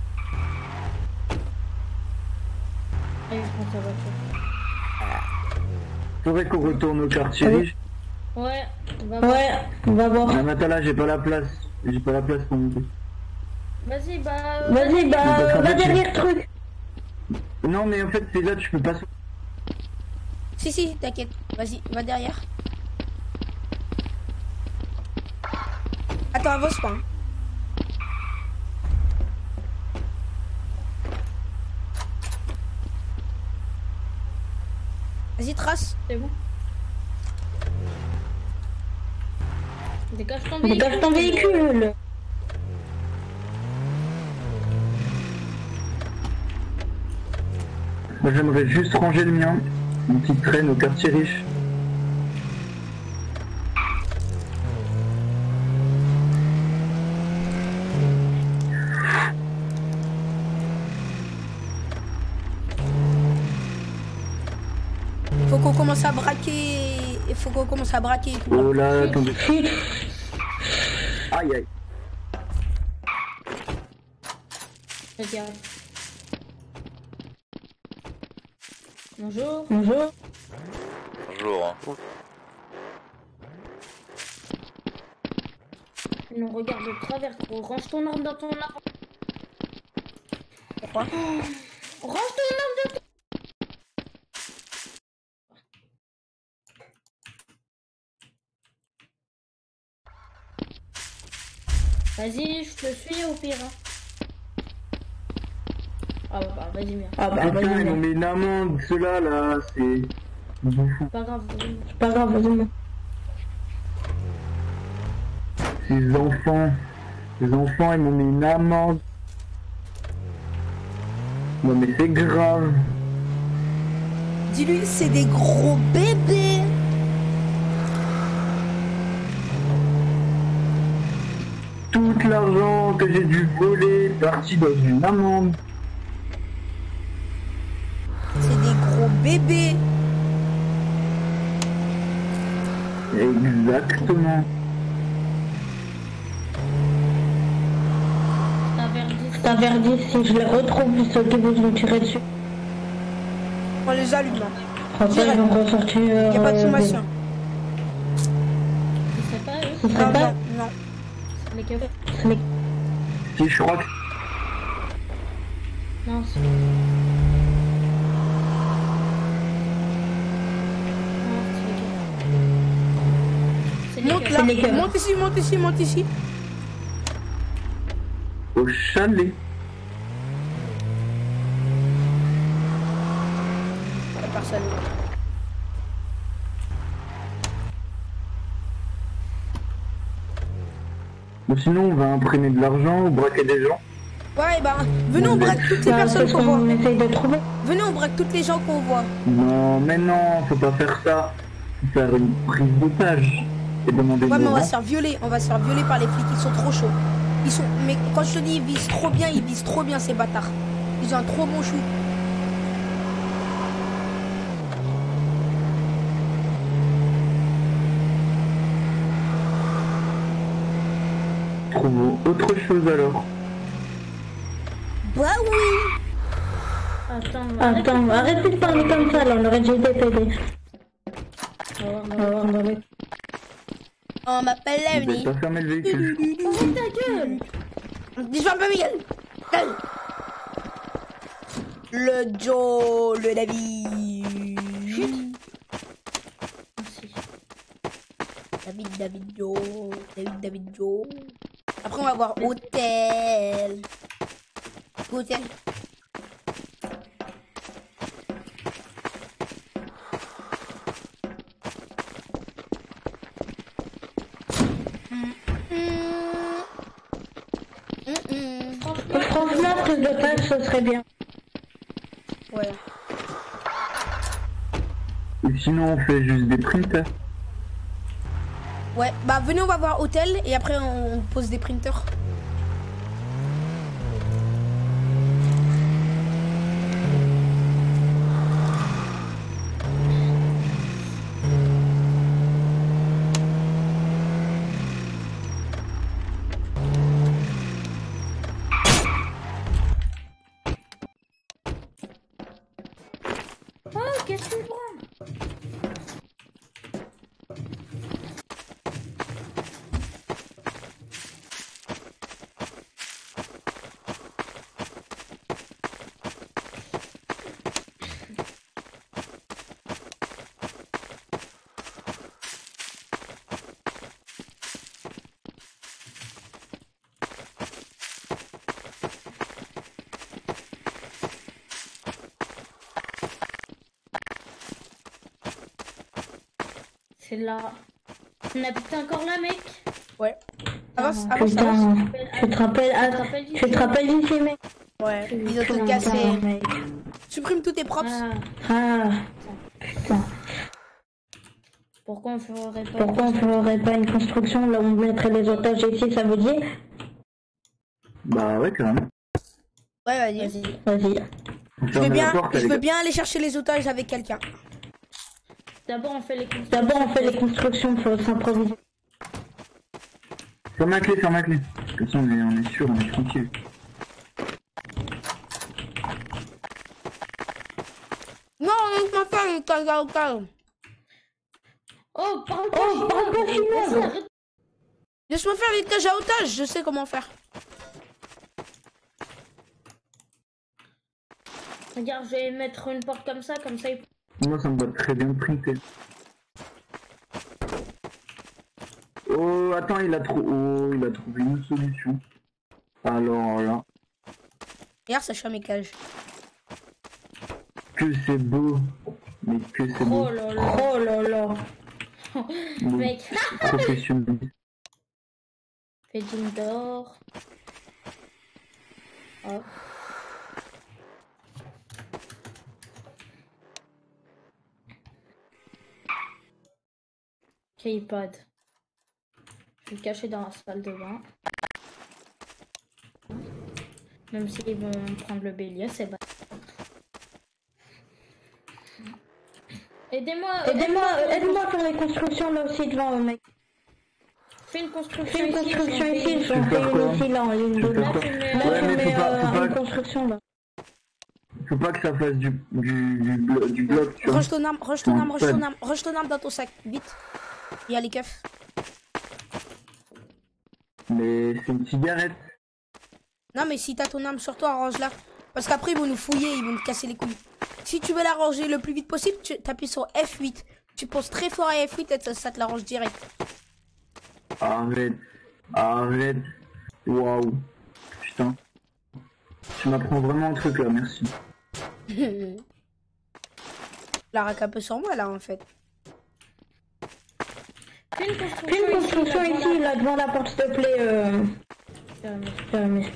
Allez, je prends sa voiture. Faudrait qu'on retourne au quartier riche. Ouais, on va voir. Ouais, on va voir. Ah, mais attends, là, j'ai pas la place. J'ai pas la place pour monter. Vas-y, bah... Vas-y, bah... Parce qu'en Va fait, derrière j'ai- truc. Non, mais en fait, c'est là, tu peux pas... Si, si, t'inquiète. Vas-y, va derrière. Attends, avance pas. hein. Vas-y, trace. C'est bon. Dégage ton véhicule. Dégage ton véhicule. Moi, j'aimerais juste ranger le mien. Une petite traîne au quartier riche. Faut qu'on commence à braquer. Il faut qu'on commence à braquer. et tout. Oh là, attendez. Aïe, aïe. Regarde. Bonjour. Bonjour. Bonjour. Non, regarde de travers, gros. Range ton arme dans ton arme. Pourquoi? Range ton arme dans ton... Vas-y, je te suis au pire. hein. Ah bah vas-y, bien. Ah bah, putain, ils m'ont mis une amende, ceux-là, là, c'est... Pas grave, vas-y. Pas grave, vas-y. Ces enfants... Ces enfants, ils m'ont mis une amende. Non mais c'est grave. Dis-lui, c'est des gros bébés. Tout l'argent que j'ai dû voler est parti dans une amende. C'est des gros bébés. Exactement. C'est un verdict, si je les retrouve, ceux qui vous ont tiré dessus. On les allume. hein. Après, ils vont ressortir... Il n'y a pas de euh, sommation. C'est pas eux. Non, C'est pas non, non. C'est les cafés. C'est les... Si je crois que... Non, c'est... Monte là, monte ici, monte ici, monte ici. Au chalet. La personne. Ou sinon on va imprimer de l'argent ou braquer des gens. Ouais, bah, venez, on braque toutes les Ouais, personnes c'est qu'on ce voit. qu'on essaye de trouver. Venez, on braque toutes les gens qu'on voit. Non mais non, faut pas faire ça. Faut faire une prise d'otage. Et demander Ouais, mais on va une se faire violer. On va se faire violer par les flics. Ils sont trop chauds. Ils sont. Mais quand je te dis, ils visent trop bien, ils visent trop bien ces bâtards. Ils ont un trop bon chou. Trouvons autre chose alors. Bah oui. Attends, Attends, arrêtez de parler comme ça, là, on aurait dû t'aider. On m'appelle Vous Evely. pas fermer le véhicule. Ferme ta gueule. Dis-moi pas Miguel. Gueule. Le Joe, le David. Chut. David, David Joe. David, David Joe. Après, on va voir hôtel. Hôtel. Franchement, prise d'otage, ce serait bien. Ouais. Et sinon on fait juste des printers. Ouais, bah venez, on va voir hôtel et après on pose des printers. qu'est-ce que tu prends? C'est là. On habite encore là, mec? Ouais. Avance, avance, Putain, avance. tu te rappelles, ah, tu te rappelles d'ici, mec? Ouais, ils ont Putain, tout cassé. mec. Supprime tous tes props. Ah, putain. Pourquoi on ferait pas, Pourquoi on ferait pas une construction là où on mettrait les otages ici, ça vous dit? Bah ouais, quand même. Ouais, vas-y. Vas-y. Je veux bien, je veux bien aller chercher les otages avec quelqu'un. D'abord on fait les constructions. D'abord on fait les constructions, faut s'improviser. Ferme la clé, ferme la clé. Comme ça on est, on est sûr, on est tranquille. Non, laisse-moi faire les otages à otages. Oh, parle pas, Oh, parle pas, Chinois. Laisse-moi faire les otages à otages, je sais comment faire. Regarde, je vais mettre une porte comme ça, comme ça il... Moi ça me va très bien printer. Oh attends, il a trop. Oh, il a trouvé une solution. Alors là. Regarde, ça mes cages. Que c'est beau. Mais que c'est beau. Oh là là. Oh là là. Mec. Professionnel. Feeding d'or. Hop. Keypad. Je vais le cacher dans la salle de bain. Même s'ils vont prendre le bélier, c'est bon. Aidez-moi, Aidez-moi, aide-moi à faire les constructions là aussi devant, mec. Fais une construction Fais une ici. construction ici, j'en fais une aussi là en ligne de là. Là tu mets euh, une construction là. Faut pas que ça fasse du, du, du, blo du bloc, tu vois. Range ton arme, range ton arme, range ton arme, range ton arme dans ton sac, vite. Il y a les keufs. Mais c'est une cigarette. Non mais si t'as ton arme sur toi, range-la. Parce qu'après ils vont nous fouiller, ils vont nous casser les couilles. Si tu veux la ranger le plus vite possible, tu appuies sur F huit. Tu poses très fort à F huit et ça, ça te la range direct. Arrête. Arrête. Waouh. Putain. Tu m'apprends vraiment un truc là, merci. La rack un peu sur moi là en fait. Fais une construction, Fais une construction ici, ici là devant la porte s'il te plaît. Euh... Fermé.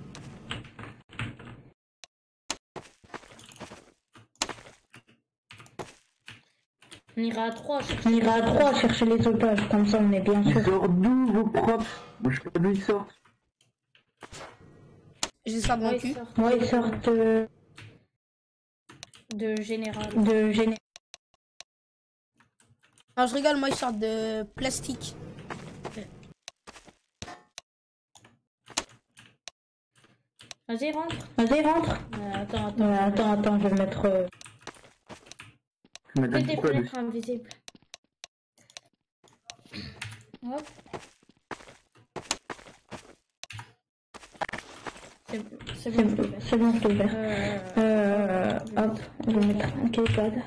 On ira à trois. On ira à trois chercher les otages, comme ça on est bien sûr. Ils sortent d'où vos propres? Moi je sais pas d'où ils sortent. J'ai ça dans le cul. Moi ils sortent euh... de général. De général. Non je rigole, moi ils sortent de plastique. Vas-y rentre. Vas-y rentre. Euh, attends, attends. Euh, attends, attends, je vais mettre... Euh... Fais des fenêtres invisibles. Hop. C'est bon, c'est bon, je l'ai ouvert. Euh, euh, hop, je vais mettre un keypad.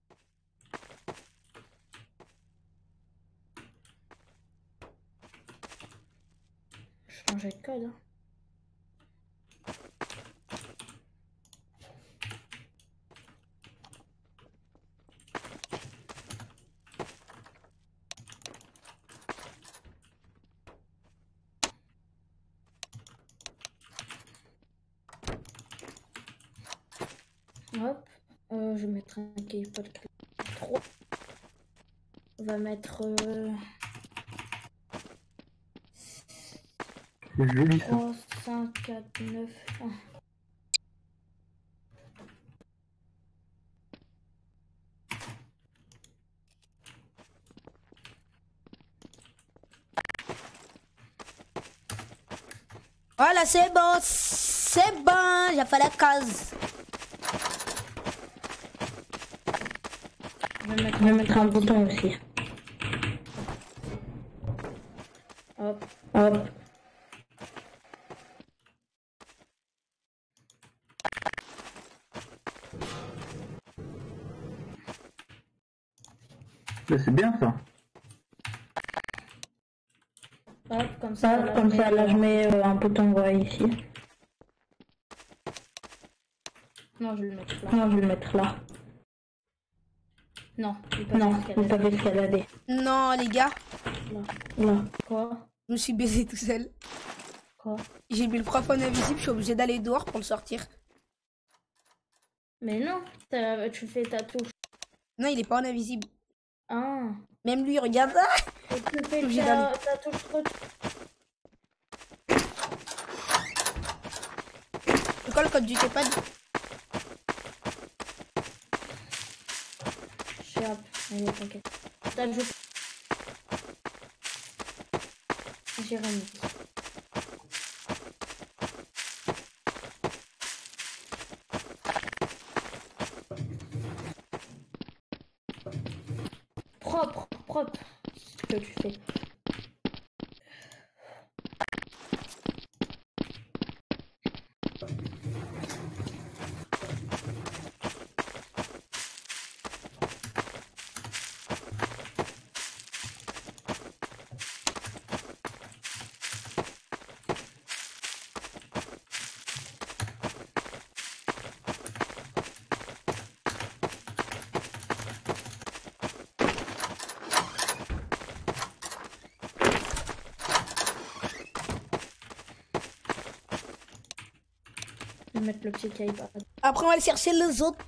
Changer de code. Hein. Hop, euh, je vais mettre un keypad trois. On va mettre euh... joli ça. trois, cinq, quatre, neuf. Ah. Voilà, c'est bon, c'est bon, j'ai fait la case. Je vais mettre un bouton aussi. Hop, hop. C'est bien ça. Hop, comme ça, Hop, comme ça, là je mets euh, un bouton ouais, ici. Non, je vais le mettre là. Non, je vais le mettre là. Non, non, vous pouvez escalader. Non, les gars. Là. Là. Quoi? Je me suis baisé tout seul. Quoi? J'ai mis le prof en invisible, je suis obligé d'aller dehors pour le sortir. Mais non, tu fais ta touche. Non, il est pas en invisible. Ah. Même lui, regarde. Ah, et tu fais ta, ta touche trop. C'est quoi le code du T-pad? Hop, allez, t'inquiète. T'as le jeu. J'ai remis. Propre, propre, ce que tu fais. Mettre le petit iPad. Après on va aller chercher les autres.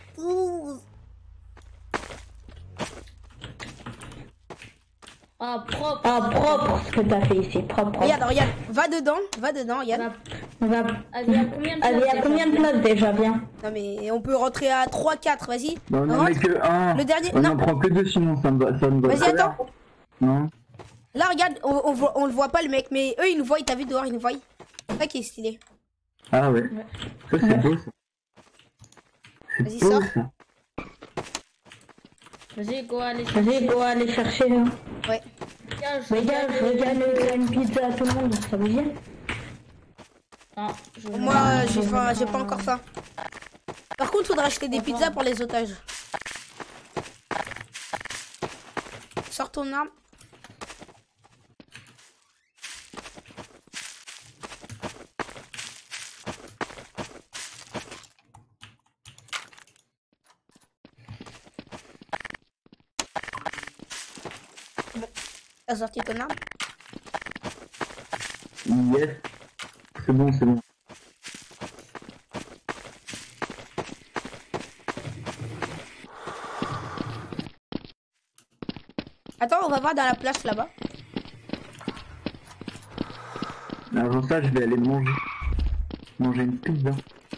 Ah propre. Ah propre ce que t'as fait ici. Propre, propre. Regarde, regarde. Va dedans. Va dedans, regarde. On va... Allez, il y a combien de places, Allez, combien de places déjà? Viens. Non mais on peut rentrer à trois quatre, vas-y. Non, non, mais que un. Le dernier. On non. en prend que deux sinon ça me va. Ça me va. Vas-y, attends. Non. Là, regarde, on, on, voit, on le voit pas le mec, mais eux ils nous voient, ils t'as vu dehors, ils nous voient. C'est ça qui est stylé. Ah ouais. ouais. Ça c'est ouais. beau ça. Vas-y, sors. Vas-y, go aller chercher. Vas-y, go aller chercher. Hein. Ouais. Regarde, regarde, regarde une pizza à tout le monde, ça vous vient? Non, je... Moi, j'ai faim, j'ai pas encore faim. Par contre, faudra acheter des pizzas pour les otages. Sors ton arme. T'as sorti ton arme? Yes. C'est bon, c'est bon. Attends, on va voir dans la place là-bas. Avant ça, je vais aller manger. Manger une pizza.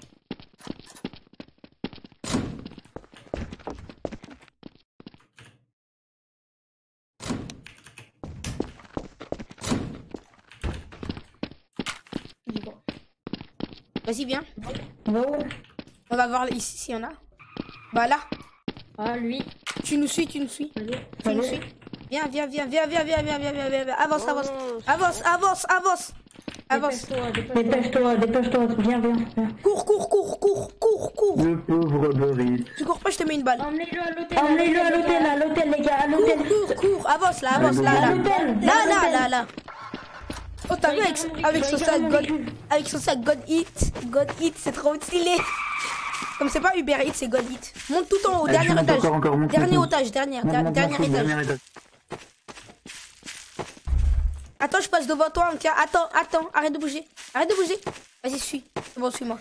Vas-y, viens. Bah on va voir ici s'il y en a. Bah là. Ah, lui. Tu nous suis, tu nous suis. Allez. Tu nous suis. Viens, viens, viens, viens, viens, viens, viens, viens, viens, viens, viens. Avance, oh, avance. Avance, avance, avance. Avance. Dépêche-toi, dépêche-toi, viens, viens. Cours, cours, cours, cours, cours, cours. Le pauvre Boris. Tu cours pas, je te mets une balle. Emmenez-le à l'hôtel. Emmenez-le à l'hôtel, à l'hôtel, les gars, à l'hôtel. Cours, cours, cours. Avance, là, avance, là, là. Là, là, là, là. Oh, t'as vu avec, avec son sac God, avec son sac God Eat, God Eat, c'est trop stylé. Comme c'est pas Uber Eats, c'est God Eat. Monte tout en haut, dernier étage. Encore, encore, dernier otage, dernier, monte, dernier monte, étage. étage. Attends, je passe devant toi, Anka. Attends, attends, arrête de bouger. Arrête de bouger. Vas-y, suis. C'est bon, suis-moi.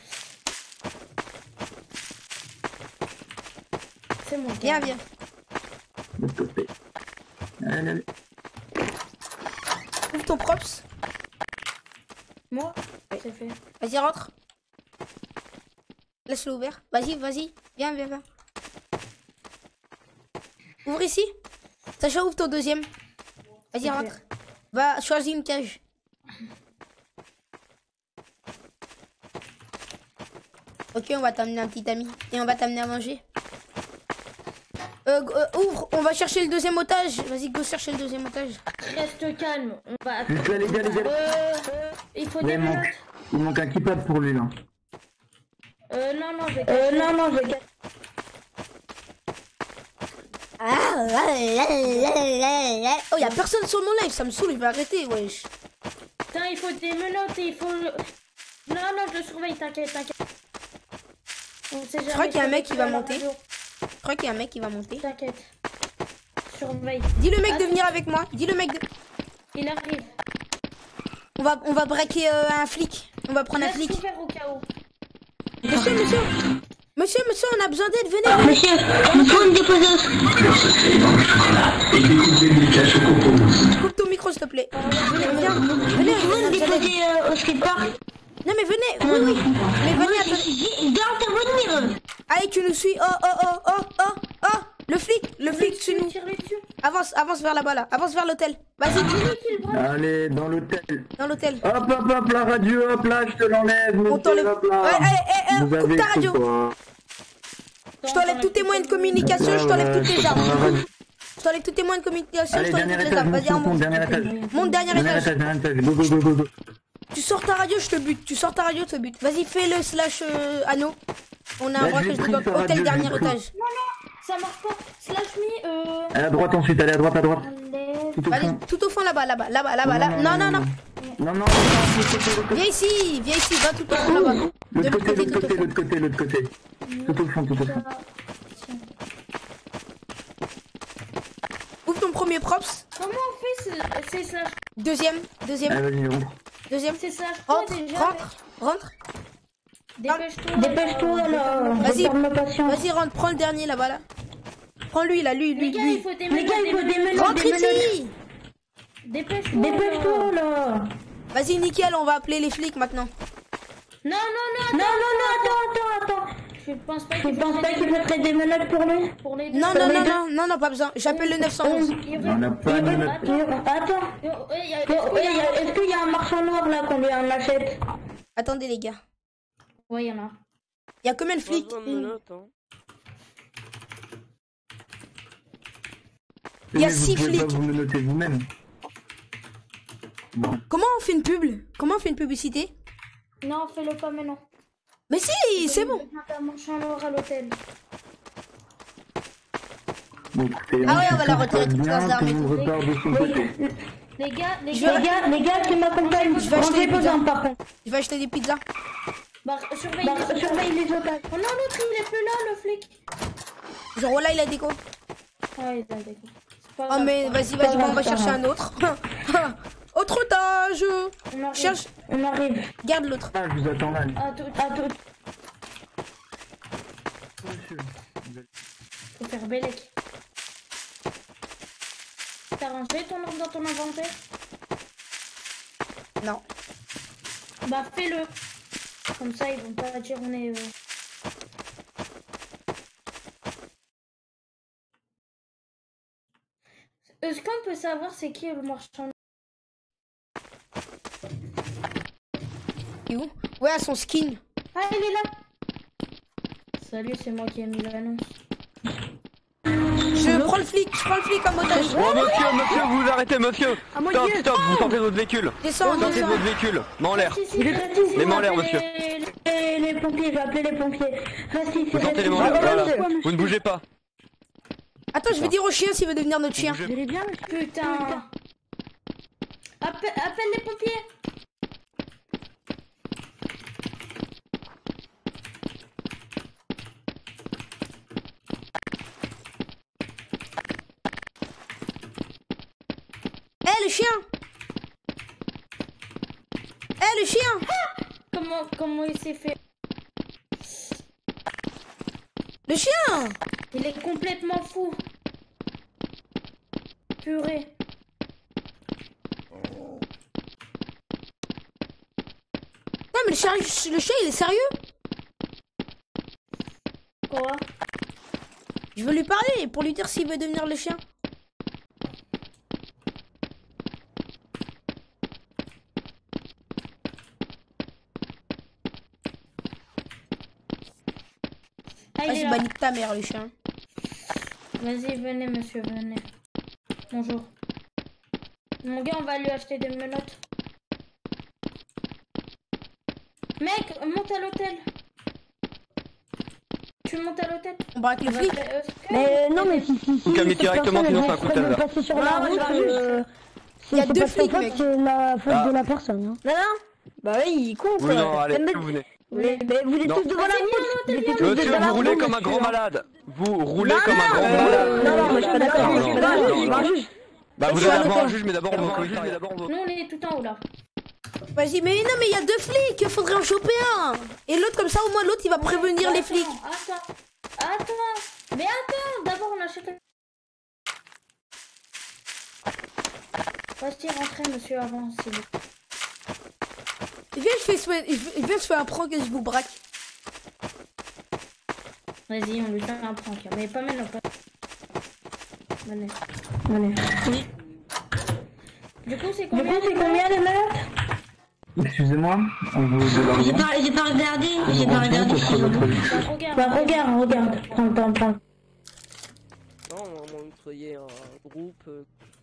C'est mon Viens, viens. Allez, allez. Ouvre ton props. Moi, c'est fait. Vas-y, rentre. Laisse-le ouvert. Vas-y, vas-y. Viens, viens, viens. Ouvre ici. Sacha, ouvre ton deuxième. Vas-y, rentre. Fait. Va, choisis une cage. Ok, on va t'amener un petit ami. Et on va t'amener à manger. Euh, euh, ouvre, on va chercher le deuxième otage. Vas-y, go chercher le deuxième otage. Reste calme, on va... Juste là, les gars, les gars. Euh, il faut Ouais, des il menottes. manque, il manque un keypad pour lui là. Euh, non, non, je vais... Euh, non, non, je vais... Oh, y'a personne sur mon live, ça me saoule, il va arrêter, wesh. Putain, il faut des menottes et il faut... le- Non, non, je le surveille, t'inquiète, t'inquiète. On sait Je crois jamais qu'il y a un sur mec qui le va à la monter. radio. Je crois qu'il y a un mec qui va monter. T'inquiète. Surveille. Dis le mec de Attends. venir avec moi. Dis le mec de... Il arrive. On va, on va braquer euh, un flic. On va prendre un Laisse flic. tout faire au cas où. Monsieur, monsieur. Monsieur, monsieur, on a besoin d'aide, venez, venez. Monsieur, il faut me déposer. Coupe ton micro, s'il te plaît. Venez, viens. Venez, Il faut me venez. déposer euh, au skatepark. Non, mais venez. Oui, oui. Mais venez, attendez. Il doit intervenir. Allez, tu nous suis. Oh, oh, oh, oh, oh, oh. Le flic, le flic, suis nous. Tire-les dessus. Avance, avance vers là-bas, là. Avance vers l'hôtel. Vas-y, Allez, dans l'hôtel. dans l'hôtel. Hop, hop, hop, la radio, hop là, je te l'enlève. On monsieur, t'enlève. hop là. Ouais, allez, eh, eh, Vous coupe avez ta cru radio. quoi? Je t'enlève tous tes moyens de communication, je t'enlève toutes tes armes. Je t'enlève tous tes moyens de communication, je Allez, t'enlève dernier toutes les étage, armes. Vas-y, monte, monte, remonte. dernier étage. Monte, dernier Dernier étage. étage, dernier étage. Go, go, go, go, go. Tu sors ta radio, je te bute. Tu sors ta radio, je te bute. Vas-y, fais le slash euh, anneau. On a un Là, droit je que l'ai je pris, donne sa hôtel, radio, dernier je l'ai pris. étage. Non, non, ça marche pas. Slash me, euh... Allez, à droite ensuite, allez, à droite, à droite. Tout au Allez, fond. tout au fond là-bas, là-bas, là-bas, là-bas, là. Non, non, non. Non, non, non, Viens ici, viens ici, va tout au fond là-bas. De l'autre l'autre côté, côté, l'autre tout au côté, fond. l'autre côté, l'autre côté. Tout au fond, tout au fond. Ouvre ton premier props. Comment on fait ce- ces slash? Deuxième, deuxième, Allez, vas-y, rentre. deuxième. C'est slash quoi Rentre, déjà? rentre, rentre. Dépêche-toi. Dépêche-toi, là. Vas-y, Retarde ma patience. vas-y, rentre, prends le dernier là-bas, là. Prends lui, là, lui, lui, Les gars, lui. il faut des menottes. Les gars, il faut des menottes. Rentre des menottes. ici. Dépêche-toi. Dépêche-toi, là. Vas-y, nickel, on va appeler les flics maintenant. Non, non, non, non, non, non, attends, attends, attends. Je pense pas qu'il faudrait des menottes pour lui. Pour les deux. Non, non, non, non, non, non, pas besoin. J'appelle le neuf cent onze. On n'a pas de menottes. Attends. Est-ce qu'il y a un marchand noir là qu'on lui en achète? Attendez, les gars. Ouais, il y en a. Il y a combien de flics? Il y a Mais vous six pouvez flics. pas vous menotter vous-même. Bon. Comment on fait une pub? Comment on fait une publicité? Non, fais-le pas maintenant. Mais si, c'est bon. Un marchand noir à l'hôtel. Bon, écoutez, Ah ouais, on va la tout retirer se toutes passe les bien, armes et tout le monde tout. repart de son côté. Les gars, les Je gars, vais- les gars, les gars qui m'accompagnent. Je vais acheter des Rangez vos pizzas. armes, par contre. Je vais acheter des pizzas. Bah, surveille, les, surveille les otages. Oh non, l'autre il est plus là, le flic. Genre, voilà, il a déco. Ah, il a déco. C'est pas Oh, grave, mais c'est vas-y, pas vas-y, grave, on va c'est pas chercher grave. un autre. Autre otage. On arrive. Cherche. On arrive. Garde l'autre. Ah, je vous attends là. À tout, à tout. Monsieur, vous êtes- Faut faire Bélec. T'as rangé ton ordre dans ton inventaire? Non. Bah, fais-le. Comme ça, ils vont pas dire on est... Euh... Est-ce qu'on peut savoir c'est qui le marchand? Il est où? Ouais, à son skin. Ah, il est là. Salut, c'est moi qui ai mis l'annonce. Je prends le flic, je prends le flic en otage. Oh monsieur, monsieur, vous vous arrêtez monsieur. Ah, mon Stop, Dieu. stop, vous sortez de votre véhicule. Descends, Sortez de descends. votre véhicule. Main en l'air. Si, si, reste ici, Les mains en je l'air, vais monsieur. appeler Les, les pompiers, je vais appeler les pompiers. Reste ici, Vous sortez reste les mains en ici. l'air, Ah, voilà. monsieur. Vous ne bougez pas. Attends, je vais dire au chien s'il veut devenir notre chien. bougez. Vous allez bien, monsieur? Putain. Appelle, appelle les pompiers. Eh, le chien. Eh, le chien. Comment, comment il s'est fait? Le chien. Il est complètement fou. Purée. Non, mais le chien, le chien, il est sérieux. Quoi? Je veux lui parler pour lui dire s'il veut devenir le chien. Ah, il est Vas-y, là. bah nique ta mère, le chien. Vas-y, venez, monsieur, venez. Bonjour. Mon gars, on va lui acheter des menottes. Mec, monte à l'hôtel. Tu montes à l'hôtel. On braque le flic. Euh, Mais non, mais si, si, si. Calme cette directement, personne, sinon elle c'est un va coup de se taser. passer sur Non, la moi, je route. vais juste- euh, Il y a c'est deux pas sa flics, faute, mec. C'est la faute Ah. de la personne. Hein. Non, non. Bah oui, il compte. Oui, non, allez, Mais- vous venez. Mais, mais vous êtes Non. tous devant la route. Vous étiez tous Monsieur, devant la vous roulez route, comme un monsieur. grand malade. Vous roulez Non, comme un non, grand euh, malade. Non, non, moi je suis pas d'accord. Non, Je suis non, pas un non, juge, je suis pas un non. juge. Bah, vous Je suis allez pas avoir un d'accord. juge, mais d'abord on va juge, mais d'abord on va. Nous, on est tout en haut là. Vas-y, mais non, mais il y a deux flics, faudrait en choper un. Et l'autre, comme ça, au moins, l'autre, il va prévenir les flics. Attends, attends. Mais attends, d'abord, on achète. Vas-y, rentrez, monsieur, avant, s'il vous plaît. Viens, je fais, je viens, je fais un prank et je vous braque. Vas-y, on lui fait un prank. Mais pas maintenant, pas. Venez. Venez. Oui. Du coup, c'est Du combien coup, c'est combien les menottes? Excusez-moi, on vous de J'ai l'argent. pas, j'ai pas regardé, j'ai pas regardé. Bah, regarde. Bah regarde, regarde, prends, prends, prends. Non, on va créer un groupe. euh,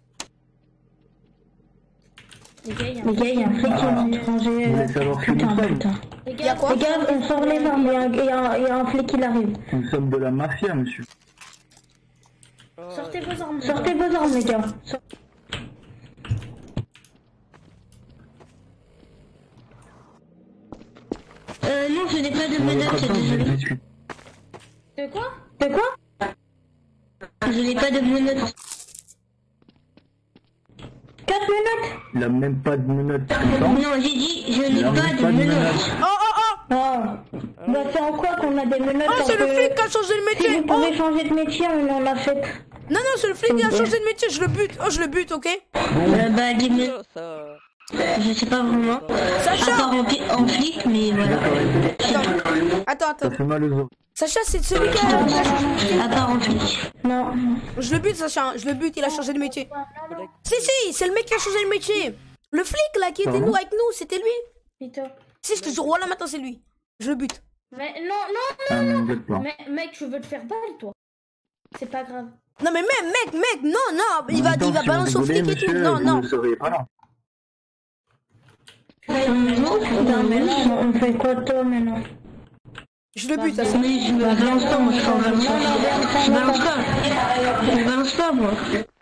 Les gars, il y a Les gars, il y a un flic qui est étranger. Vous voulez savoir qui nous Putain, sommes? putain. Les Il y a gars, quoi? Les gars, on sort les armes, il y a un- il y, a un- il y a un flic qui arrive. Nous sommes de la mafia, monsieur. sortez vos armes. Sortez vos armes, les gars. Sor- Euh, non, je n'ai pas de On va menottes, votre temps, je désolé. discute. De quoi? De quoi? Je n'ai pas de menottes. quatre menottes? Il a même pas de menottes. Non, j'ai dit, je n'ai Il a pas même de pas de menottes. menottes. Oh, oh, oh. Oh, bah c'est en quoi qu'on a des menottes? Oh, c'est quand, le euh, flic qui a changé de Si métier. vous Oh. pouvez changer de métier, on en a fait. Non, non, c'est le flic qui a changé de métier, je le bute. Oh, je le bute, ok? Euh, bah, des menottes. Ça, Je sais pas vraiment. Sacha! À part en, pi- en flic, mais voilà. Attends, attends. Ça fait mal aux oreilles. Sacha, c'est celui qui a. À part en flic. Non. Je le bute, Sacha, hein. Je le bute, il a changé de métier. Si, si, c'est le mec qui a changé de métier. Le flic là qui était Pardon nous avec nous, c'était lui. Pito. Si, je te jure, voilà, maintenant c'est lui. Je le bute. Mais non, non, Ah, non, vous non. êtes pas. Mais mec, je veux te faire balle, toi. C'est pas grave. Non, mais même, mec, mec, non, non, il En va, même temps, il va si balancer vous au flic rigolez, et tout. monsieur, Non, vous non. ne seriez pas là. Non, mais non, on fait quoi toi maintenant? Je le bute, ça c'est. Mais je me balance pas, moi je suis en balance pas. Je balance pas. Je balance pas, moi.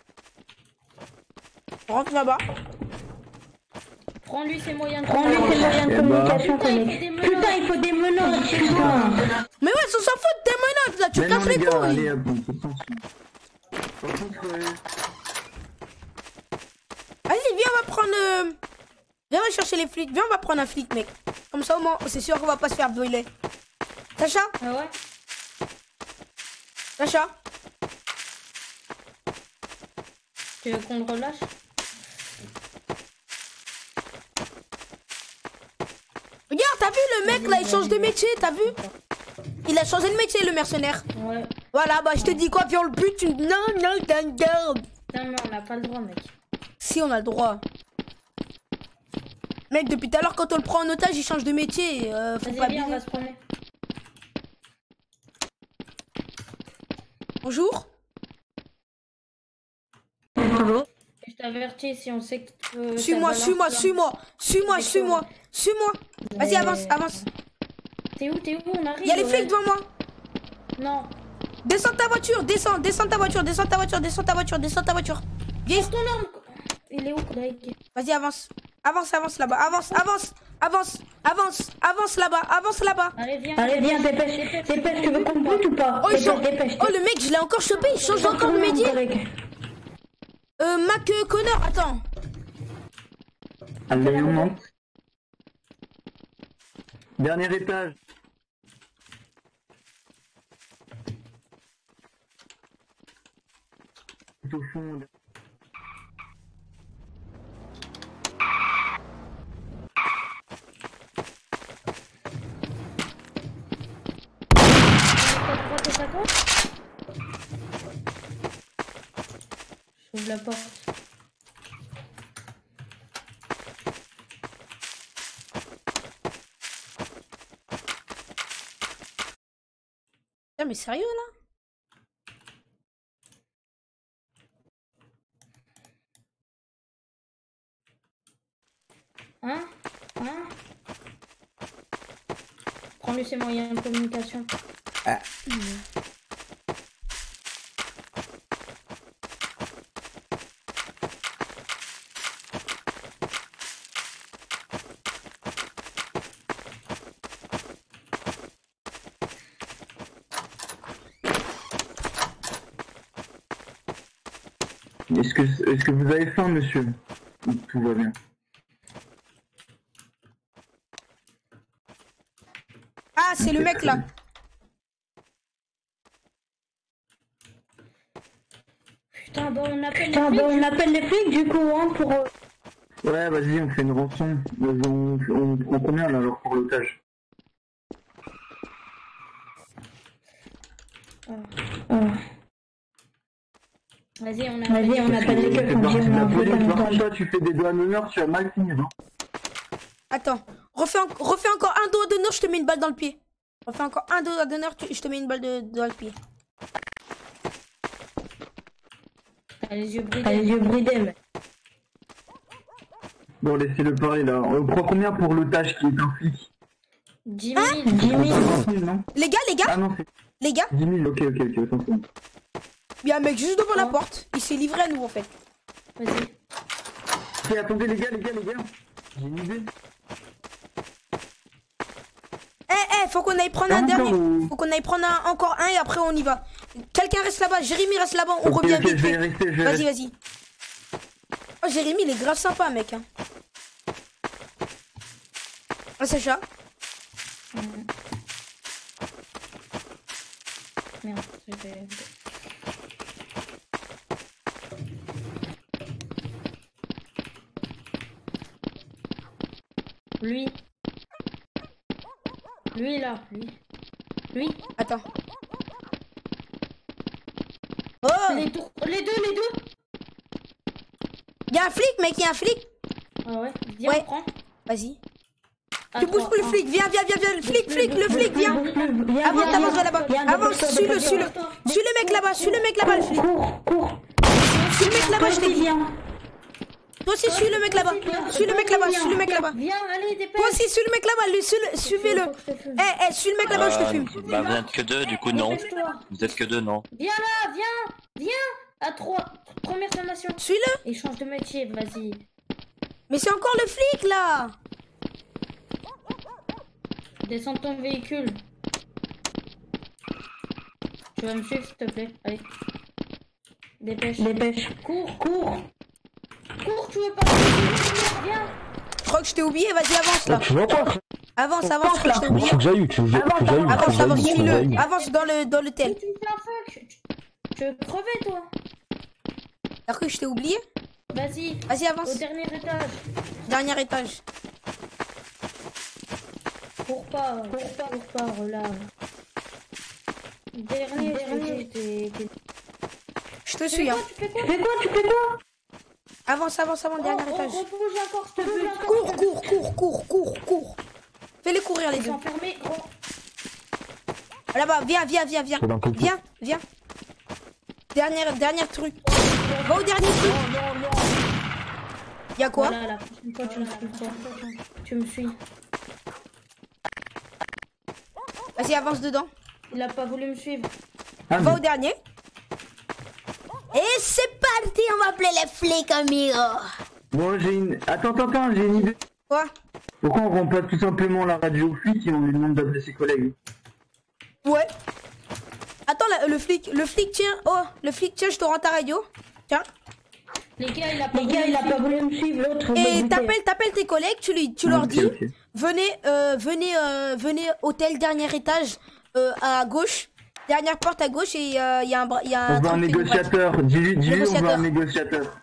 Rentre là-bas. Prends-lui ses moyens de Prends-lui ses moyens de Eh communication, bah. connect. Putain, il faut des menottes, putain. Mais ouais, ça s'en fout de tes menottes là, tu Mais non, casses les les gars, allez, couilles. hop, on se censure. Par contre, euh, Vas-y, viens, on va prendre. euh, Viens, on va chercher les flics. Viens, on va prendre un flic, mec. Comme ça, au moins, c'est sûr qu'on va pas se faire brûler. Sacha? Ah ouais? Sacha? Tu veux qu'on le relâche? Regarde, t'as vu le mec là, il change de métier, t'as vu? Il a changé de métier, le mercenaire. Ouais. Voilà, bah je te dis quoi, viens on le but, tu... Non, non, t'as une garde. Putain, mais on n'a pas le droit, mec. Si, on a le droit. Mec, depuis tout à l'heure, quand on le prend en otage, il change de métier. Euh, faut pas Vas-y, viens, on abuser. va se promener. Bonjour. Bonjour. Je t'avertis, si on sait que. euh, Suis-moi, ta balance, suis-moi, là- suis-moi, suis-moi, suis-moi, suis-moi. Vas-y, Mais- avance, avance. T'es où, t'es où? On arrive. Il y a les ouais. flics devant moi. Non. Descends ta voiture, descends, descends ta voiture, descends ta voiture, descends ta voiture, descends ta voiture. Viens. Ton arme. Il est où, Drake? Vas-y, avance. Avance, avance là-bas, avance, avance, avance, avance, avance là-bas, avance là-bas. Allez, viens. Allez, viens, dépêche. Dépêche, tu veux qu'on bute ou pas? Oh, il Dépêche, change- dépêche. oh, le mec, je l'ai encore chopé, il change encore de métier. Euh, Mac euh, Connor, attends. allez, on monte. Dernier étage. Tout au fond. J'ouvre la porte. Putain, mais sérieux là? Apprends-lui ses moyens de communication. Ah. Est-ce que, est-ce que vous avez faim, monsieur? Ou tout va bien? Ah, c'est le mec là. Putain, bon, on appelle, Putain, les, flics, bon, on appelle les flics du coup, hein, pour... Euh... Ouais, vas-y, on fait une rançon. On, on prend combien là alors pour l'otage? oh. Oh. Vas-y, on appelle, Vas-y, on appelle les keufs. La police, par contre, toi, tu fais des doigts d'honneur, tu vas mal finir. Hein. Attends, refais, en... refais encore un doigt d'honneur, je te mets une balle dans le pied. Refais encore un doigt d'honneur, tu... je te mets une balle de... dans le pied. T'as les yeux bridés. T'as les yeux bridés, mec. Bon, laissez-le parler là. On prend combien pour l'otage qui est un flic? dix mille. dix mille, non? Les gars, les gars. Ah non, c'est... Les gars. dix mille, ok, ok, ok, attention. Il y a un mec juste devant oh. la porte. Il s'est livré à nous en fait. Vas-y. Ok, attendez les gars, les gars, les gars. J'ai une idée. Eh, eh, faut qu'on aille prendre ah, un dernier. Ou... Faut qu'on aille prendre un, encore un et après on y va. Quelqu'un reste là-bas. Jérémy reste là-bas. On okay, revient okay, vite. Vas-y, vas-y. Oh, Jérémy, il est grave sympa, mec. Hein. Oh, Sacha. Mmh. Merde, je vais... Lui. Lui là, lui. Lui. Attends. Oh les deux, les deux, les deux. Y'a un flic, mec, y'a un flic. Ah ouais, viens, ouais. Prends. Vas-y. Tu bouges plus le flic, viens, viens, viens, viens, le flic, flic, le flic, viens. Avance, avance, va là-bas. Avance, suis-le, suis-le. Suis le mec là-bas, suis le mec là-bas, le flic. Cours, cours. Suis le mec là-bas, je t'ai dit. Toi aussi, suis le mec là-bas. Suis le mec là-bas, suis le mec là-bas. Viens, allez, dépêche. Toi aussi, suis le mec là-bas, suivez-le. Eh, eh, suis le mec là-bas, je te fume. Bah, vous êtes que deux, du coup, non. Vous êtes que deux, non. Viens là, viens, viens. À trois. Première sommation. Suis-le. Et change de métier, vas-y. Mais c'est encore le flic là. Descends de ton véhicule. Tu vas me suivre, s'il te plaît. Allez. Dépêche. Dépêche. Cours, cours. Cours, tu veux pas. Viens. Je crois que je t'ai oublié, vas-y, avance là. Tu vois pas? Avance, avance, je crois que je t'ai oublié. Tu que j'ai eu, tu que j'ai eu. Avance, avance, suis-le. Avance dans le dans l'hôtel. Tu fais un fuck. Tu veux crever, toi? T'as cru que je t'ai oublié? Vas-y. Vas-y, avance. Au dernier étage. Dernier étage. Cours pas, cours pas, cours pas, relâche. Dernier, dernier, t'es... Je te suis, hein. Tu fais quoi? Tu fais quoi? Tu fais quoi? Avance, avance, avance, dernier oh, étage. Oh, rebouge encore, s'il te plaît. Cours, cours, cours, cours, cours, cours. Fais-les courir, les deux. Enfermés, gros. Là-bas, viens, viens, viens, viens. Viens, viens. Dernier, dernier truc. Va au dernier truc. Y'a quoi? Voilà, la prochaine fois, tu me suis pas. Tu me suis. Vas-y, avance dedans. Il a pas voulu me suivre. Ah, va mais... au dernier. Et c'est parti, on va appeler les flics, amigo. Bon, j'ai une... Attends, attends, attends, j'ai une idée. Quoi? Pourquoi on rend pas tout simplement la radio au flic et on lui demande d'appeler ses collègues? Ouais. Attends, la, le flic, le flic, tiens. Oh, le flic, tiens, je te rends ta radio. Tiens. Les gars, il a pas, Les gars, il a pas voulu me suivre, l'autre. Et t'appelles, t'appelles tes collègues, tu, lui, tu leur okay, dis, okay. venez, euh, venez, euh, venez, hôtel, dernier étage, euh, à gauche. Dernière porte à gauche et il euh, y a un... Y a on un voit un négociateur, dis-lui, dis-lui, on voit un négociateur.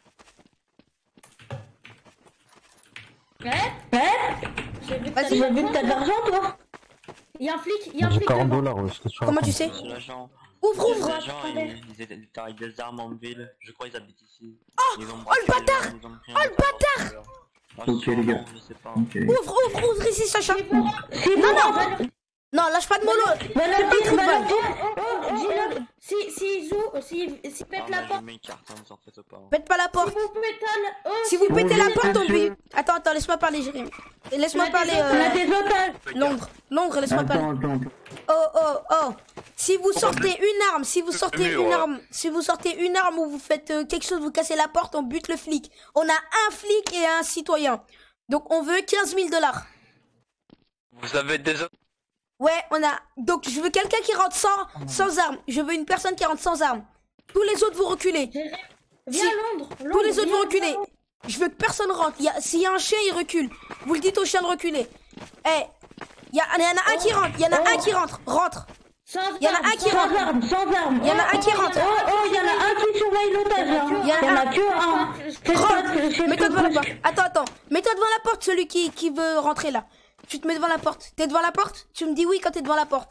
Ouais Ouais. J'ai vu que t'as de l'argent, toi. Il y a un flic, il y a un flic. quarante dollars, ouais, je te suis. Comment tu sais? Ouvre, ouvre. Les gens, ils, ils étaient avec des armes en ville. Je crois qu'ils habitent ici. Oh, oh le bâtard. Oh le bâtard. Ok les gars. Okay. Ouvre, ouvre, ouvre ici, Sacha. Non, non. Non, lâche pas de mollo. Va la Fais pas de trou de balle. Oh, dis-le. Si, si, Zou, si, si pète la porte. Pète pas la porte. Si vous pétez la, oh, Si vous pétez la oui, porte, on monsieur. peut. Attends, attends, laisse-moi parler, Jérémy. Laisse-moi On a parler. des On a Euh... des otages. Londres, Londres, laisse-moi parler. Attends, attends. Oh, oh, oh. Si vous sortez une arme, si vous sortez mur, une ouais. arme, si vous sortez une arme ou vous faites euh, quelque chose, vous cassez la porte, on bute le flic. On a un flic et un citoyen. Donc on veut quinze mille dollars. Vous avez des... Ouais, on a. Donc je veux quelqu'un qui rentre sans, sans arme. Je veux une personne qui rentre sans arme. Tous les autres vous reculez. Viens Si- Londres. Tous Londres, les autres viens, vous reculez. Londres. Je veux que personne rentre. Il y a- S'il y a un chien, il recule. Vous le dites au chien de reculer. Eh, il y, a- il y en a un qui rentre. Il y en a un qui rentre. Rentre. Sans Il y en a arme, un qui sans rentre. Sans armes, sans armes. Il y en a un qui rentre. Oh, oh, il y en a un qui surveille l'otage. hein. Il y en a Il y en un. a que un. Fais pas Rentre. de- fais Mets-toi pas devant la de- porte. Attends, attends. Mets-toi devant la porte, celui qui, qui veut rentrer là. Tu te mets devant la porte. T'es devant la porte? Tu me dis oui quand t'es devant la porte.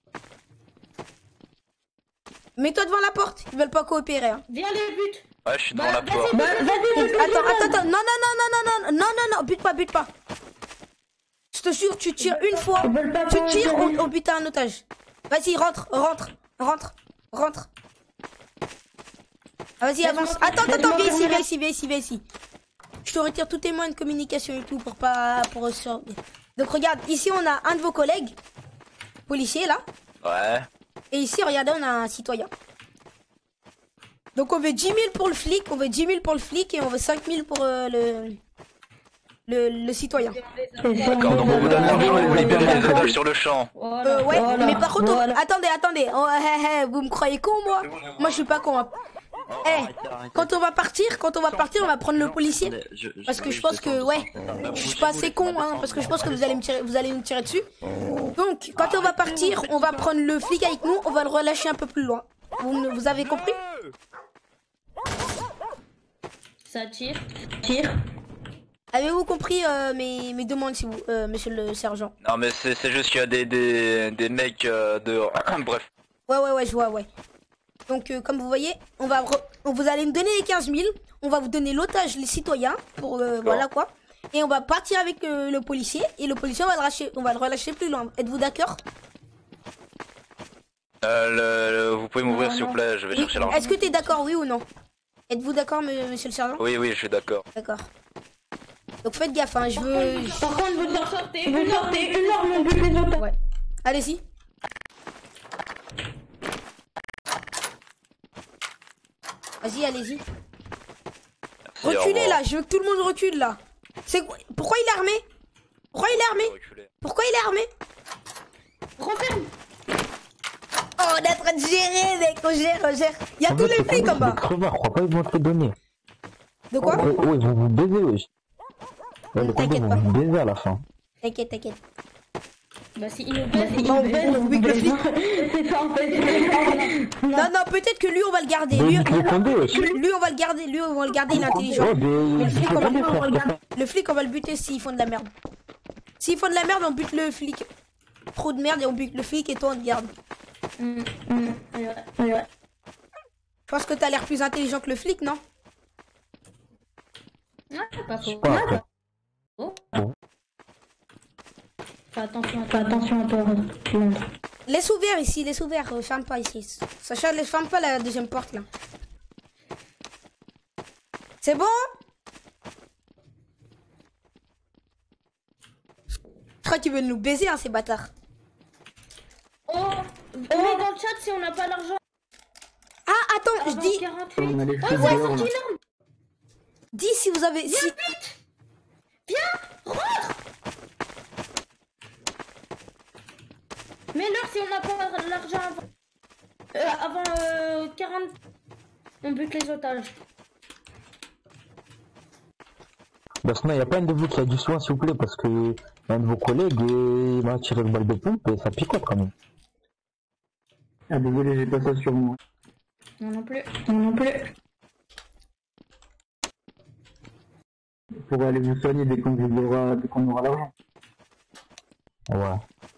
Mets-toi devant la porte. Ils veulent pas coopérer. Hein. Viens les buts. Ouais, je suis devant Bah, la porte. Bah, vas-y, vas-y. Attends, attends, attends. Non, non, non, non, non, non, non, non, non. Bute pas, bute pas. Je te jure, tu tires une fois. Ils veulent pas Tu tires, coopérer. on, on bute un otage. Vas-y, rentre, rentre, rentre, rentre. Ah, vas-y, avance. Attends, attends, attends, viens ici, viens ici, viens ici, viens ici. Je te retire tous tes moyens de communication et tout pour pas. Pour sur... Donc regarde, ici on a un de vos collègues, policier là. Ouais. Et ici, regardez, on a un citoyen. Donc on veut dix mille pour le flic, on veut dix mille pour le flic et on veut cinq mille pour euh, le, le le citoyen. D'accord, donc on vous donne l'argent et vous libérez les otages sur le champ. Euh, ouais, Voilà. mais par contre, on- Voilà. attendez, attendez, oh, hé, hé, vous me croyez con moi? Moi je suis pas con. Hein. Eh, quand on va partir, quand on va partir, on va prendre le policier. Parce que je pense que, ouais, je suis pas assez con, hein, parce que je pense que vous allez me tirer, vous allez me tirer dessus. Donc, quand on va partir, on va prendre le flic avec nous, on va le relâcher un peu plus loin. Vous, vous avez compris? Ça tire. Tire. Avez-vous compris euh, mes, mes demandes, si vous, euh, monsieur le sergent? Non mais c'est c'est juste qu'il y a des, des, des mecs euh, dehors. Bref. Ouais, ouais, ouais, je vois, ouais. Donc, euh, comme vous voyez, on va, re- on vous allez nous donner les quinze mille. On va vous donner l'otage, les citoyens, pour, euh, voilà quoi. Et on va partir avec euh, le policier. Et le policier, on va le relâcher, on va le relâcher plus loin. Êtes-vous d'accord? Euh, le, le- vous pouvez m'ouvrir s'il vous plaît, je vais chercher l'argent. Est-ce que t'es d'accord, oui ou non? Êtes-vous d'accord, me- monsieur le sergent? Oui, oui, je suis d'accord. D'accord. Donc faites gaffe, hein, je veux... Par contre, vous sortez, vous sortez une arme, on bute les otages. Ouais. Allez-y. Vas-y, allez-y. Merci, au Reculez revoir. là, je veux que tout le monde recule là. C'est quoi- Pourquoi il est armé? Pourquoi il est armé? Pourquoi il est armé? Referme. Oh, on est en train de gérer, mec, on gère, on gère. Il y a En tous fait, les c'est flics pas en bas. des crevards, je crois pas qu'ils vont te le donner. De quoi? Ouais, ouais, ils vont vous baiser, wesh. Ouais, les T'inquiète combats vont vous baiser à la fin. T'inquiète, t'inquiète. Bah si il nous baisse, il Bon, nous baisse. on bute le flic. C'est ça en fait. Non, non, peut-être que lui, on va le garder. Mais Lui, ils le condé, wesh. lui, on va le garder. Lui, on va le garder, il est intelligent. Ouais, Mais mais le ils flic, le on va, condé, frère. le flic, on va le buter s'ils font de la merde. S'ils font de la merde, on bute le flic. Trop de merde et on bute le flic et toi, on te garde. Hum, hum, ouais, ouais. Je pense que t'as l'air plus intelligent que le flic, non? Ouais, pas faux. Pas après. Oh. Bon. Fais attention à Fais toi. attention à toi, Londres. Laisse ouvert ici, laisse ouvert, euh, ferme pas ici. Sacha, laisse ferme pas la deuxième porte là. C'est bon? Je crois qu'ils veulent nous baiser, hein, ces bâtards. Oh, mets dans le chat si on n'a pas l'argent. Ah, attends, je dis. On a les Oh, feux c'est dehors, sorti là. l'arme. Dis si vous avez. Si... Viens vite. Viens, rentre. Mets-leur si on n'a pas l'argent avant. Euh, avant euh, quarante. On bute les otages. Bah, sinon, il y a pas un de vous qui a du soin, s'il vous plaît, parce que un de vos collègues, euh, il m'a tiré le balle de pompe et ça picote quand même. Ah désolé, j'ai pas ça sur moi. Non non plus. Non, non plus. Pour aller vous soigner dès qu'on vous aura, dès qu'on aura l'argent. Ouais.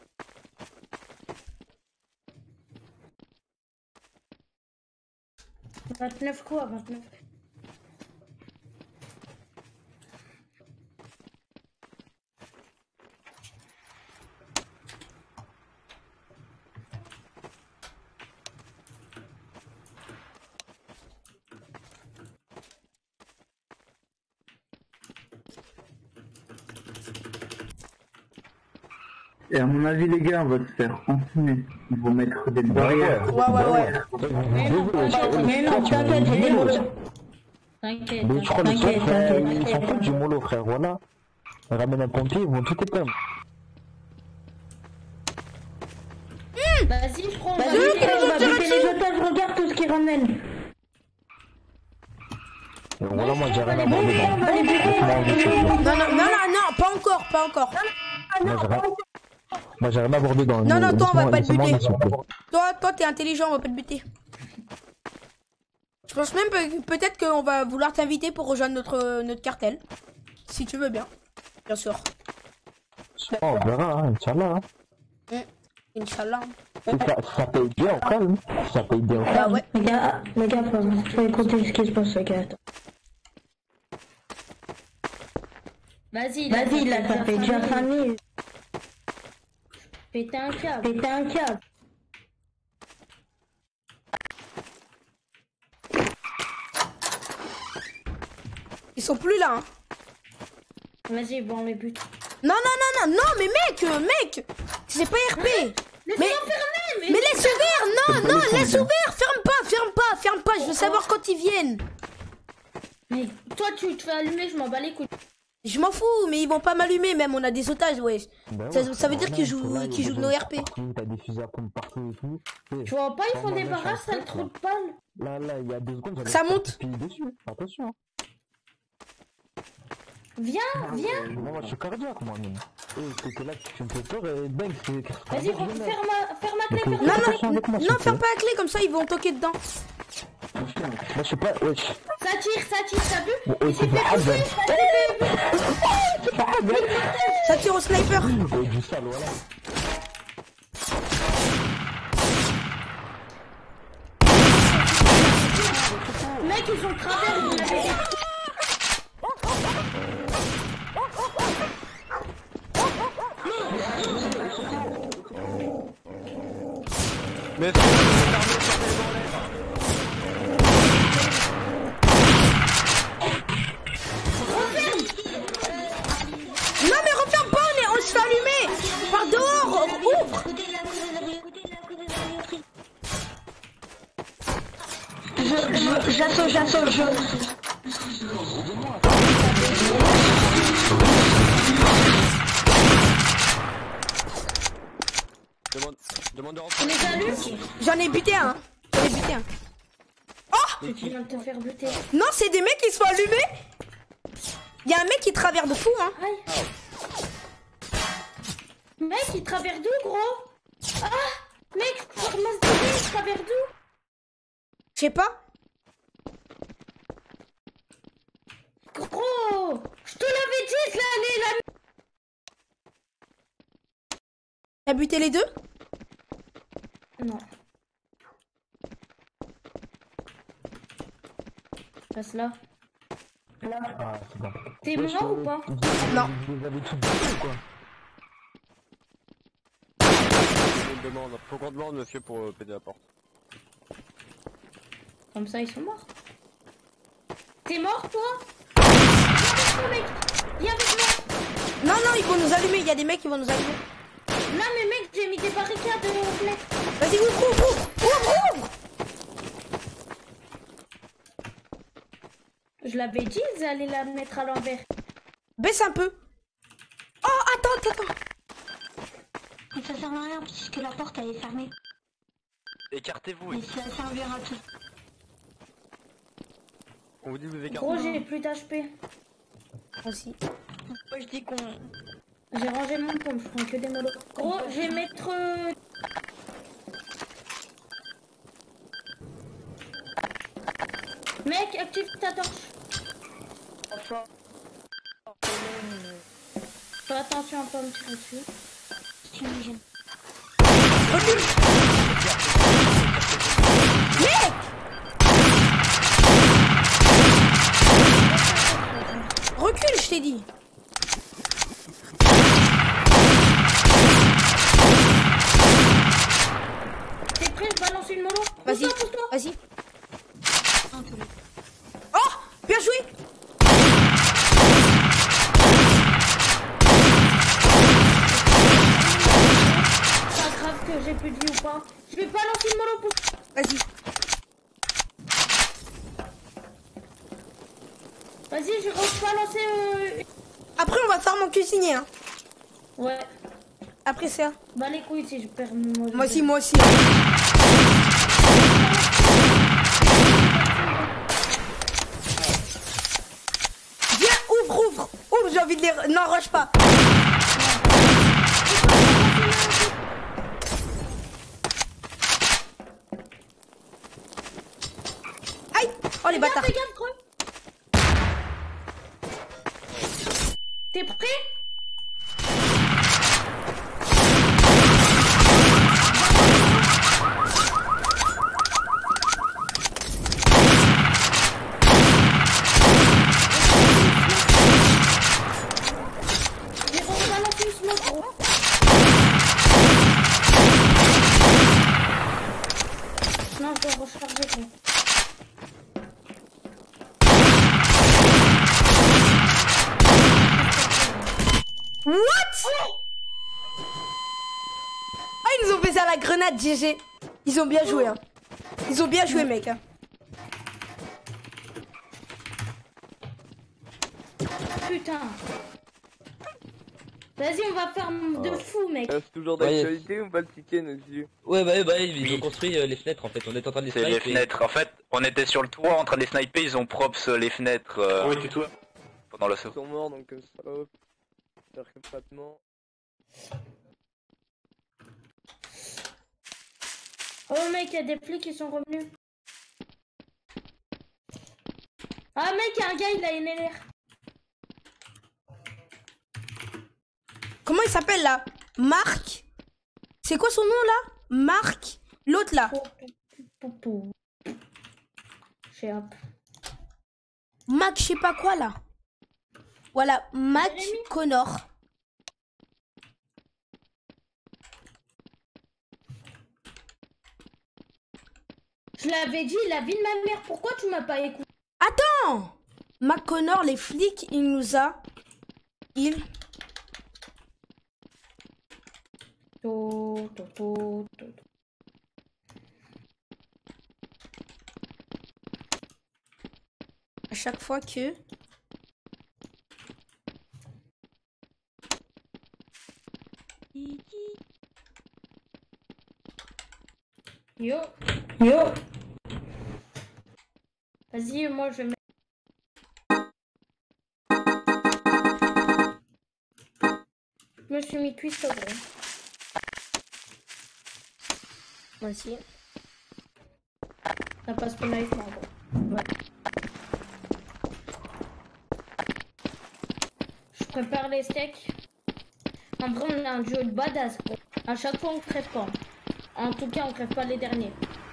vingt-neuf quoi, vingt-neuf. Et à mon avis, les gars, on va se faire enfumer. Ils vont mettre des barrières. Ouais, ouais, ouais. Mais non, mais non, t'inquiète, j'ai des molos. T'inquiète, Mais je crois que les t'inquiète, frère, ils t'inquiète. s'en foutent du mollo, frère, voilà. On ramène un pompier, ils vont tout éteindre. Vas-y, je prends, on va Vas-y, buter on on va va tirer buter dessus. les otages, regarde tout ce qu'ils ramènent. Et voilà, moi j'ai rien à On voir va dedans. les buter. Non, non, non, non, non, pas encore, pas encore. Moi j'ai rien... Moi j'ai rien à voir dedans. Non, non, toi, on va pas te Laissez-moi, buter. s'il vous plaît. Toi, toi, t'es intelligent, on va pas te buter. Je pense même que peut-être qu'on va vouloir t'inviter pour rejoindre notre, notre cartel. Si tu veux bien. Bien sûr. Oh, on verra, hein, Inch'Allah. Hein. Mmh. Inch'Allah. Si ça, si ça paye bien, on calme. Si ça paye bien, on Bah calme. ouais. Les gars, les gars, faut, faut écouter ce qui se passe, les gars. Vas-y, vas-y, là, ça fait déjà cinq minutes. Pétez un câble. Pétez un câble. Ils sont plus là, hein. Vas-y, bon, on les bute. Non, non, non, non, non, mais mec, euh, mec, c'est pas R P. Mais, mais, mais... mais laisse ouvert, non, non, laisse ouvert, ferme pas, ferme pas, ferme pas, je veux savoir quand ils viennent. Mais toi, tu te fais allumer, je m'en bats les couilles. Je m'en fous, mais ils vont pas m'allumer, même, on a des otages, wesh. Bah Ça, ouais, ça veut dire voilà, qu'ils ils sont jouent, là, qu'ils ils jouent ont nos des R P. partout, t'as des fusils à pompe partout et tout. Et Tu vois pas, ils font des moi, barrages, je ça le suis trou en de tête, balle. Là, là, il y a deux secondes, j'avais Ça pas monte. pied dessus. Attention. Viens, viens. Euh, Moi, je suis cardiaque, moi, même. Et t'es là, tu me fais peur, et bang, c'est... Vas-y, ferme ma, ferme ma clé, Donc, ferme Non, ma attention non, avec moi, s'il non, vous ferme plaît. pas la clé, comme ça, ils vont toquer dedans. Moi, je sais pas, wesh. Ça tire, ça tire, t'as vu? Oh, oh, c'est pas Hazard. Ça tire au sniper. Oh, du sale, voilà. Mec, ils ont travers, vous l'avez. Mais Non, mais referme pas, on, est, on se fait allumer. Par dehors, ouvre. Je, je, j'assaut, j'assaut, je... Demande, demande de On rentrer. les allume? J'en ai buté un. J'en ai buté un. Oh, Tu viens de te faire buter. non, c'est des mecs qui se font allumer. Il y a un mec qui travers de fou, hein. Aïe. Mec, il travers d'où, gros? Ah! Mec, ramasse des billes, il travers d'où? Je sais pas. Gros! Je te l'avais dit, là, allez, là! T'as buté les deux? Non. Passe là. Là. Ah, c'est bon. T'es Wesh, mort euh, ou pas? Non. Vous les avez tous butés, quoi. On demande. Faut qu'on demande, monsieur, pour euh, péter la porte. Comme ça, ils sont morts. T'es mort, toi? Viens avec moi, mec! Viens avec moi! Non, non, ils vont nous allumer. Il y a des mecs qui vont nous allumer. Non, mais mec, j'ai mis des barricades aux fenêtres. Vas-y, ouvre, ouvre, ouvre, ouvre, ouvre. Je l'avais dit, ils allaient la mettre à l'envers. Baisse un peu. Oh, attends, attends. Mais ça sert à rien puisque la porte elle est fermée. Écartez-vous. Et ça servira à tout. On vous dit vous écartez. Gros, j'ai plus d'H P. Aussi. Moi je dis qu'on... J'ai rangé mon pompe, je prends que des molos. Gros, je vais mettre... euh, Mec, active ta torche. Fais attention à pas me tirer dessus. Fumigène. Mec! Recule, je t'ai dit. T'es prêt, je balance une mollo? Vas-y, Pousse-toi, pousse-toi. vas-y. Oh, bien joué. que j'ai plus de vie ou pas. Je vais pas lancer le mollo pour... Vas-y. Vas-y, je vais pas lancer... Euh... Après, on va faire mon cuisinier. Hein. Ouais. Après ça. Bah les couilles si je perds mon... Moi aussi, moi aussi. Viens, ouvre, ouvre. Ouvre, j'ai envie de les... Non, rush pas. Aïe. Oh, les bâtards. T'es prêt? Non, je dois recharger. What? Ah, ils nous ont fait ça à la grenade, G G. Ils ont bien joué, hein. Ils ont bien joué, mec. Hein. Putain. Vas-y, on va faire de fou, mec. C'est toujours d'actualité ou pas le ticket, nos yeux? Ouais, bah, bah, ils oui. ont construit euh, les fenêtres en fait. On est en train de les sniper. C'est les fenêtres. En fait, on était sur le toit en train de les sniper. Ils ont props les fenêtres. Euh, oui, tu toi. Pendant l'assaut. Ils sont morts donc comme ça. Hop. Rapidement. Oh mec, il y a des flics qui sont revenus. Ah mec, y a un gars, il a une L R. Comment il s'appelle là? Marc? C'est quoi son nom là? Marc? L'autre là? Mac, je sais pas quoi là. Voilà, Mac Connor. Je l'avais dit, la vie de ma mère, pourquoi tu m'as pas écouté? Attends! Mac Connor, les flics, il nous a... Il... To, to, to, to. À chaque fois que... Yo. Yo. Vas-y, moi je mets... Je me suis mis cuisse au gros. Vas-y. Ça passe pas live, moi, gros. Ouais. Je prépare les steaks. En vrai, on a un duo de badass, gros. À chaque fois, on crève pas. En tout cas, on crève pas les derniers.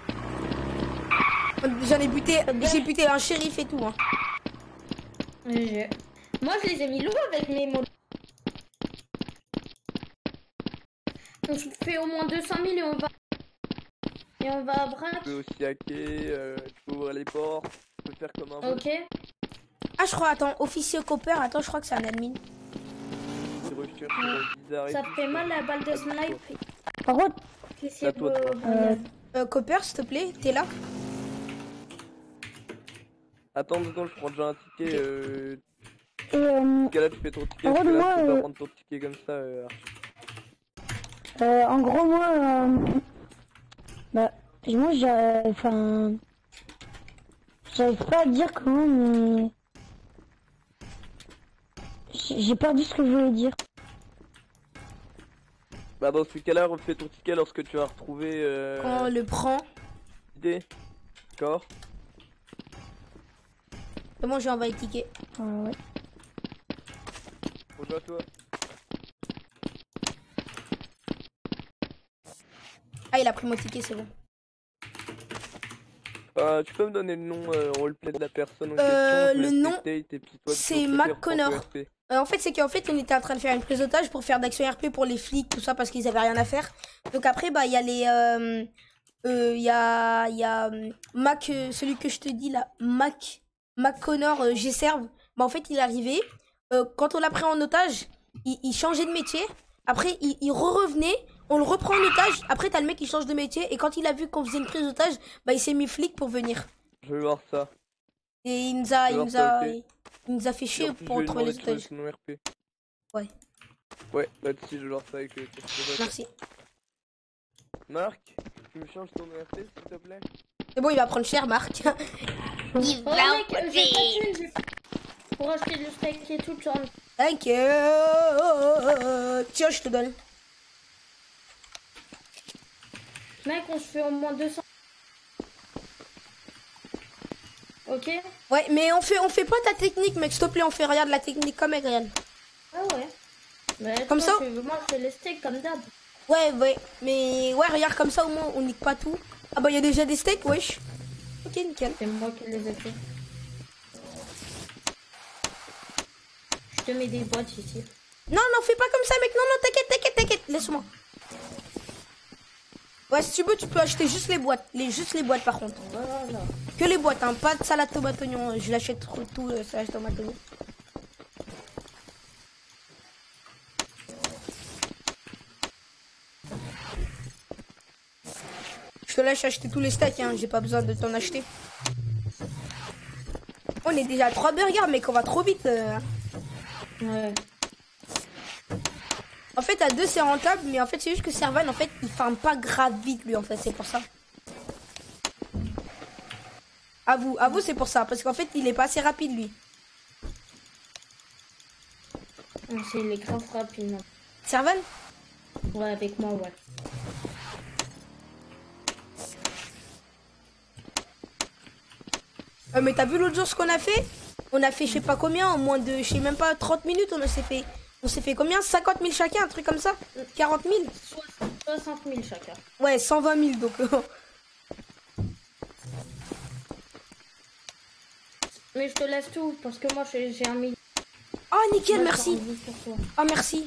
J'en ai buté, j'ai buté un shérif et tout. Hein. Je... Moi, je les ai mis lourds avec mes mots. On se fait au moins deux cent mille et on va... Et on va à braque. Tu peux aussi hacker, euh, tu peux ouvrir les portes, tu peux faire comme un... Ok. Ah, je crois, attends, officier Copper, attends, je crois que c'est un admin. Ouais. Ça fait mal la balle de snipe. Par contre, euh, euh, Copper, s'il te plaît, t'es là? Attends deux secondes, je prends déjà un ticket. Euh... Et euh... Là, tu fais ton ticket. En gros, là, moi, tu peux euh... pas prendre ton ticket comme ça. Euh... Euh, en gros, moi, euh... bah, moi, j'ai, enfin, j'arrive pas à dire comment, mais j'ai perdu ce que je voulais dire. Bah, dans ce cas-là, refais ton ticket lorsque tu vas retrouver. Euh... Quand on le prend. Idée. D'accord. C'est bon, j'ai envoyé le ticket. Ah, ouais. Bonjour à toi. Ah, il a pris mon ticket, c'est bon. Euh, tu peux me donner le nom euh, roleplay de la personne en euh, question? Le nom, c'est Mac Connor. Euh, en fait, c'est qu'en fait, on était en train de faire une prise d'otage pour faire d'action R P pour les flics, tout ça, parce qu'ils avaient rien à faire. Donc après, bah, il y a les... Euh, euh, y a, y a Mac, euh, celui que je te dis là, Mac, Mac Connor euh, G-Serve. Bah, en fait, il est arrivé. Euh, quand on l'a pris en otage, il, il changeait de métier. Après, il, il re-revenait. on le reprend en otage. Après, t'as le mec qui change de métier. Et quand il a vu qu'on faisait une prise d'otage, bah il s'est mis flic pour venir. Je vais voir ça. Et il nous a, Je il vais nous voir ça, a, ok. il nous a fait Et chier en plus, pour je vais retrouver les demander de otages. trouver son R P. Ouais. Ouais, bah si, je vais voir ça avec eux. Merci. Marc, tu me changes ton R P s'il te plaît? C'est bon, il va prendre cher, Marc. Oh mec, j'ai pas de thune, j'ai- pour acheter le steak et tout, tu vois. T'inquiète. Tiens, je te donne. Mec, on se fait au moins deux cents. Ok? Ouais, mais on fait, on fait pas ta technique, mec. S'il te plaît, on fait regarde la technique comme elle, regarde. Ah ouais. Bah, Comme toi, ça? tu veux- Moi, je fais les steaks comme d'hab. Ouais, ouais. Mais ouais, regarde comme ça, au moins, on nique pas tout. Ah bah, il y a déjà des steaks, wesh. Ok, nickel. C'est moi qui les ai fait. Je te mets des boîtes ici. Non, non, fais pas comme ça, mec. Non, non, t'inquiète, t'inquiète, t'inquiète. Laisse-moi. Ouais, si tu veux, tu peux acheter juste les boîtes. Les, juste les boîtes, par contre. Voilà. Que les boîtes, hein. Pas de salade tomate oignon. Je l'achète trop- tout, euh, salade tomate oignon. Je te laisse acheter tous les steaks, hein. J'ai pas besoin de t'en acheter. On est déjà à trois burgers, mec. On va trop vite. euh. Ouais. En fait, à deux, c'est rentable, mais en fait, c'est juste que Servan, en fait, il farme pas grave vite, lui, en fait, c'est pour ça. À vous, à vous, c'est pour ça, parce qu'en fait, il est pas assez rapide, lui. C'est les grave rapides. Servan? Ouais, avec moi, ouais. Euh, mais t'as vu l'autre jour ce qu'on a fait? On a fait je sais pas combien, en moins de, je sais même pas, trente minutes, on s'est fait, on s'est fait combien? cinquante mille chacun, un truc comme ça? quarante mille? soixante mille chacun. Ouais, cent vingt mille, donc... Mais je te laisse tout, parce que moi, j'ai j'ai un million. Oh, nickel, Moi, merci. j'en ai dix pour toi. Oh, merci.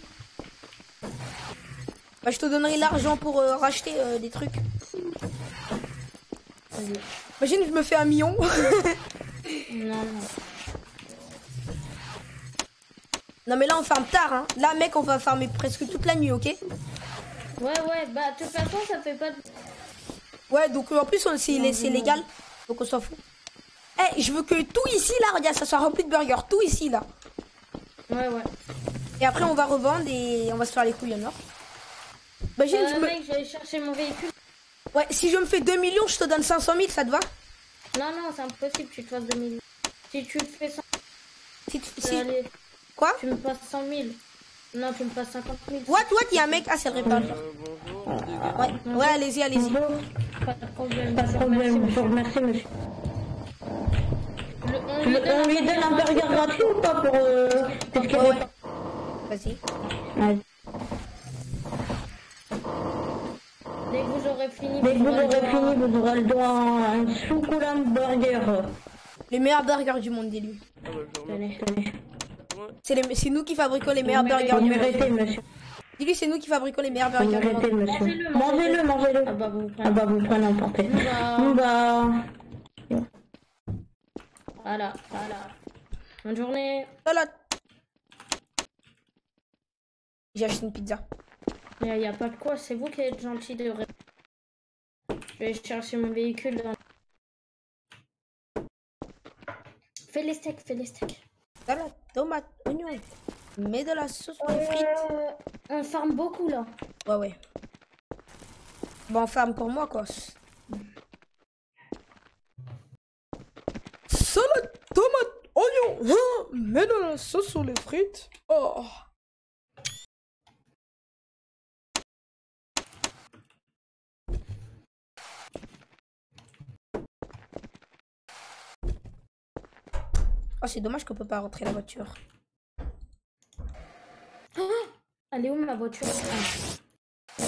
Bah, je te donnerai l'argent pour euh, racheter euh, des trucs. Vas-y. Imagine, je me fais un million. Non, non. Non, mais là, on farme tard, hein. Là, mec, on va farmer presque toute la nuit, ok? Ouais, ouais, bah, de toute façon, ça fait pas de... Ouais, donc euh, en plus, on- c'est Non, c'est non. légal. Donc, on s'en fout. Eh, je veux que tout ici, là, regarde, ça soit rempli de burgers. Tout ici, là. Ouais, ouais. Et après, on va revendre et on va se faire les couilles en or. Imagine, Euh, je me... mec, j'allais chercher mon véhicule. Ouais, si je me fais deux millions, je te donne cinq cent mille, ça te va? Non, non, c'est impossible que tu te fasses deux millions. Si tu te fais cent Si tu- mille, si- allez, Quoi? tu me passes cent mille. Non, tu me passes cinquante mille. What, what, il y a un mec. Ah, c'est le réparateur. Ouais, ouais, allez-y, allez-y. Pas de problème. Pas de problème, je vous remercie, monsieur. Le- on On lui donne lui donne un burger gratuit ou pas pour... Euh, parce qu'elle Ouais, est ouais. Vas-y. Ouais. Dès que vous aurez fini, Dès que vous aurez le aurez droit- fini, vous aurez le droit à un succulent burger. Les meilleurs burgers du monde, dis-lui. Tenez. C'est les- c'est nous qui fabriquons les meilleurs Vous burgers du méritez, monde. monsieur. Dis-lui, c'est nous qui fabriquons les meilleurs Vous burgers du méritez, monde. monsieur. Mangez-le, mangez-le. Ah bah vous Ah bah vous prenez emporter. Bah. Bah... Voilà, voilà. Bonne journée. Voilà. J'ai acheté une pizza. Il n'y a pas de quoi, c'est vous qui êtes gentil de... ré- Je vais chercher mon véhicule dans... Fais les steaks, fais les steaks. Salade, tomate, oignon. Mets de la sauce aux frites. Euh, on farme beaucoup là. Ouais, ouais. Bon, ferme pour moi, quoi. Salade, tomate, oignon. Hein, mets de la sauce sur les frites. Oh. Oh, c'est dommage qu'on peut pas rentrer la voiture. Elle est où ma voiture? Ah.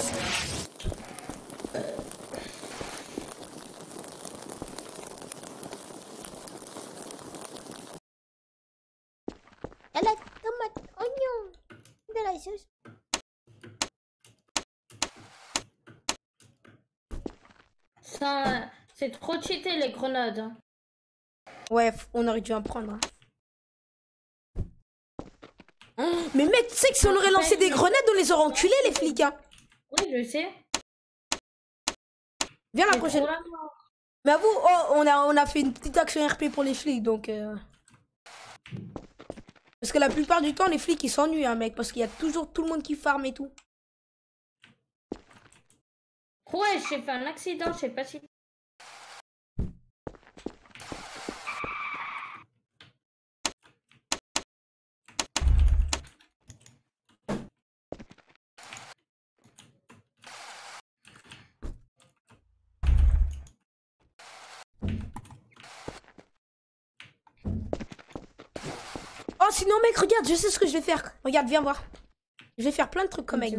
Salade, tomate, oignon. De la sauce. Ça, c'est trop cheaté les grenades. hein. Ouais, f- on aurait dû en prendre. hein. Oh, mais mec, tu sais que si on aurait lancé des grenades, on les aurait enculés, les flics. Hein. Oui, je sais. Viens la C'est prochaine. trop la mort. Mais avoue, oh, on, a, on a fait une petite action R P pour les flics, donc... Euh... Parce que la plupart du temps, les flics, ils s'ennuient, hein, mec. Parce qu'il y a toujours tout le monde qui farme et tout. Ouais, j'ai fait un accident, je sais pas si... Oh, sinon, mec, regarde, je sais ce que je vais faire. Regarde, viens voir. Je vais faire plein de trucs comme elle.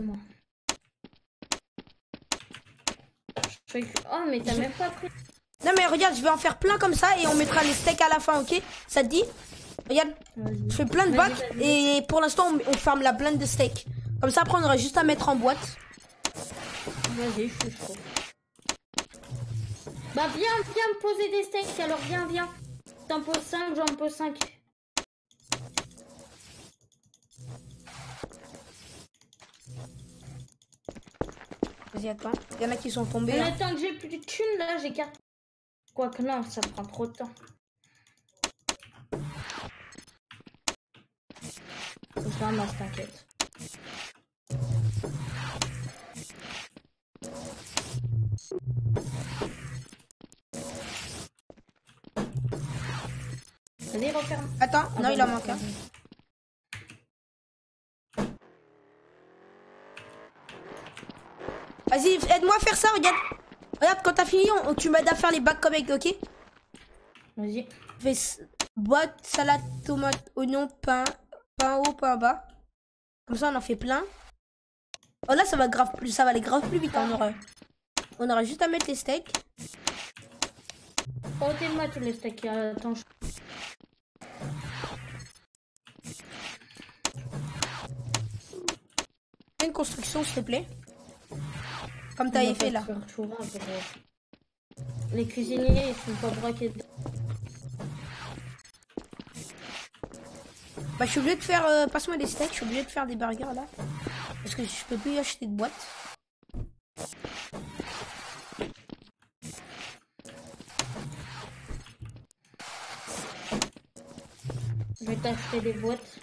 Oh, mais t'as même pas pris. Non, mais regarde, je vais en faire plein comme ça et on mettra les steaks à la fin, ok? Ça te dit? Regarde, je fais plein de bacs et pour l'instant, on, on ferme la blinde de steak. Comme ça, après, on aura juste à mettre en boîte. Vas-y, je suis chaud. Bah, viens, viens me poser des steaks, alors viens, viens. T'en poses cinq, j'en pose cinq. Vas-y, attends. Il y en a qui sont tombés. Mais hein. attends que j'ai plus de thunes, là, j'ai quatre. Quoique non, ça prend trop de temps. Je ramasse, t'inquiète. Allez, referme. Attends, Ah, non, bah, il en non, manque un. Vas-y, aide-moi à faire ça, regarde. Regarde, quand t'as fini, on, tu m'aides à faire les bacs comme avec, ok? Vas-y. Fais boîte, salade, tomate, oignon, pain, pain haut, pain bas. Comme ça, on en fait plein. Oh là, ça va grave plus, ça va aller grave plus vite. Hein, on aura, on aura juste à mettre les steaks. Oh, moi tous les steaks. Attends. Je... Fais une construction, s'il te plaît. Comme t'avais fait là. Les cuisiniers, ils sont pas braqués. Bah, je suis obligé de faire. Euh, Passe-moi des steaks, je suis obligé de faire des burgers là. Parce que je peux plus acheter de boîte. Je vais t'acheter des boîtes.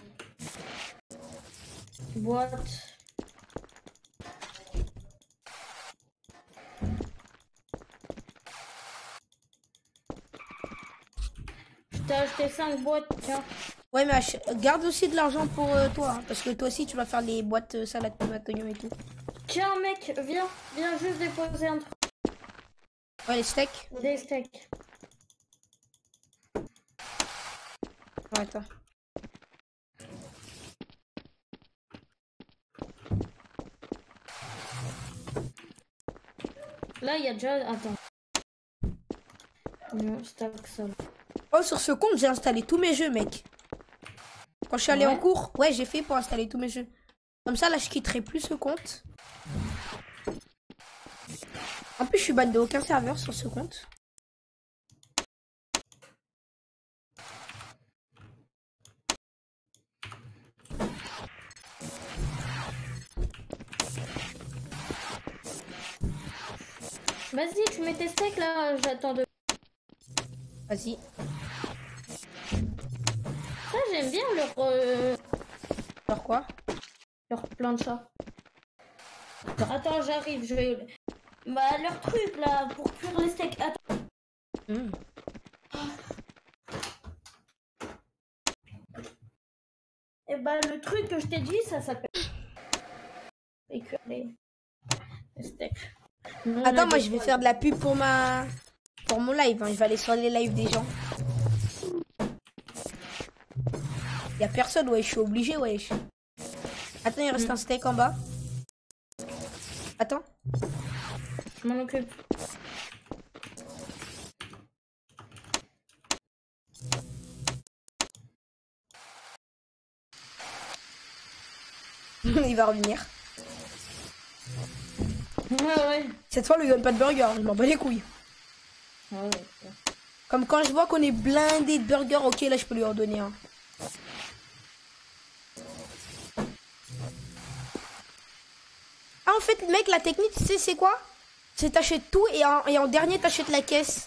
Boîtes. Je t'ai acheté cinq boîtes, tiens. Ouais, mais garde aussi de l'argent pour euh, toi. Hein, parce que toi aussi, tu vas faire les boîtes euh, salade, tomate, oignon et tout. Tiens, mec, viens. Viens juste déposer un truc. Ouais, les steaks. Des steaks. Ouais, attends. Là, il y a déjà... Attends. Non, stack ça. Oh, sur ce compte, j'ai installé tous mes jeux, mec. Quand je suis allé Ouais. en cours, ouais, j'ai fait pour installer tous mes jeux. Comme ça, là, je quitterai plus ce compte. En plus, je suis ban de aucun serveur sur ce compte. Vas-y, tu mets tes steaks là, j'attends de... Vas-y. Ça, j'aime bien leur... Euh... Leur quoi? Leur plancha. Attends, j'arrive, je vais... Bah, leur truc là, pour cuire les steaks. Attends. Mmh. Et bah, le truc que je t'ai dit, ça s'appelle... Et cuire les... les steaks. Non, Attends, là, moi, des je vais fois, faire de la pub pour ma... Pour mon live, hein. Je vais aller sur les lives des gens. Y'a personne, ouais, je suis obligé, wesh. Attends, il reste un steak en bas. Attends. Je m'en occupe. Il va revenir. Ouais, ouais. Cette fois, lui donne pas de burger, je m'en bats les couilles. Ouais, ouais. Comme quand je vois qu'on est blindé de burgers, ok, là, je peux lui en donner un. Ah, en fait, mec, la technique, tu sais, c'est quoi? C'est t'achètes tout et en, et en dernier, t'achètes la caisse.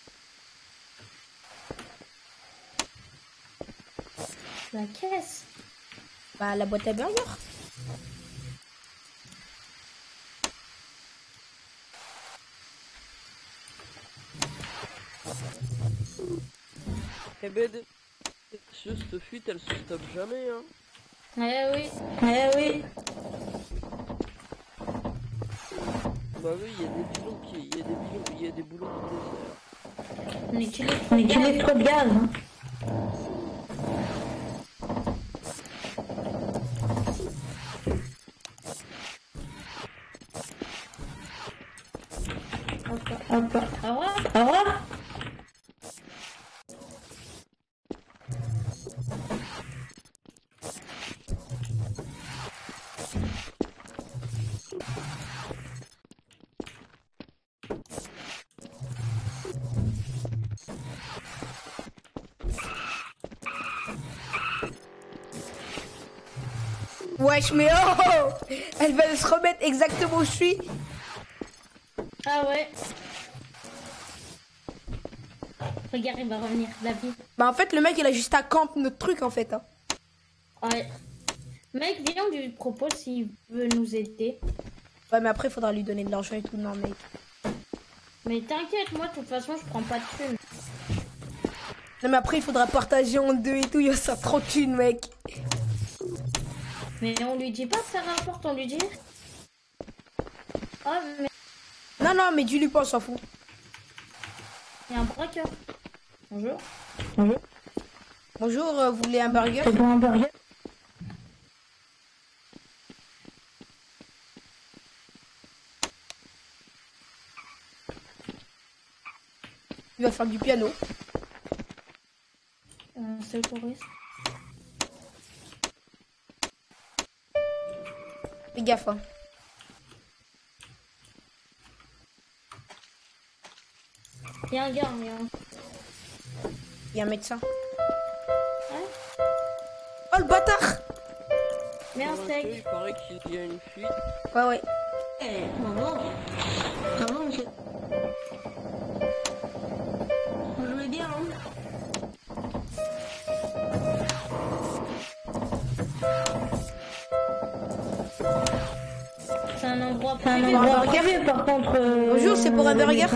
La caisse? Bah, la boîte à burger. Eh ben, cette fuite, elle se stoppe jamais, hein. Eh oui, eh oui. Bah oui, il y a des boulons qui, il y a des boulons, il y a des boulons qui On utilise, on utilise trop de gaz. Hein. Hop, hop. Au revoir. Au revoir. Wesh, mais oh! Elle va se remettre exactement où je suis. Ah ouais. Regarde, il va revenir, David. Bah en fait, le mec, il a juste à camp notre truc, en fait. Hein. Ouais. Mec, viens, on lui propose s'il veut nous aider. Ouais, mais après, il faudra lui donner de l'argent et tout. Non, mec. Mais t'inquiète, moi, de toute façon, je prends pas de thunes. Non, mais après, il faudra partager en deux et tout. Il y a ça trop de thunes, mec. Mais on lui dit pas que ça rapporte, on lui dit. Oh, mais... Non, non, mais dis-lui pas, on s'en fout. Il y a un braqueur. Bonjour. Bonjour. Bonjour, euh, vous voulez un burger? C'est pour un burger? Il va faire du piano. Euh, c'est autorisé. Fais gaffe, hein. Il y a un gars, il y a un... Il y a un médecin. Ouais. Oh, le bâtard! Mais un steak. Il paraît qu'il y a une fuite. Ouais, ouais. Eh, maman. Maman, monsieur. Vous jouez bien, hein? C'est un endroit C'est un privé, endroit privé, par contre. euh, Bonjour, c'est pour un burger?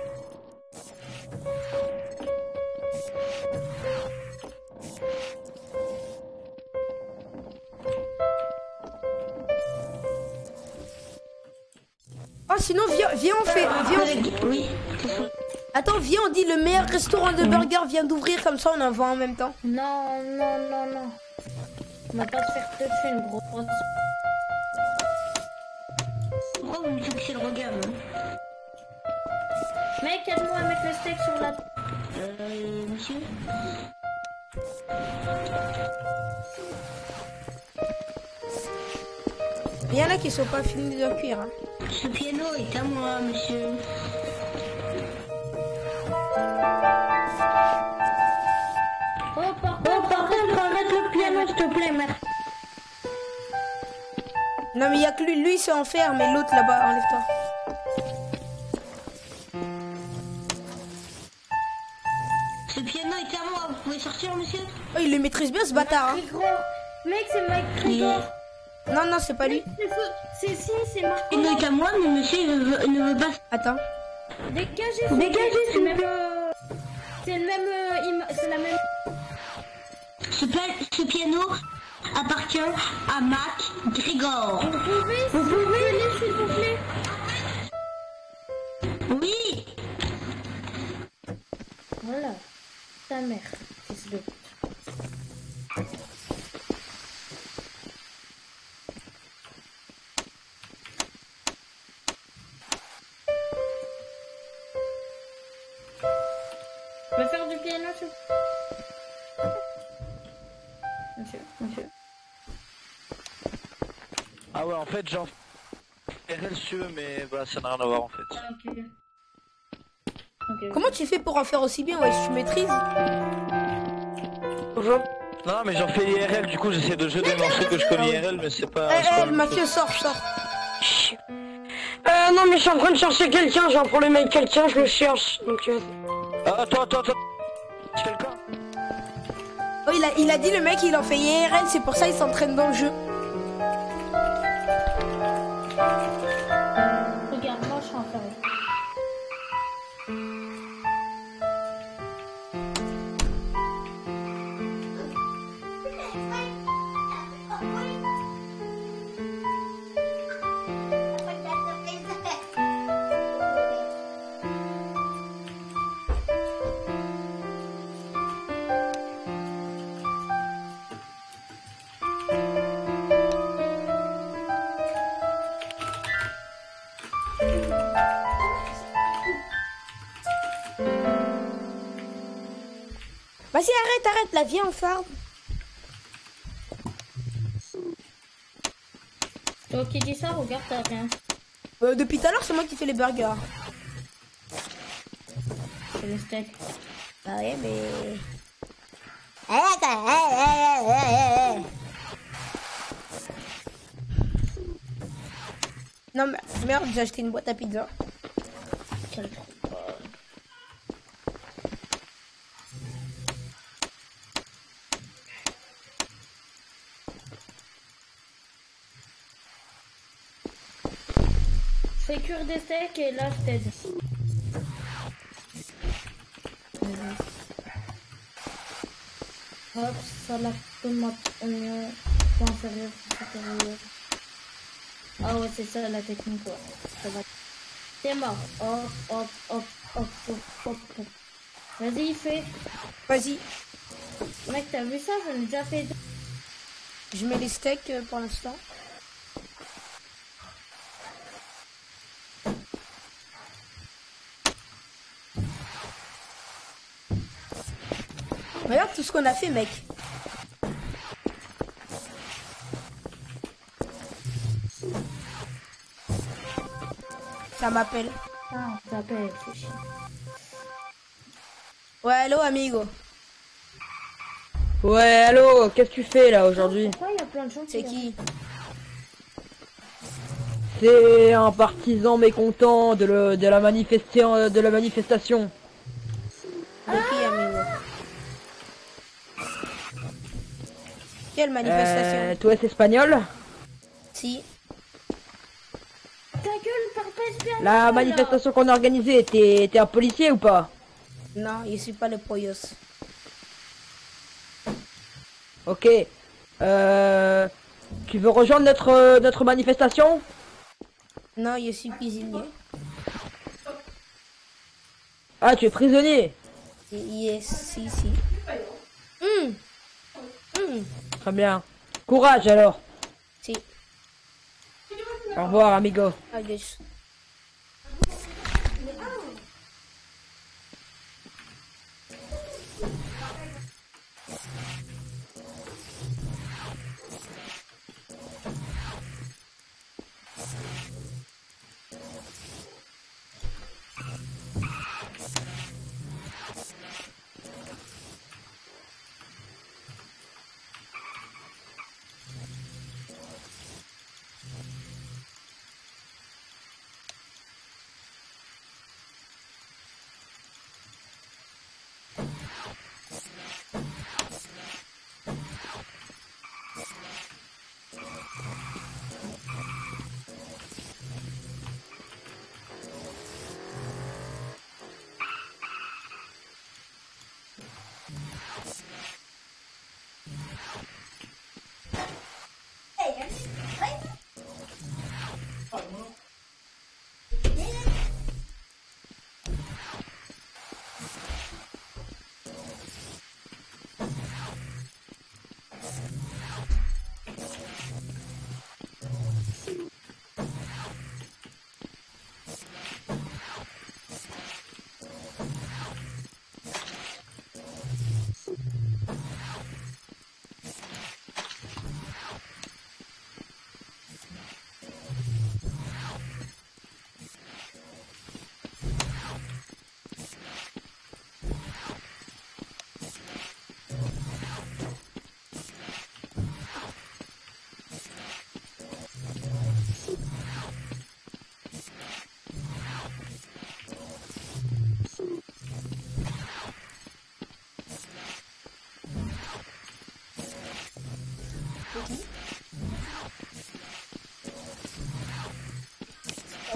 Oh, sinon, viens, viens, on fait. Viens, on... Oui. Attends, viens, on dit le meilleur restaurant de burger vient d'ouvrir, comme ça on en vend en même temps. Non, non, non, non. On va pas se faire tout de suite, gros. Pourquoi vous me fixez le regard, hein? Mec, aide-moi à mettre le steak sur la... Euh, monsieur? Il y en a qui sont pas finis de cuire. Hein. Ce piano est à moi, monsieur. Oh, par contre, oh, par contre, arrête le piano, s'il te plaît, merci. Non, mais il y a que lui, lui, c'est en fer, mais l'autre là-bas, enlève-toi. Ce piano est à moi, vous pouvez sortir, monsieur? Oh, il le maîtrise bien, ce bâtard. Hein. Mec, c'est Mike Grigor. Non, non, c'est pas lui. C'est si, c'est Marc. Il est à moi, mais monsieur il ne veut, il ne veut pas. Attends. Dégagez, dégagez, c'est le même. Euh... C'est le même. Euh, c'est la même. Ce, ce piano appartient à Mac Grigor. Vous pouvez, vous pouvez aller, s'il vous plaît. Oui. Voilà. Ta mère, fils de. Je vais faire du piano, monsieur. Monsieur, monsieur. Ah ouais, en fait, genre... R L si tu veux, mais bah ça n'a rien à voir en fait. Ah, ok. Okay. Comment tu fais pour en faire aussi bien? Ouais, si tu maîtrises. Bonjour. Non, mais j'en fais I R L, du coup j'essaie de jouer des morceaux que je connais I R L, mais c'est pas... Eh, eh, le mafieux, sort, sort. Euh, non, mais je suis en train de chercher quelqu'un, j'ai un problème avec quelqu'un, je le cherche. Donc, euh... Ah, attends, attends, attends. Quelqu'un Oh, il a, il a dit le mec, il en fait I R L, c'est pour ça il s'entraîne dans le jeu. Regarde, moi je suis en faire. Vas-y, arrête, arrête, la vie en farm. Toi qui dis ça, regarde, t'as rien. Euh, depuis tout à l'heure, c'est moi qui fais les burgers. C'est le steak. Ah ouais, mais... Non, mais merde, j'ai acheté une boîte à pizza. Quel trou. Fais cuire des steaks et là je t'aide. Hop, salade, tomate, oignon, point inférieur, supérieur. Ah ouais, c'est ça la technique, ouais. Ça va. T'es mort. Hop, hop, hop, hop, hop, hop, hop. Vas-y, fais. Vas-y. Mec, t'as vu ça? J'en ai déjà fait. Je mets les steaks euh, pour l'instant. Regarde tout ce qu'on a fait, mec. Ça m'appelle. Ah, ça t'appelle, c'est chiant. Ouais, hello, amigo. Ouais, allô, qu'est-ce que tu fais là aujourd'hui? Pourquoi il y a plein de gens? C'est qui? C'est un partisan mécontent de, le, de, la, manifestation, de la manifestation. De qui, amigo? Quelle manifestation? Euh, toi, c'est espagnol? Si. Ta gueule, parle pas espagnol. La manifestation qu'on a organisée, t'es un policier ou pas? Non, je suis pas le Poyos. Ok. Euh, tu veux rejoindre notre, notre manifestation? Non, je suis cuisinier. Ah, tu es prisonnier? Yes, si, si. Mmh. Mmh. Très bien. Courage alors. Si. Au revoir, amigo. Adios.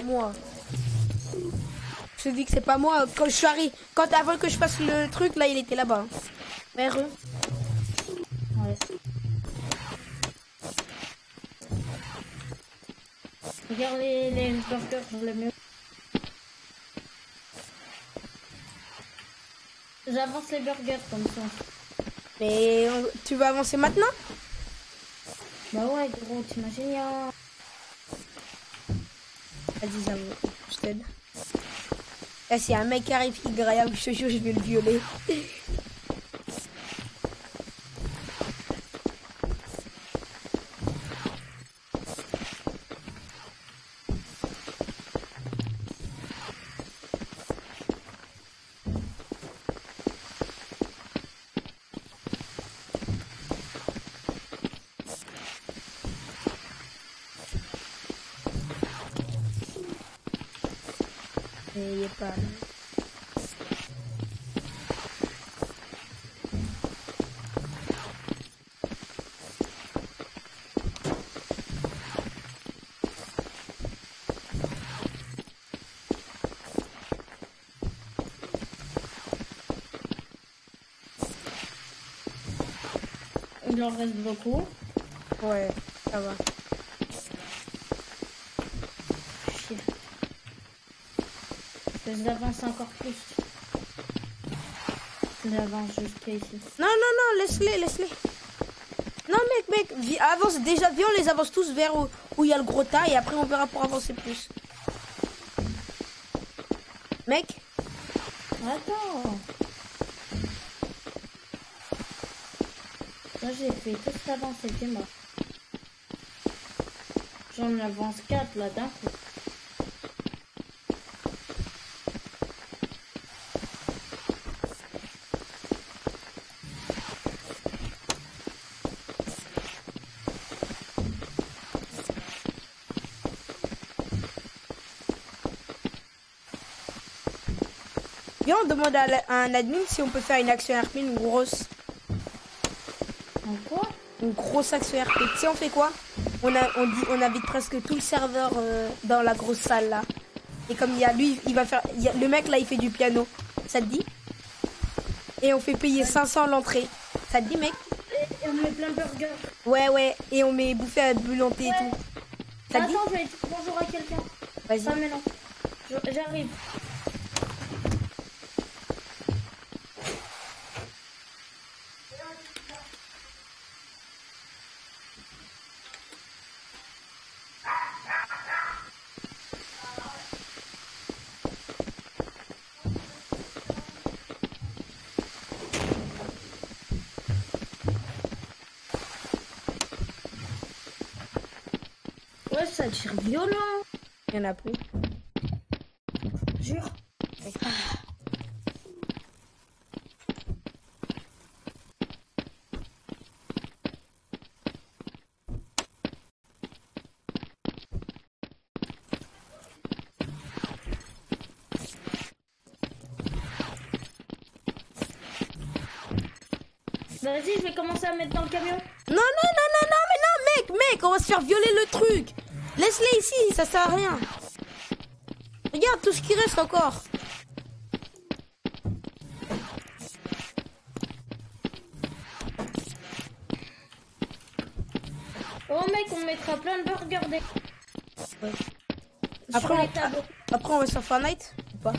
moi. Je te dis que c'est pas moi. Quand je suis arrivé, quand avant que je fasse le truc, là, il était là-bas. R E. Ouais. Regarde les, les burgers dans le mur. J'avance les burgers comme ça. Mais euh, tu vas avancer maintenant? Bah ouais, gros, t'imagines, y'a... Vas-y, ça va. Je t'aide. Là, s'il y a un mec qui arrive qui graille, je te jure, je vais le violer. Il est pas là. Il en reste beaucoup. Ouais, ça va. J'avance encore plus. J'avance jusqu'à ici. Non, non, non, laisse-les, laisse-les. Non, mec, mec, vi- avance déjà, viens, on les avance tous vers où où il y a le gros tas et après on verra pour avancer plus. Mec. Attends. Moi j'ai fait tout ce qu'avance, c'était mort. J'en avance quatre là d'un coup. Viens, on demande à, la- à un admin si on peut faire une action R P, une grosse. En quoi? Une grosse action R P. Tu sais, on fait quoi? On a, on dit, on habite presque tout le serveur euh, dans la grosse salle là. Et comme il y a lui, il va faire, il y a, le mec là, il fait du piano. Ça te dit? Et on fait payer cinq cents l'entrée. Ça te dit, mec? Et on met plein de burgers. Ouais, ouais. Et on met bouffer à boulanter et tout. Ça te dit? Attends, je vais dire bonjour à quelqu'un. Vas-y. Pas maintenant. Je- J'arrive. Ouais, ça tire violent. Il y en a plus. Jure. Vas-y, je vais commencer à mettre dans le camion. Non, non, non, non, non, mais non, mec, mec, on va se faire violer le truc. Laisse-les ici, ça sert à rien. Regarde tout ce qui reste encore. Oh mec, on mettra plein de burgers des... Ouais. Sur Après, les on, tables. après, on va sur Fortnite ou pas?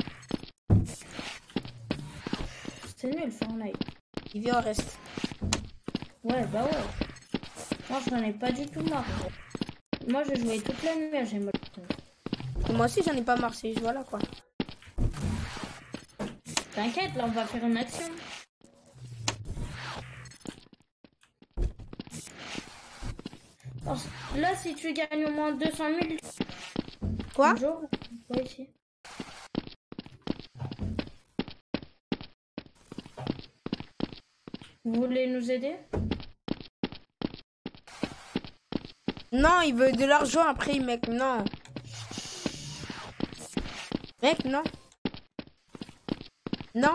C'est nul, Fortnite. Il vient, on reste. Ouais, bah ouais. Moi, je n'en ai pas du tout marre. Moi, je jouais toute la nuit à Gémol. Et moi aussi, j'en ai pas marre, c'est voilà quoi. T'inquiète, là, on va faire une action. Alors, là, si tu gagnes au moins deux cent mille... Quoi? Bonjour. Ouais, ici. Vous voulez nous aider? Non, il veut de l'argent après, mec, non. Mec, non. Non.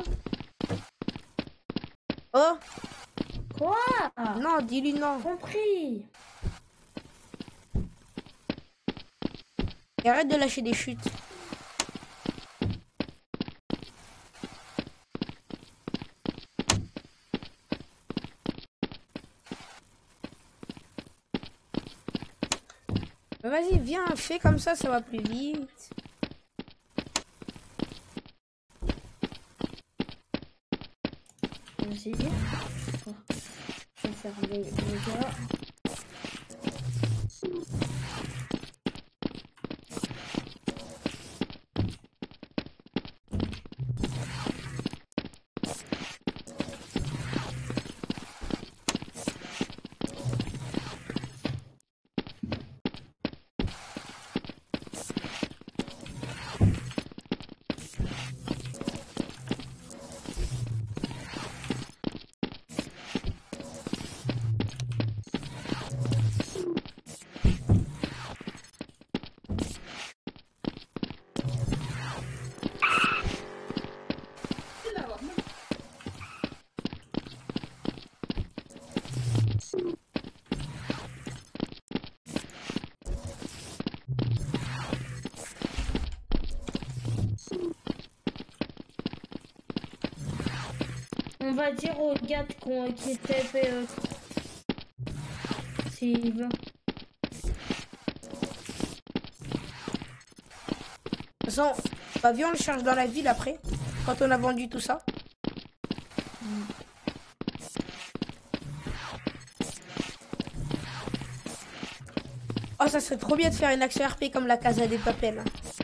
Oh. Quoi? Non, dis-lui non. Compris. Et arrête de lâcher des chutes. Vas-y, viens, fais comme ça, ça va plus vite. Vas-y. Je vais faire les, les gars. On va dire au gars qu'on qui était fait euh, s'il veut. De toute façon, bah viens on le cherche dans la ville après, quand on a vendu tout ça. Mm. Oh ça serait trop bien de faire une action R P comme la Casa des Papel.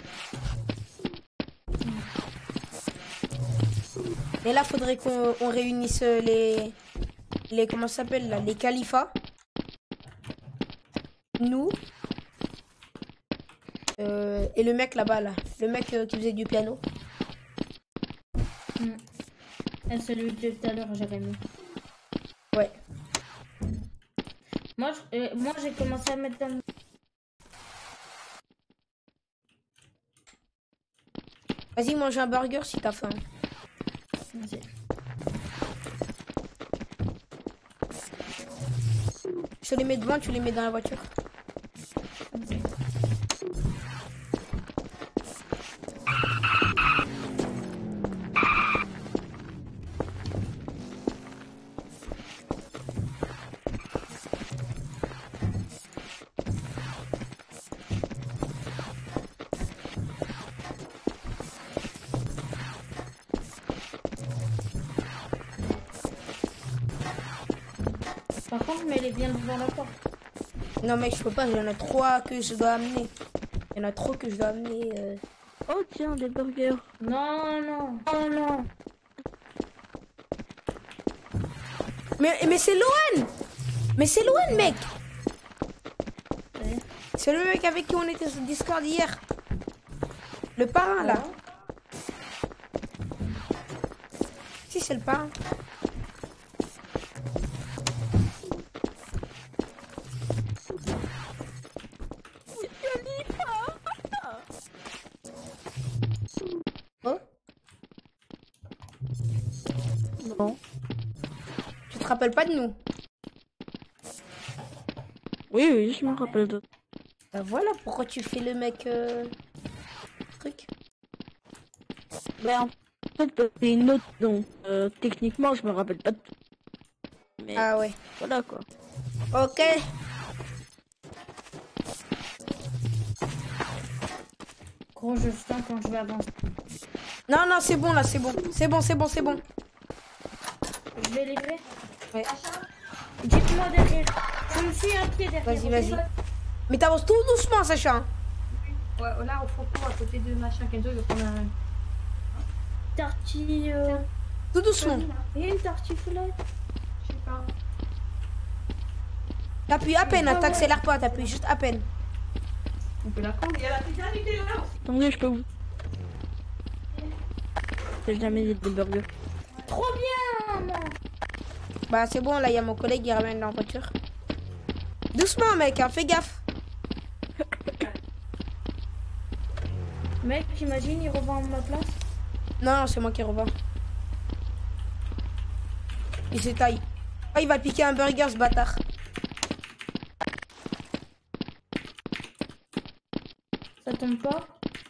Et là, faudrait qu'on on réunisse les, les comment ça s'appelle là, les califats. Nous. Euh, et le mec là-bas, là. Le mec euh, qui faisait du piano. Mmh. Et celui de tout à l'heure, Jérémy. Ouais. Moi, je, euh, moi j'ai commencé à mettre dans le... Vas-y, mange un burger si t'as faim. Je te les mets devant, tu les mets dans la voiture. Par contre, mais les bien devant la porte. Non mec, je peux pas, il y en a trois que je dois amener. Il y en a trop que je dois amener. Euh... Oh tiens, des burgers. Non, non, non, non. Mais, mais c'est Lohan. Mais c'est Lohan, mec. Ouais. C'est le mec avec qui on était sur Discord hier. Le parrain, là. Si, c'est le parrain. Oh. Non. Tu te rappelles pas de nous? Oui, oui, je me rappelle de... Bah voilà pourquoi tu fais le mec... Euh... truc. Ben, en fait, c'est une autre, donc euh, techniquement, je me rappelle pas de tout. Mais ah ouais. Voilà, quoi. Ok. Gros, je sens quand je vais avancer. Non, non, c'est bon, là, c'est bon. C'est bon, c'est bon, c'est bon. Je vais livrer. Ouais. Dites-moi derrière. Je me suis un pied derrière. Vas-y, vas-y. Mais t'avances tout doucement, Sacha. Ouais, là, au fond, à côté de machin, Kenzo, il va prendre un... Tartille... Euh... Tout doucement. Et une tartiflette. Je sais pas. T'appuies à peine, hein, t'accélères pas, t'appuies juste à peine. On peut la prendre, il y a la pizza invitée là. Attendez, je peux vous... J'ai jamais dit des burgers. Trop bien, moi. Bah c'est bon, là, il y a mon collègue qui ramène dans la voiture. Doucement, mec, hein, fais gaffe. Mec, j'imagine, il revend à ma place. Non, non, c'est moi qui revends. Il se taille. Oh, il va piquer un burger, ce bâtard. tombe pas.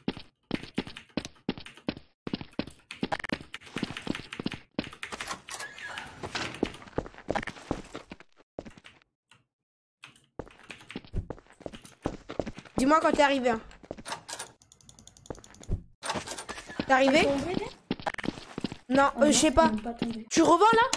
Dis-moi quand t'es arrivé. Hein. T'es arrivé? Non, Oh euh, non, je sais pas. ils sont pas tombés. Tu revends là?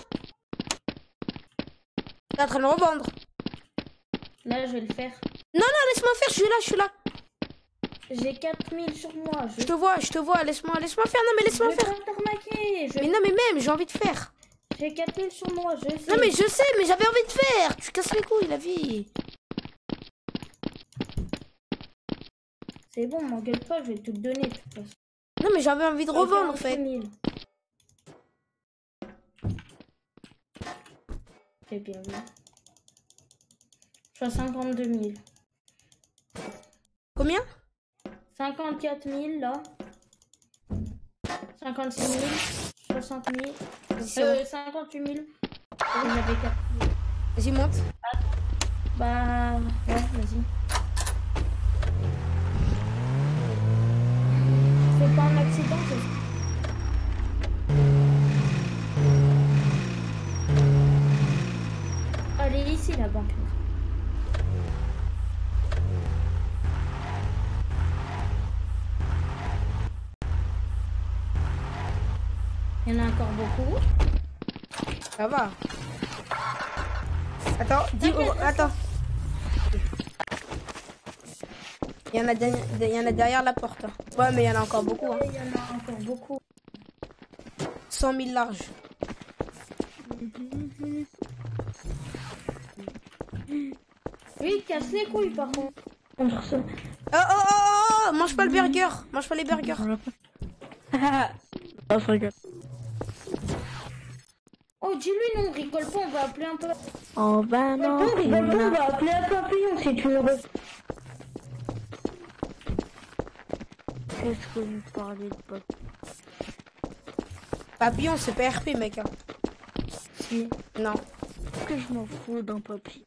T'es en train de revendre. Là, je vais le faire. Non, non, laisse-moi faire, je suis là, je suis là. J'ai quatre mille sur moi. Je te vois, je te vois, laisse-moi, laisse-moi faire, non mais laisse-moi Je vais faire. pas t'arnaquer. Je... Mais non mais même, j'ai envie de faire. J'ai quatre mille sur moi, je sais. Non mais je sais, mais j'avais envie de faire. Tu casses les couilles, la vie. C'est bon, m'engueule pas, je vais tout te donner de toute façon. Non mais j'avais envie de revendre en fait. C'est bien vu. Je suis à cinquante-deux mille. Combien? cinquante-quatre mille là. cinquante-six mille. soixante mille. Euh, cinquante-huit mille. J'avais quatre mille. Vas-y, monte. Bah, ouais, vas-y. C'est pas un accident, c'est... Elle est ici, la banque. Il y en a encore beaucoup. Ça va. Attends, dis, oh, attends. Il y en a derrière, il y en a derrière la porte. Hein. Ouais, mais il y en a encore beaucoup. Hein. Il y en a encore beaucoup. cent mille larges. Oui, casse les couilles par contre. Oh, oh, oh, oh, mange pas le burger. Mange pas les burgers. Oh, je rigole. Oh, dis-lui non, rigole pas, on va appeler un peu. Oh, bah non. Non, rigole pas, on va appeler un papillon si tu veux. Qu'est-ce que vous parlez de papillon? Papillon, c'est pas R P, mec. Hein. Si. Non. Que je m'en fous d'un papillon.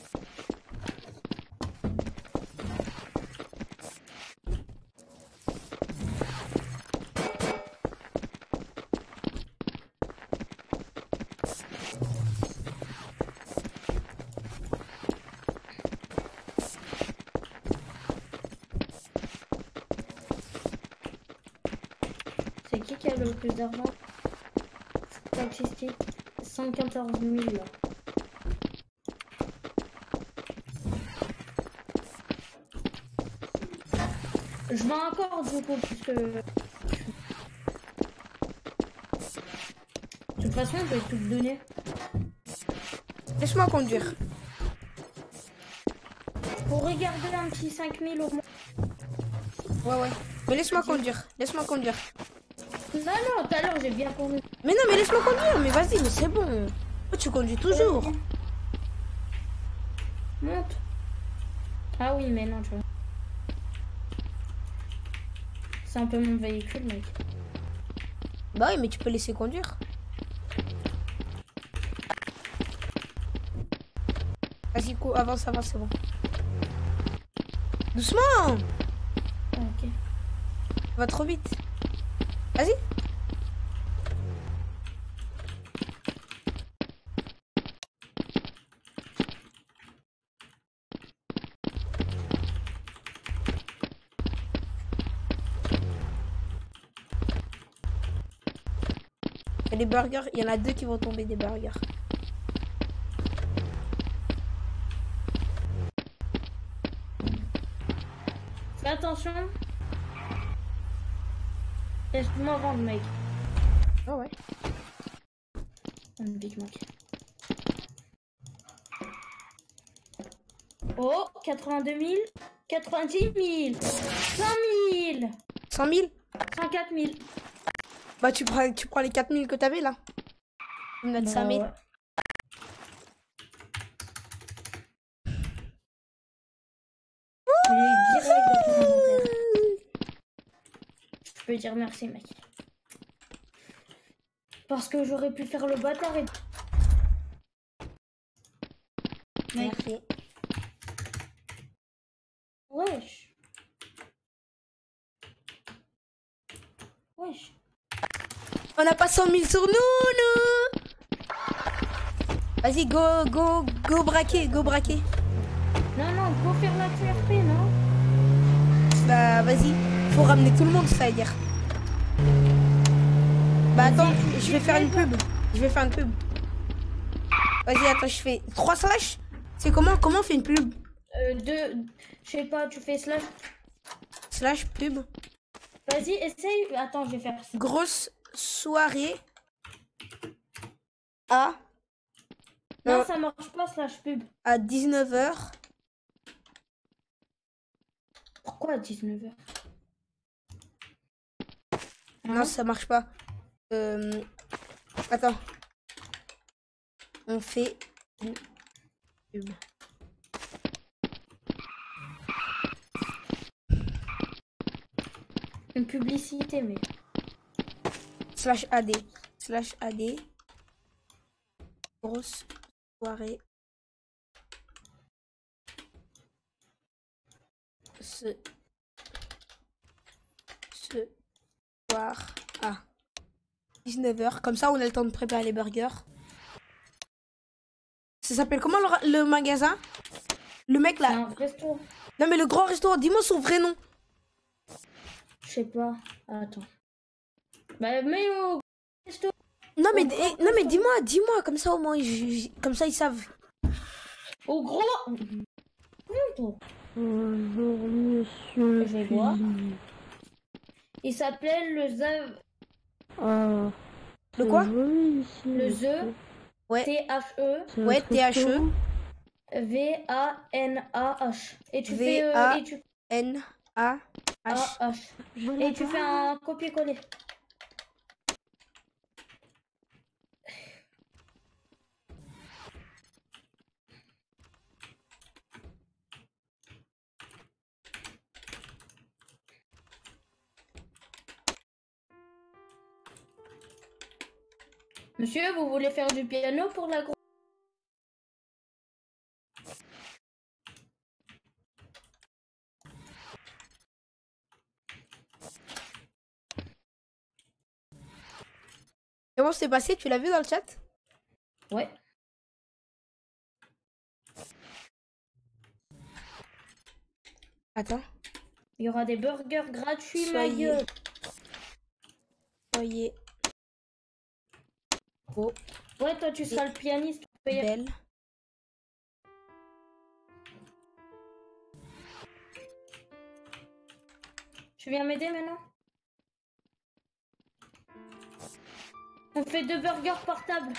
C'est qui qui a le plus d'argent? Statistique cent quatorze mille là. Je vends encore du coup puisque... De toute façon je vais tout te donner. Laisse-moi conduire. Pour regarder un petit cinq mille au moins. Ouais, ouais. Mais laisse-moi conduire. Laisse-moi conduire. Non, non, tout à l'heure j'ai bien conduit. Mais non, mais laisse-moi conduire. Mais vas-y, mais c'est bon. Oh, tu conduis toujours. Monte. Ah oui, mais non, tu vois. C'est un peu mon véhicule, mec. Bah oui, mais tu peux laisser conduire. Vas-y, co- avance, avance, c'est bon. Doucement. Ah, ok. Va trop vite. Vas-y. Et les burgers, il y en a deux qui vont tomber des burgers. Fais attention. Laisse-moi vendre, mec. Ah ouais. Un Big Mac. Oh, quatre-vingt-deux mille, quatre-vingt-dix mille, cent mille, cent mille, cent quatre mille. Bah tu prends, tu prends les quatre mille que t'avais là. Tu me donnes Bah, cinq mille. ouais. Je l'ai direct dans ton inventaire. Je peux dire merci, mec. Parce que j'aurais pu faire le bâtard et... Mec. Merci. Wesh. Wesh. On n'a pas cent mille sur nous, nous. Vas-y, go, go, go braquer, go braquer. Non, non, go faire la Q R P, non? Bah, vas-y. Faut ramener tout le monde, ça veut dire. Bah, attends, je vais faire une pub. Je vais faire une pub. Vas-y, attends, je fais trois slash. C'est comment, comment on fait une pub? Euh, deux, je sais pas, tu fais slash. Slash pub. Vas-y, essaye. Attends, je vais faire ça. Grosse soirée. À. Non, Non. ça marche pas, slash pub. À dix-neuf heures. Pourquoi à dix-neuf heures? Non, ça marche pas. Euh... Attends. On fait une pub. Une publicité, mais. Slash A D. Slash A D. Grosse soirée. Ce. Ce soir à dix-neuf heures. Comme ça, on a le temps de préparer les burgers. Ça s'appelle comment le, le magasin? Le mec là. Un resto. Non, mais le grand restaurant. Dis-moi son vrai nom. Je sais pas. Attends. Bah, mais au resto. Non, mais, eh, non, mais dis-moi, dis-moi. Comme ça, au moins, ils, comme ça, ils savent. Au gros. Bonjour, monsieur. Je vais voir. Il s'appelle le Zav. Ah, Le quoi? Le The. Ouais. T H E. Ouais, T H E. V A N A H. Et tu V fais. Euh, A et tu... N A H. A H. Et tu fais un copier-coller. Monsieur, vous voulez faire du piano pour la grosse... Comment c'est passé? Tu l'as vu dans le chat? Ouais. Attends. Il y aura des burgers gratuits, ma Soyez- gueule. Soyez beau, Ouais, toi, tu seras le pianiste. belle. Tu viens m'aider maintenant? On fait deux burgers par table.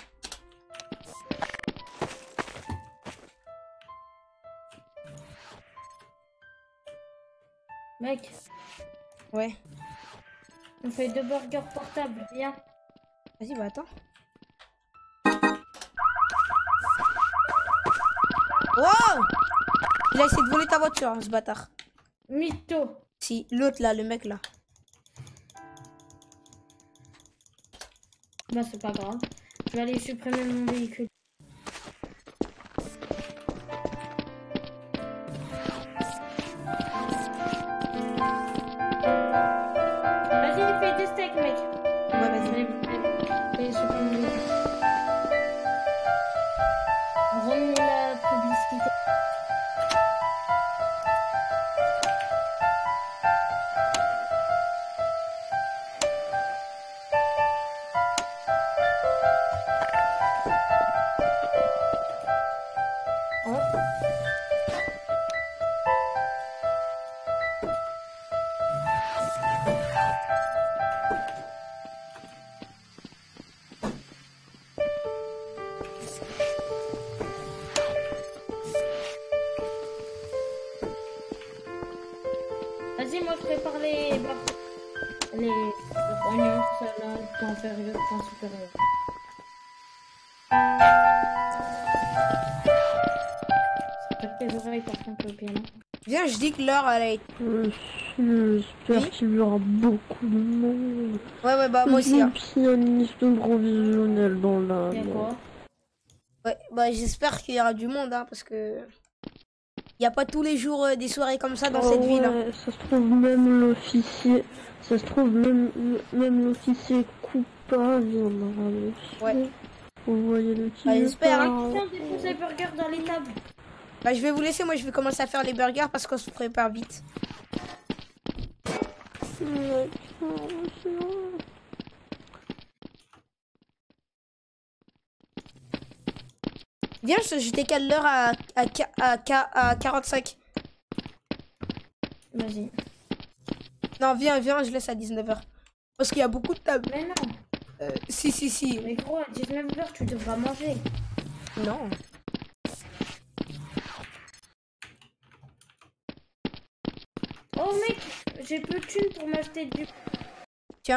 Mec, Ouais. on fait deux burgers par table. Viens. Vas-y, bah attends. Wow! Il a essayé de voler ta voiture, hein, ce bâtard. Mytho. Si, l'autre là, le mec là. Bah, c'est pas grave. Je vais aller supprimer mon véhicule. Vas-y, fais des steaks, mec. Ouais, vas-y. Allez, allez, allez, supprime mon véhicule. Rends la publicité. Vas-y, moi je prépare les bar- les oignons, salade, pain inférieur, pain supérieur. Ça tape tes oreilles par contre le piano. Viens, je dis que l'heure elle est. J'espère Oui. qu'il y aura beaucoup de monde. Ouais, ouais, bah moi aussi. Un Hein. pianiste provisionnel dans la... Y'a quoi? Ouais, bah j'espère qu'il y aura du monde, hein, parce que. y a pas tous les jours euh, des soirées comme ça dans Oh cette ville. Hein. ouais, ça se trouve même l'officier, ça se trouve même même l'officier coupable, il y en aura le Ouais. Vous voyez le qui Bah, j'espère. Hein. Tiens, dépose les burgers dans les tables. Bah, je vais vous laisser. Moi, je vais commencer à faire les burgers parce qu'on se prépare vite. Viens, je, je décale l'heure à, à, à, à, à quarante-cinq. Vas-y. Non, viens, viens, je laisse à dix-neuf heures. Parce qu'il y a beaucoup de tables. Mais non. Euh, si, si, si. Mais gros, à dix-neuf heures, tu devras manger. Non. Oh mec, j'ai peu de thunes pour m'acheter du... Tiens.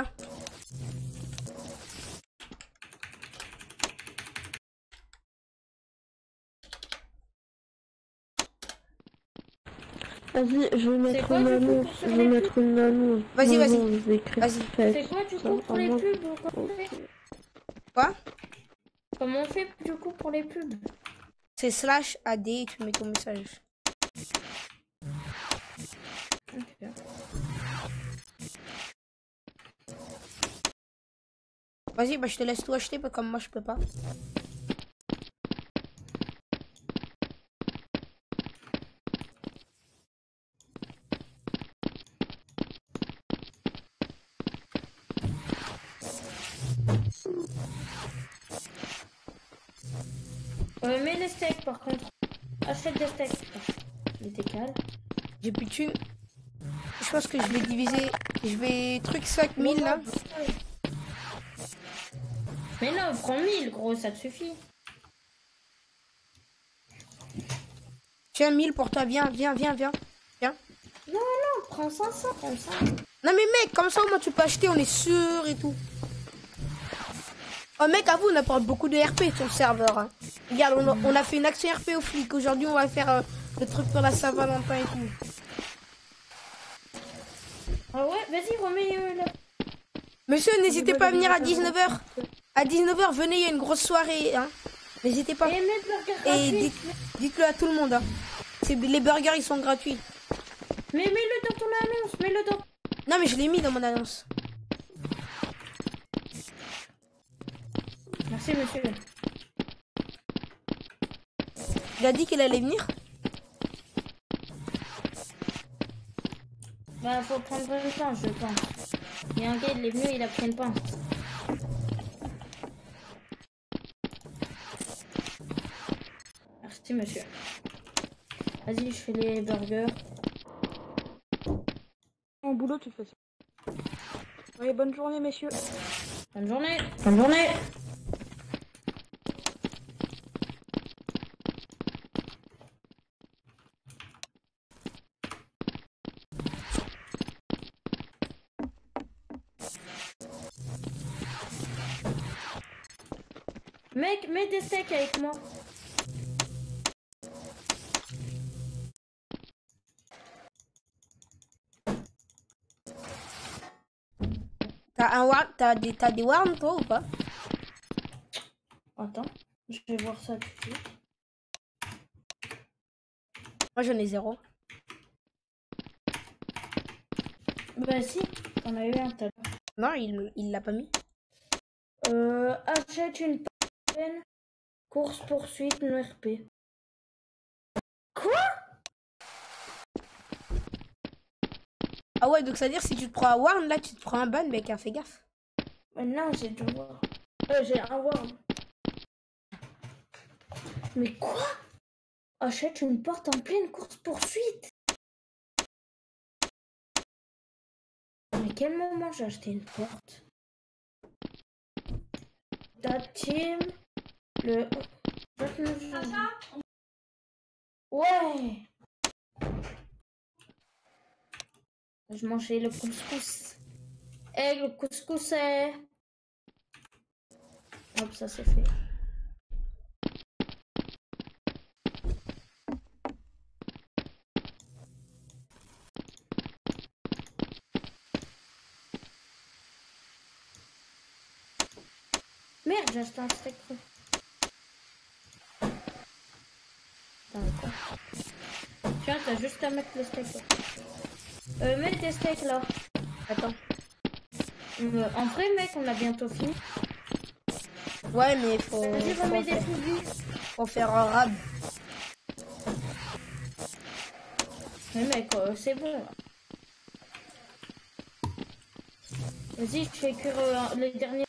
Vas-y, je vais mettre quoi, une du coup, annonce, pour faire je vais les mettre une annonce. Vas-y, vas-y. Non, je vais écrire Vas-y. fête. C'est quoi du Ça, coup pour les vraiment. pubs? Comment on fait Quoi? Comment on fait du coup pour les pubs? C'est slash A D, tu mets ton message. Okay. Vas-y, bah je te laisse tout acheter, mais comme moi je peux pas. Euh, mets les steaks par contre. Achète des steaks. Les décale. J'ai plus de thunes. Je pense que je vais diviser. Je vais truc cinq mille là. Mais non, prends mille gros, ça te suffit. Tiens, mille pour toi, viens, viens, viens, viens. Viens. Non, non, prends cinq cents comme ça. Non mais mec, comme ça au moins tu peux acheter, on est sûr et tout. Oh mec, à vous on apporte beaucoup de R P sur le serveur. Hein. Regarde, on a, on a fait une action R P aux flics. Aujourd'hui on va faire euh, le truc pour la Saint-Valentin et tout. Ah ouais, vas-y, remets euh, là. Monsieur, n'hésitez pas à venir à dix-neuf heures. À dix-neuf heures, venez, il y a une grosse soirée. Hein. N'hésitez pas. Et, et dites, dites-le à tout le monde. Hein. Les burgers, ils sont gratuits. Mais mets-le dans ton annonce, mets-le dans... Non, mais je l'ai mis dans mon annonce. Merci, monsieur. Il a dit qu'il allait venir. Bah, faut prendre une pince, je pense. Il y a un gars, il est venu, il a pris une pince. Merci, monsieur. Vas-y, je fais les burgers. Au boulot, tu fais ça. Oui, bonne journée, messieurs. Bonne journée. Bonne journée. Mec, mets des steaks avec moi. T'as un war... T'as des... T'as des warms toi ou pas? Attends, je vais voir ça tout de suite. Moi j'en ai zéro. Bah si, on a eu un tout à l'heure. Non, il il l'a pas mis. Euh, achète une peine. Course poursuite non R P. Quoi? Ah ouais, donc ça veut dire si tu te prends un warn, là tu te prends un ban, mec, hein, fais gaffe. Mais non, j'ai deux warn. Euh, j'ai un warn. Mais quoi? Achète une porte en pleine course poursuite. Mais quel moment j'ai acheté une porte? Ta team le vingt-neuf janvier. Ouais. Je mangeais le couscous. Eh, le couscous est... Hop, ça c'est fait. Merde, j'ai acheté un steak cru. Putain, quoi. Tiens, t'as juste à mettre le steak là. Euh, mets tes steaks là. Attends. Euh, en vrai, mec, on a bientôt fini. Ouais, mais faut. Vas-y, faut remets des faire- poulies. Faut faire un rab. Mais mec, euh, c'est bon là. Vas-y, je fais cuire euh, les derniers.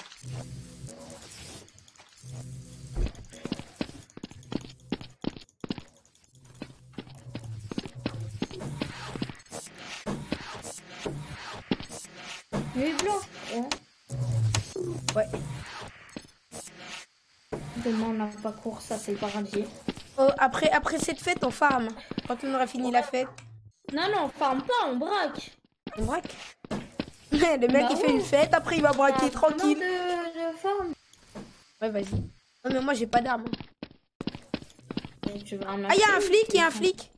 Nuit blanc. Ouais. Ouais. Demain, on n'a pas cours, ça c'est le paradis. Oh, après, après cette fête, on farm. Quand on aura fini la fête. Non, non, on farme pas, on braque. On braque. Le mec, Bah il fait ouais. une fête, après il va braquer Ah, tranquille. De, de farm. Ouais, vas-y. Non, mais moi, j'ai pas d'arme. Tu vas en Ah, il y a un flic, il y a un flic.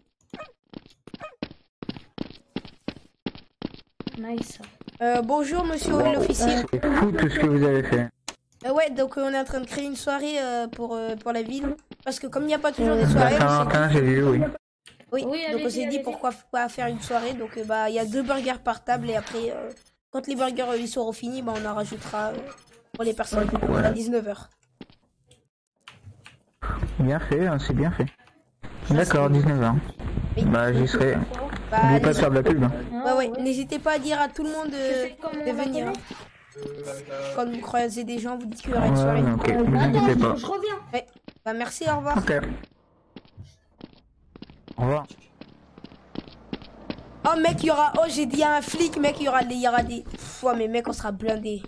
Nice. Euh, bonjour, monsieur l'officier. C'est fou tout ce que vous avez fait. Euh, ouais, donc euh, on est en train de créer une soirée euh, pour, euh, pour la ville. Parce que comme il n'y a pas toujours des soirées, on s'est Saint-Valentin, j'ai vu, oui. Oui, Oui, donc on allez-y, s'est dit allez-y. pourquoi pas faire une soirée. Donc euh, bah il y a deux burgers par table et après euh, quand les burgers euh, ils seront finis, bah on en rajoutera euh, pour les personnes à dix-neuf heures. Bien fait, hein, c'est bien fait. D'accord, dix-neuf heures. Bah j'y serai. Bah, N'oubliez pas de n'hésite- faire de la pub. hein. Ouais ouais, n'hésitez pas à dire à tout le monde euh, comment de on va venir. appeler Quand vous croisez des gens, vous dites qu'il y aura une Ouais, soirée. ok, vous inquiétez pas. Je reviens. Ouais. Bah merci, au revoir. Ok. Au revoir. Oh mec, il y aura. Oh j'ai dit à un flic, mec, il y aura des. Il y aura des. Pff, ouais, mais mec, on sera blindés.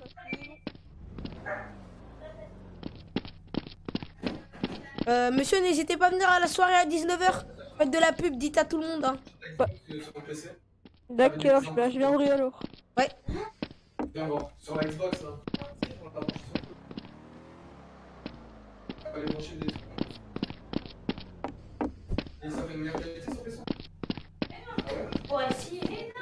Euh, monsieur, n'hésitez pas à venir à la soirée à dix-neuf heures. Faites de la pub, dites à tout le monde. Hein. D'accord, bah, je viendrai alors. Ouais. Viens voir, sur la Xbox là. On l'a pas branché sur le- Fallait brancher des trucs. Et ça fait une meilleure qualité sur P C. Ah ouais? Ouais, si.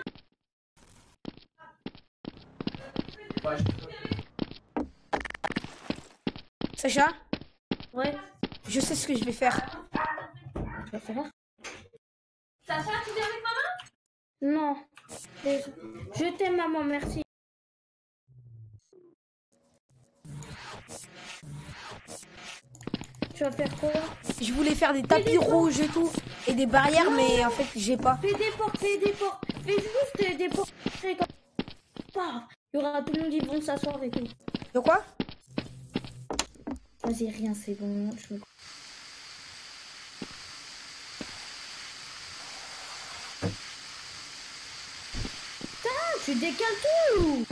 Ouais, je- Sacha? Ouais. Je sais ce que je vais faire. Tu vas faire? Sacha, tu viens avec maman? Non. Je t'aime, maman, merci. Tu vas faire quoi? Je voulais faire des tapis rouges et tout. Et des barrières, mais en fait, j'ai pas. Fais des portes, fais des portes. Fais juste des portes. Pas. Il y aura tout le monde qui vont s'asseoir et tout. De quoi? Vas-y, rien, c'est bon. Je me... Putain, tu décales tout.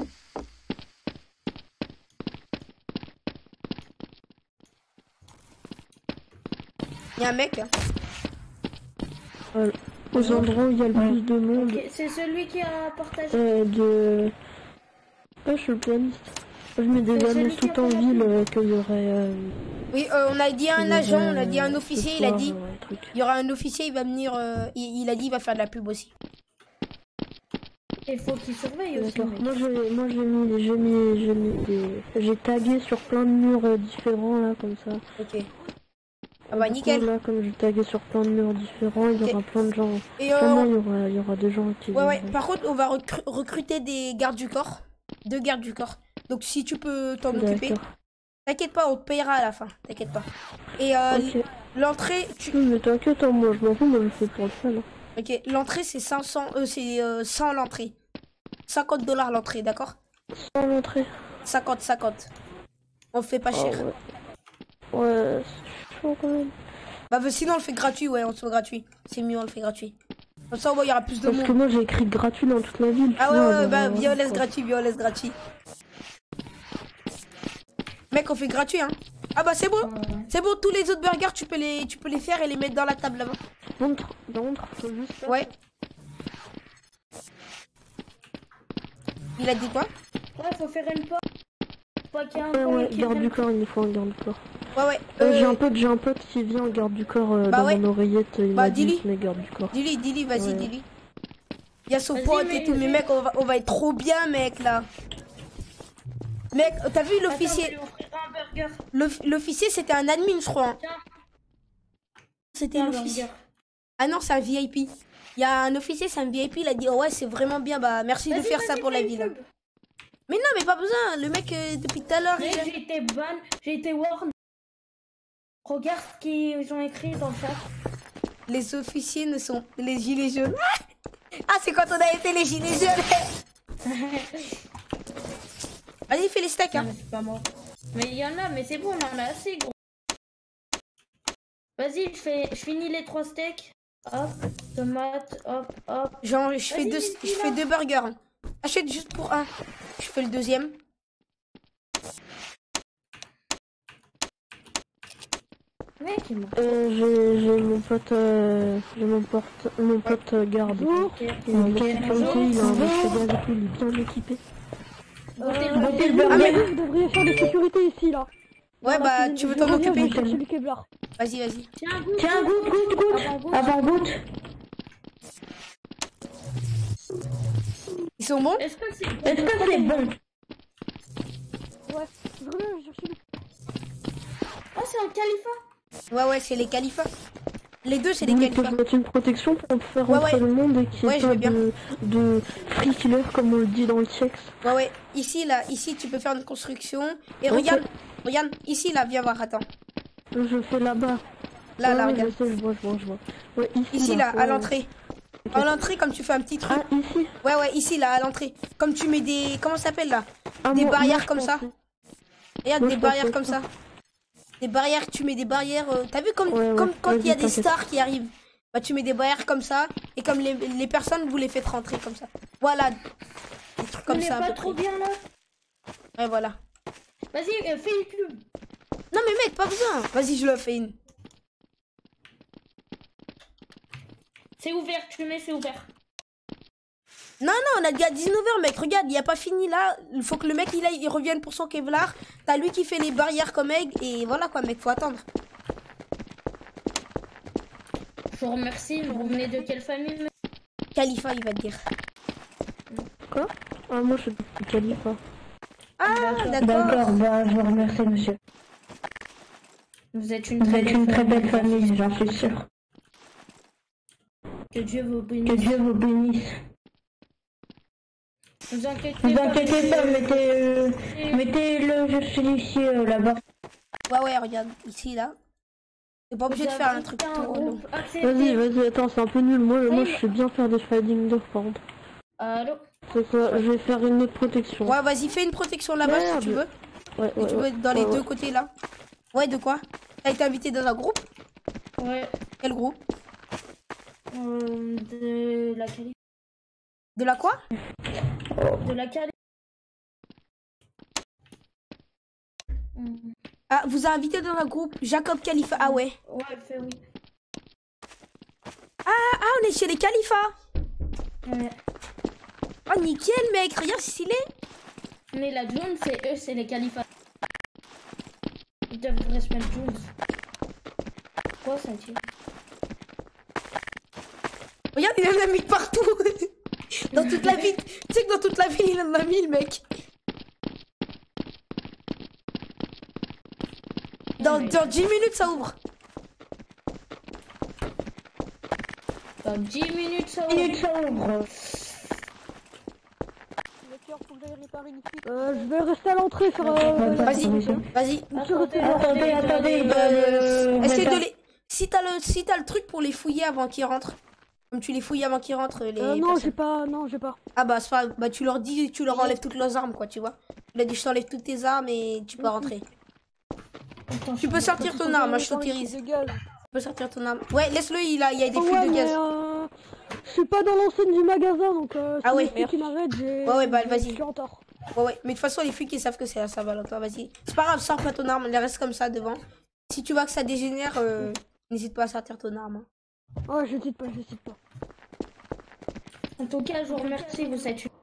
Il y a un mec. Hein. Euh, aux endroits où il y a le plus de monde. Ok, c'est celui qui a partagé. Euh, de... Ah, je suis le pianiste. Je mets des C'est celui annonces qui a tout en fait la ville pub. euh, qu'il y aurait... euh, Oui, euh, on a dit à un qu'il y agent, aurait, on a dit à un euh, officier, ce il a soir, dit. euh, un truc. Il y aura un officier, il va venir. euh, il, il a dit, il va faire de la pub aussi. Il faut qu'il surveille aussi. D'accord. mec. Moi j'ai moi j'ai mis j'ai mis j'ai mis des j'ai tagué sur plein de murs euh, différents là comme ça. Ok. Ah bah Du coup, nickel. là comme j'ai tagué sur plein de murs différents, il y Ok. aura plein de gens. Et, euh, Sûrement, il y aura il y aura des gens qui Ouais, ouais. viendront. Par contre, on va recru- recruter des gardes du corps. Deux gardes du corps. Donc si tu peux t'en occuper. D'accord. T'inquiète pas, on te payera à la fin. T'inquiète pas. Et euh, Ok. l'entrée, tu... Oui, mais t'inquiète, hein, moi je m'en fous, moi je fais pour le fun. hein. Ok, l'entrée c'est cinq cents, euh, c'est euh, cent l'entrée. cinquante dollars l'entrée, d'accord? Sans l'entrée. cinquante, cinquante. On fait pas Ah cher. ouais. Ouais, c'est chaud quand même. Bah bah, sinon on le fait gratuit, ouais, on le fait gratuit. C'est mieux, on le fait gratuit. Comme ça, au moins, il y aura plus de Parce monde. que moi j'ai écrit gratuit dans toute la ville. Ah tu ouais, vois, ouais, alors, bah euh, violence quoi. gratuit, violence gratuit. Mec, on fait gratuit, hein. Ah bah c'est bon. C'est bon, tous les autres burgers, tu peux les, tu peux les faire et les mettre dans la table là-bas. Montre, montre, faut juste ça. Ouais. Il a dit quoi? Ouais, faut faire une porte. Pas qu'il y ait un Ouais, premier ouais, qui garde vienne. du corps, il me faut un garde du corps. Ouais, ouais. Euh, j'ai Euh, un pote, j'ai un pote qui vient en garde du corps euh, Bah dans ouais. mon oreillette, il Bah, m'a dit dis-lui. mais garde du corps. Dis-lui, dis-lui, vas-y, Ouais. dis-lui. Il y a son Vas-y, pote mais- et tout, mais mec, on va, on va être trop bien, mec, là. Mec, t'as vu l'officier? Attends, je vais offrir un burger. L'off- L'officier, c'était un admin, je crois. hein. Tiens. C'était Tiens, l'officier. burger. Ah non, c'est un V I P. Il y a un officier, c'est un V I P, il a dit oh ouais, c'est vraiment bien, bah merci de Vas-y, faire ça vas-y, pour la fais une ville. pub. Mais non, mais pas besoin, le mec euh, depuis tout à l'heure. Mais il- j'ai été ban, j'ai été warn. Regarde ce qu'ils ont écrit dans le chat. Les officiers ne sont les gilets jaunes. Ah, c'est quand on a été les gilets jaunes. Allez, fais les steaks, hein. Non, mais c'est pas mort. Mais il y en a, mais c'est bon, on en a assez, gros. Vas-y, je fais, je finis les trois steaks. Hop, tomate, hop, hop. Genre, je fais Vas-y, deux, mais je fais deux burgers. hein. Achète juste pour un. Je fais le deuxième. Mec, il m'a- Euh, j'ai j'ai mon pote, euh, j'ai mon porte, mon pote euh, garde. Bonjour. Il est en sécurité, il a un Bonjour. Mercedes et tout, il est bien équipé. Votez le Votez le burger. burger. Ah, mais- Vous devriez faire des sécurités ici, là. Ouais, Dans la bah, cuisine. tu veux Je t'en reviens, occuper? je vais chercher le Kevlar. Vas-y, vas-y. Tiens, goûte. Tiens, goûte, goûte, goûte. Avant goûte. Avant goûte. Ils sont bons? Est-ce que c'est Est-ce que c'est bon? Ouais, je reviens, je cherche le... Oh, c'est un califat. Ouais, ouais, c'est les califats. Les deux, c'est les Oui, califats. faut mettre une protection pour faire Ouais, rentrer ouais. le monde et qu'il n'y Ouais, ait je pas veux bien. de, de free killer comme on le dit dans le texte. Ouais, ouais. Ici, là, ici, tu peux faire une construction. Et Ok. regarde, regarde, ici, là, viens voir, attends. Je fais là-bas. Là, Ouais, là, ouais, regarde. Je sais, je vois, je vois, je vois. Ouais, ici, Ici, là, ouais, à ouais. l'entrée. À l'entrée, comme tu fais un petit truc. Ah, ici. Ouais, ouais, ici, là, à l'entrée. Comme tu mets des... Comment ça s'appelle, là? Ah, Des moi- barrières moi, je comme ça. pensais- Regarde, Moi, des je barrières pensais comme ça. ça. Des barrières, tu mets des barrières... euh, T'as vu comme, Ouais, ouais. comme quand il y a Vas-y, des t'inquiète. stars qui arrivent? Bah, tu mets des barrières comme ça. Et comme les, les personnes, vous les faites rentrer comme ça. Voilà. Des trucs On comme n'est ça, à pas peu trop près. bien, là. Ouais, voilà. Vas-y, euh, fais une pub. Non, mais mec, pas besoin. Vas-y, je le fais une. C'est ouvert, tu mets, c'est ouvert. Non, non, on a déjà dix-neuf heures, mec. Regarde, il a pas fini là. Il faut que le mec il, aille, il revienne pour son Kevlar. T'as lui qui fait les barrières comme egg. Et voilà quoi, mec, faut attendre. Je vous remercie. Vous venez de quelle famille, monsieur? Khalifa, il va te dire. Quoi? Ah, moi, je suis Khalifa. Ah, D'accord, d'accord. bah, je vous remercie, monsieur. Vous êtes une Vous très êtes belle une très belle famille. famille, j'en suis sûr. Que Dieu vous bénisse. Que Dieu vous bénisse. Vous inquiétez Vous pas. inquiétez pas, monsieur. mettez, euh, mettez le je suis ici, euh, là-bas. Ouais, ouais, regarde, ici là. T'es pas obligé de Vous faire avez un truc fait tout long. groupe accepté. Vas-y, vas-y, attends, c'est un peu nul. Moi, moi Oui. je sais bien faire des sliding doors, par contre. Allô? C'est ça, je vais faire une autre protection. Ouais, vas-y, fais une protection là-bas Merde. si tu veux. Ouais, Et ouais, tu veux ouais, être dans les ouais, deux ouais. côtés là. Ouais, de quoi? T'as été invité dans un groupe? Ouais. Quel groupe? Euh, de la qualité. De la quoi? De la qualité. Ah, vous a invité dans un groupe Jacob Khalifa. Ah ouais. Ouais, fais oui. Ah, ah, on est chez les Khalifas. Ouais. Oh, nickel, mec. Regarde, c'est stylé. Mais la Jones, c'est eux, c'est les califats. Ils devraient se mettre Jones. Quoi ça tire? Regarde, il en a mis partout. Dans toute la ville. Tu sais que dans toute la ville, il en a mis, le mec. Dans, dans dix minutes, ça ouvre. Dans dix minutes, ça ouvre. minutes, ça ouvre. Euh, je vais rester à l'entrée sur... Euh, Vas-y, vas-y. Attendez, Attendez, attendez, Euh, euh, essaie de attends. les... Si t'as le, si t'as le truc pour les fouiller avant qu'ils rentrent. Comme tu les fouilles avant qu'ils rentrent, les euh, non, personnes. j'ai pas... Non, j'ai pas. Ah bah, c'est pas... bah tu leur dis, tu leur enlèves toutes leurs armes, quoi, tu vois. Tu leur dis, je t'enlève toutes tes armes et tu peux rentrer. Tu peux sortir ton arme, hein, je t'autorise. Tu peux sortir ton arme. Ouais, laisse-le, il a, il y a des Oh fuites ouais, de mais gaz. euh, je suis pas dans l'enceinte du magasin, donc euh, Ah si ouais. les flics qui m'arrêtent, j'ai... Ouais, ouais, bah, je- vas-y. Je suis en tort. Ouais, ouais, mais de toute façon, les flics ils savent que c'est à Saint-Valentin, vas-y. C'est pas grave, sors pas ton arme, elle reste comme ça devant. Si tu vois que ça dégénère, euh, n'hésite pas à sortir ton arme. hein. Ouais, je cite pas, je cite pas. En tout cas, je vous remercie, vous êtes une...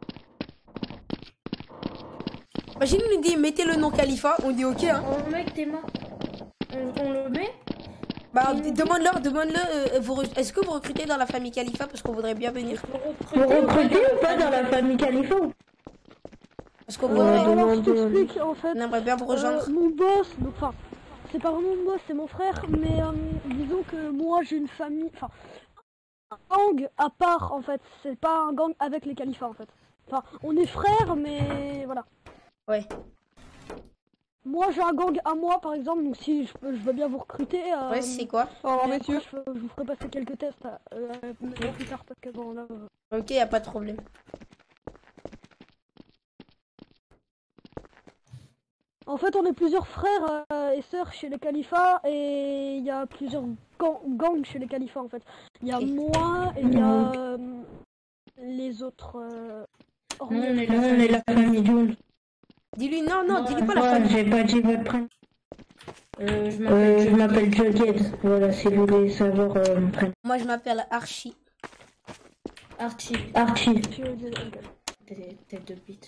Imagine, il nous dit mettez le nom Khalifa, on dit ok, hein. Oh mec, t'es mort. On, on le met? Bah, demande-leur, demande-le, euh, vous re- est-ce que vous recrutez dans la famille Khalifa parce qu'on voudrait bien venir. Vous recrutez ou pas dans la famille Khalifa? Parce qu'on Ouais, voudrait, Alors, je demande- t'explique, en fait... on aimerait bien vous rejoindre. Euh, mon boss, donc enfin, c'est pas vraiment mon boss, c'est mon frère, mais euh, disons que moi j'ai une famille, enfin, gang à part en fait, c'est pas un gang avec les califats en fait. Enfin, on est frères, mais voilà. Ouais. Moi j'ai un gang à moi par exemple, donc si je, peux, je veux bien vous recruter. Euh, Ouais, c'est quoi? Oh, messieurs, je, je vous ferai passer quelques tests euh, euh, plus tard parce que bon là. Euh... Ok, y a pas de problème. En fait, on est plusieurs frères euh, et sœurs chez les califats et il y a plusieurs gang- gangs chez les califats en fait. Il y a moi et il y a euh, les autres. Euh, non, on est la, on est la famille Jules. Dis-lui non, non, dis-lui pas la Ouais, famille. j'ai pas dit votre prénom. Euh, je m'appelle Jughead. Voilà, si vous voulez savoir euh, mon prénom. Moi, je m'appelle Archie. Archie. Archie. T'es t'es deux bits.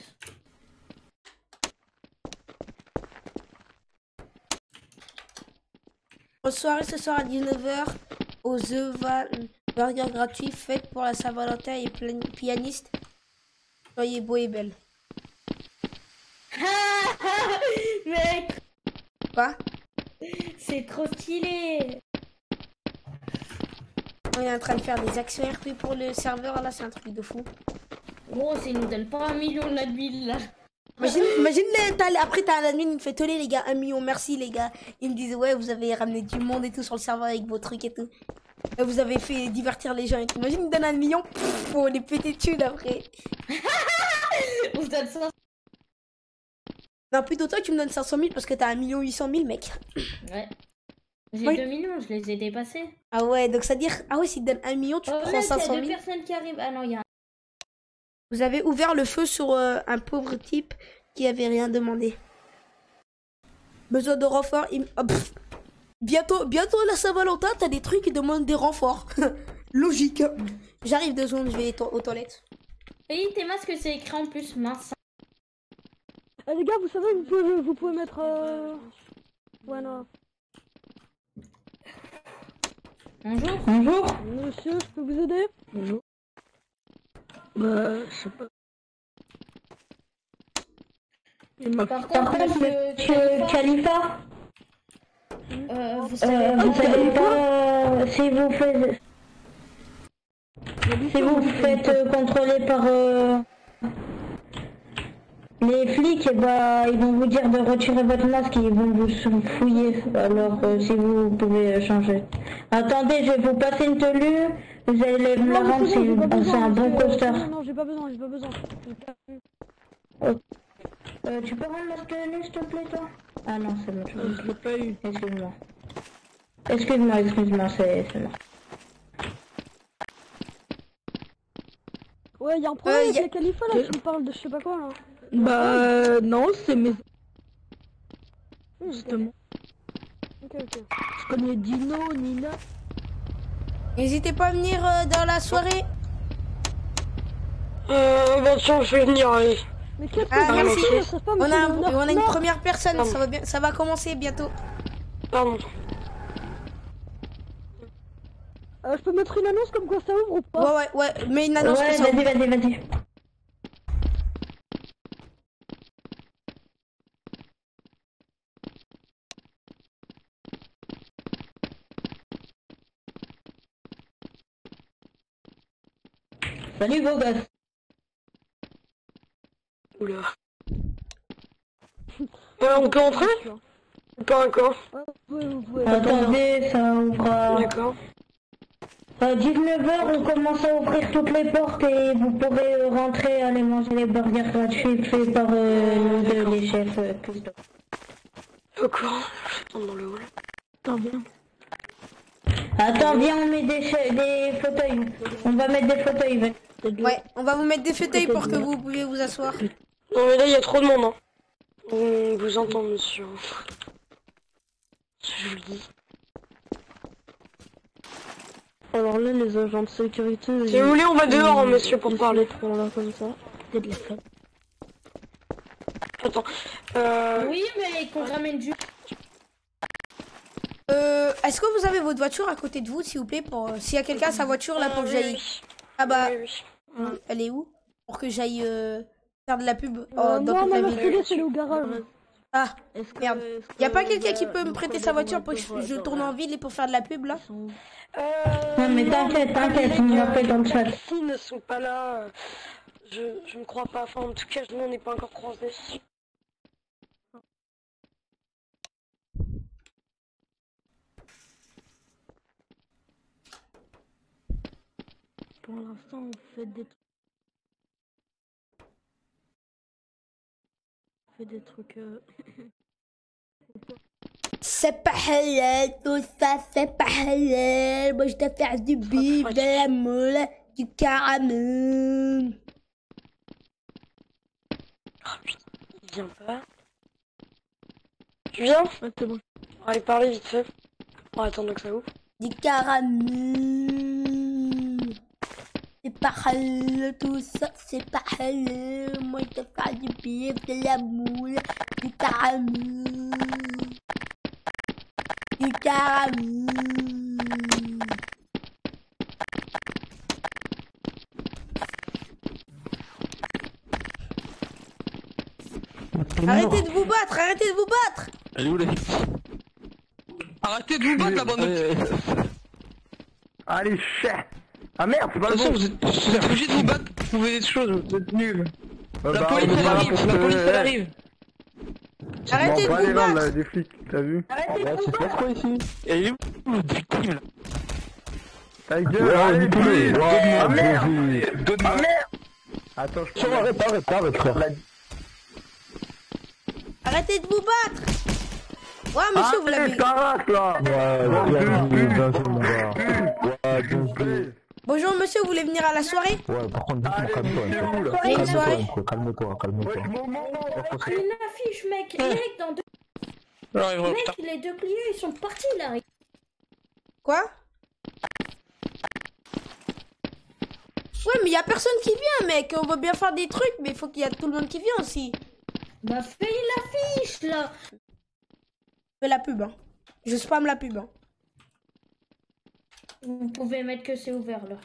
Au soirée ce soir à dix-neuf heures au The Val Burger gratuit, fête pour la Saint-Valentin et plan- pianiste. Soyez beaux et belles. Mec, Quoi? c'est trop stylé. On est en train de faire des actions R P pour le serveur là, c'est un truc de fou. Gros, ça nous donne pas un million de la ville là. Imagine, imagine les- t'as- après t'as un admin, il me fait toller les gars, un million, merci les gars. Ils me disent ouais, vous avez ramené du monde et tout sur le serveur avec vos trucs et tout. Et vous avez fait divertir les gens et tout. Imagine, il me donne un million, pff, on est pété de thunes après. On se donne ça. Non, plutôt toi, tu me donnes cinq cent mille parce que t'as un million huit cent mille, mec. Ouais. J'ai Oui. deux millions, je les ai dépassés. Ah ouais, donc ça veut dire, ah ouais, s'il te donne un million, tu Oh, prends là, cinq il y cent a deux mille. personnes qui arrivent. Ah non, il y a un. Vous avez ouvert le feu sur euh, un pauvre type qui avait rien demandé. Besoin de renfort. im- ah, pff. bientôt, bientôt la Saint-Valentin, t'as des trucs qui demandent des renforts. Logique. J'arrive deux secondes, je vais to- aux toilettes. Et tes masques, c'est écrit en plus mince. Eh, les gars, vous savez, vous pouvez, vous pouvez mettre. Euh... Ouais, non. Bonjour. Bonjour. Monsieur, je peux vous aider? Bonjour. Bah, je sais pas. Par Par contre, contre, monsieur monsieur Khalifa, euh, vous euh, savez vous pas- savez pas euh, si vous faites si vous faites euh, contrôler par euh, les flics, et bah ils vont vous dire de retirer votre masque et ils vont vous fouiller. Alors euh, si vous pouvez euh, changer. Attendez, je vais vous passer une tenue. Vous allez me la Non, rendre, mais c'est bon, j'ai pas c'est besoin, c'est un bon monsieur, costard. Non, non, j'ai pas besoin, j'ai pas besoin. Euh, tu peux rendre ma tenue s'il te plaît toi? Ah non, c'est bon, je l'ai pas eu. Excuse-moi. Excuse-moi, excuse-moi, c'est c'est moi. Ouais, y'a un problème Euh, avec y a- les califats là, qui me parlent de je sais pas quoi là. Bah euh, non, c'est mes... Oui, Justement. Ok, ok. Je connais Dino, Nina. N'hésitez pas à venir euh, dans la soirée. Euh, bien sûr, je vais venir, allez. Mais qu'est-ce que Ah, vous merci. faites, ça se passe, On a, monsieur un- Léonard on a une Non. première personne, Pardon. ça va, bien, ça va commencer bientôt. Pardon. Euh, je peux mettre une annonce comme quoi ça ouvre ou pas? Ouais, ouais, ouais, mais une annonce Ouais, que ça vas-y, ouvre. vas-y, vas-y. Salut beau gosse. Oula. Euh, on peut entrer? Pas encore. Ouais, vous pouvez. Attendez, ça ouvre. D'accord. À dix-neuf heures, on commence à ouvrir toutes les portes et vous pourrez euh, rentrer, aller manger les burgers gratuits faits par euh, nous deux, les chefs euh, cuistot. D'accord, je tombe dans le hall. Attends, viens. Attends, viens, on met des, cha- des fauteuils. On va mettre des fauteuils. va. Ouais, on va vous mettre des fauteuils pour que vous puissiez vous asseoir. Non mais là il y a trop de monde. Hein. On vous entend monsieur. Je vous le dis. Alors là, les agents de sécurité... Si vous voulez, on va dehors, hein, monsieur, pour ils parler. se mettront là comme ça. Il y a de la fête. Attends. Euh... Oui, mais qu'on ramène du. Euh, est-ce que vous avez votre voiture à côté de vous, s'il vous plaît, pour euh, s'il y a quelqu'un à sa voiture là pour que j'aille. Ah bah, hum, elle est où? Pour que j'aille euh, faire de la pub oh, Euh, dans moi, toute ma la ville. Mercedes, elle est au garage. Ah, Est-ce que- merde. est-ce Y a que pas quelqu'un y a qui peut me une prêter sa voiture pour que je, collègue je dans tourne la- en ville et pour faire de la pub là? Non mais t'inquiète, t'inquiète, on m'a fait dans le chat. S'ils ne sont pas là, euh, je, je ne crois pas. Enfin, en tout cas, nous, on n'est pas encore croisés. Pour l'instant, on fait des trucs. On fait des trucs. Euh... C'est pas halal, tout ça, c'est pas halal. Moi, je dois faire du bif, de la moule, du caramel. Il vient pas. Tu viens? Ouais, c'est bon. On va aller parler vite fait. On va attendre que ça ouvre. Du caramel. C'est pas halal, tout ça, c'est pas halal. Moi, je dois faire du bif, de la moule, du caramel. Du caramel. Arrêtez de vous battre, arrêtez de vous battre. Elle est où la Arrêtez de vous battre la bande de... Allez, chais. Ah merde, c'est pas De le toute façon, bon. vous êtes, vous êtes obligés de vous battre pour trouver des choses, vous êtes nuls. Bah, La bah, police on elle va arrive, pour la te- police elle ouais. arrive. Arrêtez de Bon, vous allez, là, battre. là, des flics, t'as vu? Arrêtez de Ouais, vous c'est battre. quoi ici? Elle est où votre victime là? Ta gueule, Ouais, allez, nique-le. police. Ouais, Ah merde. vas-y. Donne-moi. Ah merde. Attends, je Tiens, arrête, arrête, arrête, frère. Arrêtez de vous battre. Ouais, monsieur, vous l'avez. Allez, ta race, là. Ouais, bien joué, bien joué, mon gars. Ouais, bien joué. Bonjour, monsieur, vous voulez venir à la soirée? Ouais, par contre, dis-moi, calme-toi. un peu. Soirée, une soirée. Calme-toi, calme-toi, calme-toi. Ah, une affiche, mec. Mec, dans deux. J'arriverai, Mec, putain. les deux clients, ils sont partis là. Quoi? Ouais, mais y a personne qui vient, mec. On veut bien faire des trucs, mais il faut qu'il y a tout le monde qui vient aussi. Bah, fais l'affiche là. Fais la pub, hein. Je spam la pub, hein. Vous pouvez mettre que c'est ouvert là.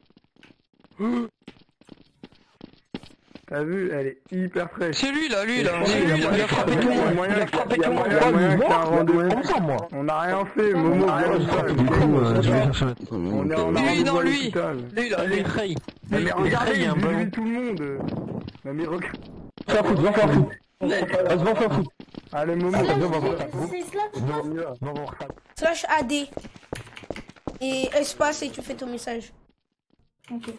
T'as vu, elle est hyper fraîche. C'est lui là, lui là. Il C'est y a lui là. moyen- Il a frappé il y tout a le monde. moyen Il a qu'il y frappé a tout le monde. moyen- moyen qu'il y ait un rendez-vous. Comme ça, moi. On n'a rien fait, Momo, viens au sol. Du coup, euh, je vais chercher. On est en Lui, rendez-vous non, à lui. l'hôpital. Lui là, lui. Ray. Mais mais regardez, il y a un il ballon. vit tout le monde. Mais mais regarde. Va foutre, va faire foutre. Vas-y, va faire foutre. Allez, Momo, Slash, viens, on va voir. c'est slash. Non, on y va. Non, on va Slash A D. Et espace et tu fais ton message. Ok.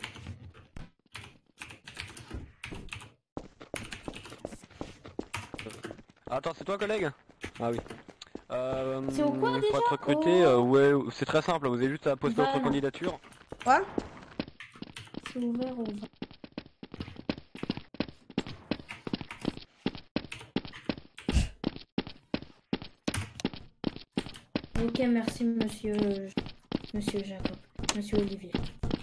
Attends, c'est toi, collègue? Ah oui. Euh, C'est au quoi, déjà pour être recruté, euh, ouais, c'est très simple, vous avez juste à poster votre Van. candidature. Quoi? C'est ouvert ou ouvert. Ok, merci monsieur, monsieur Jacob, monsieur Olivier.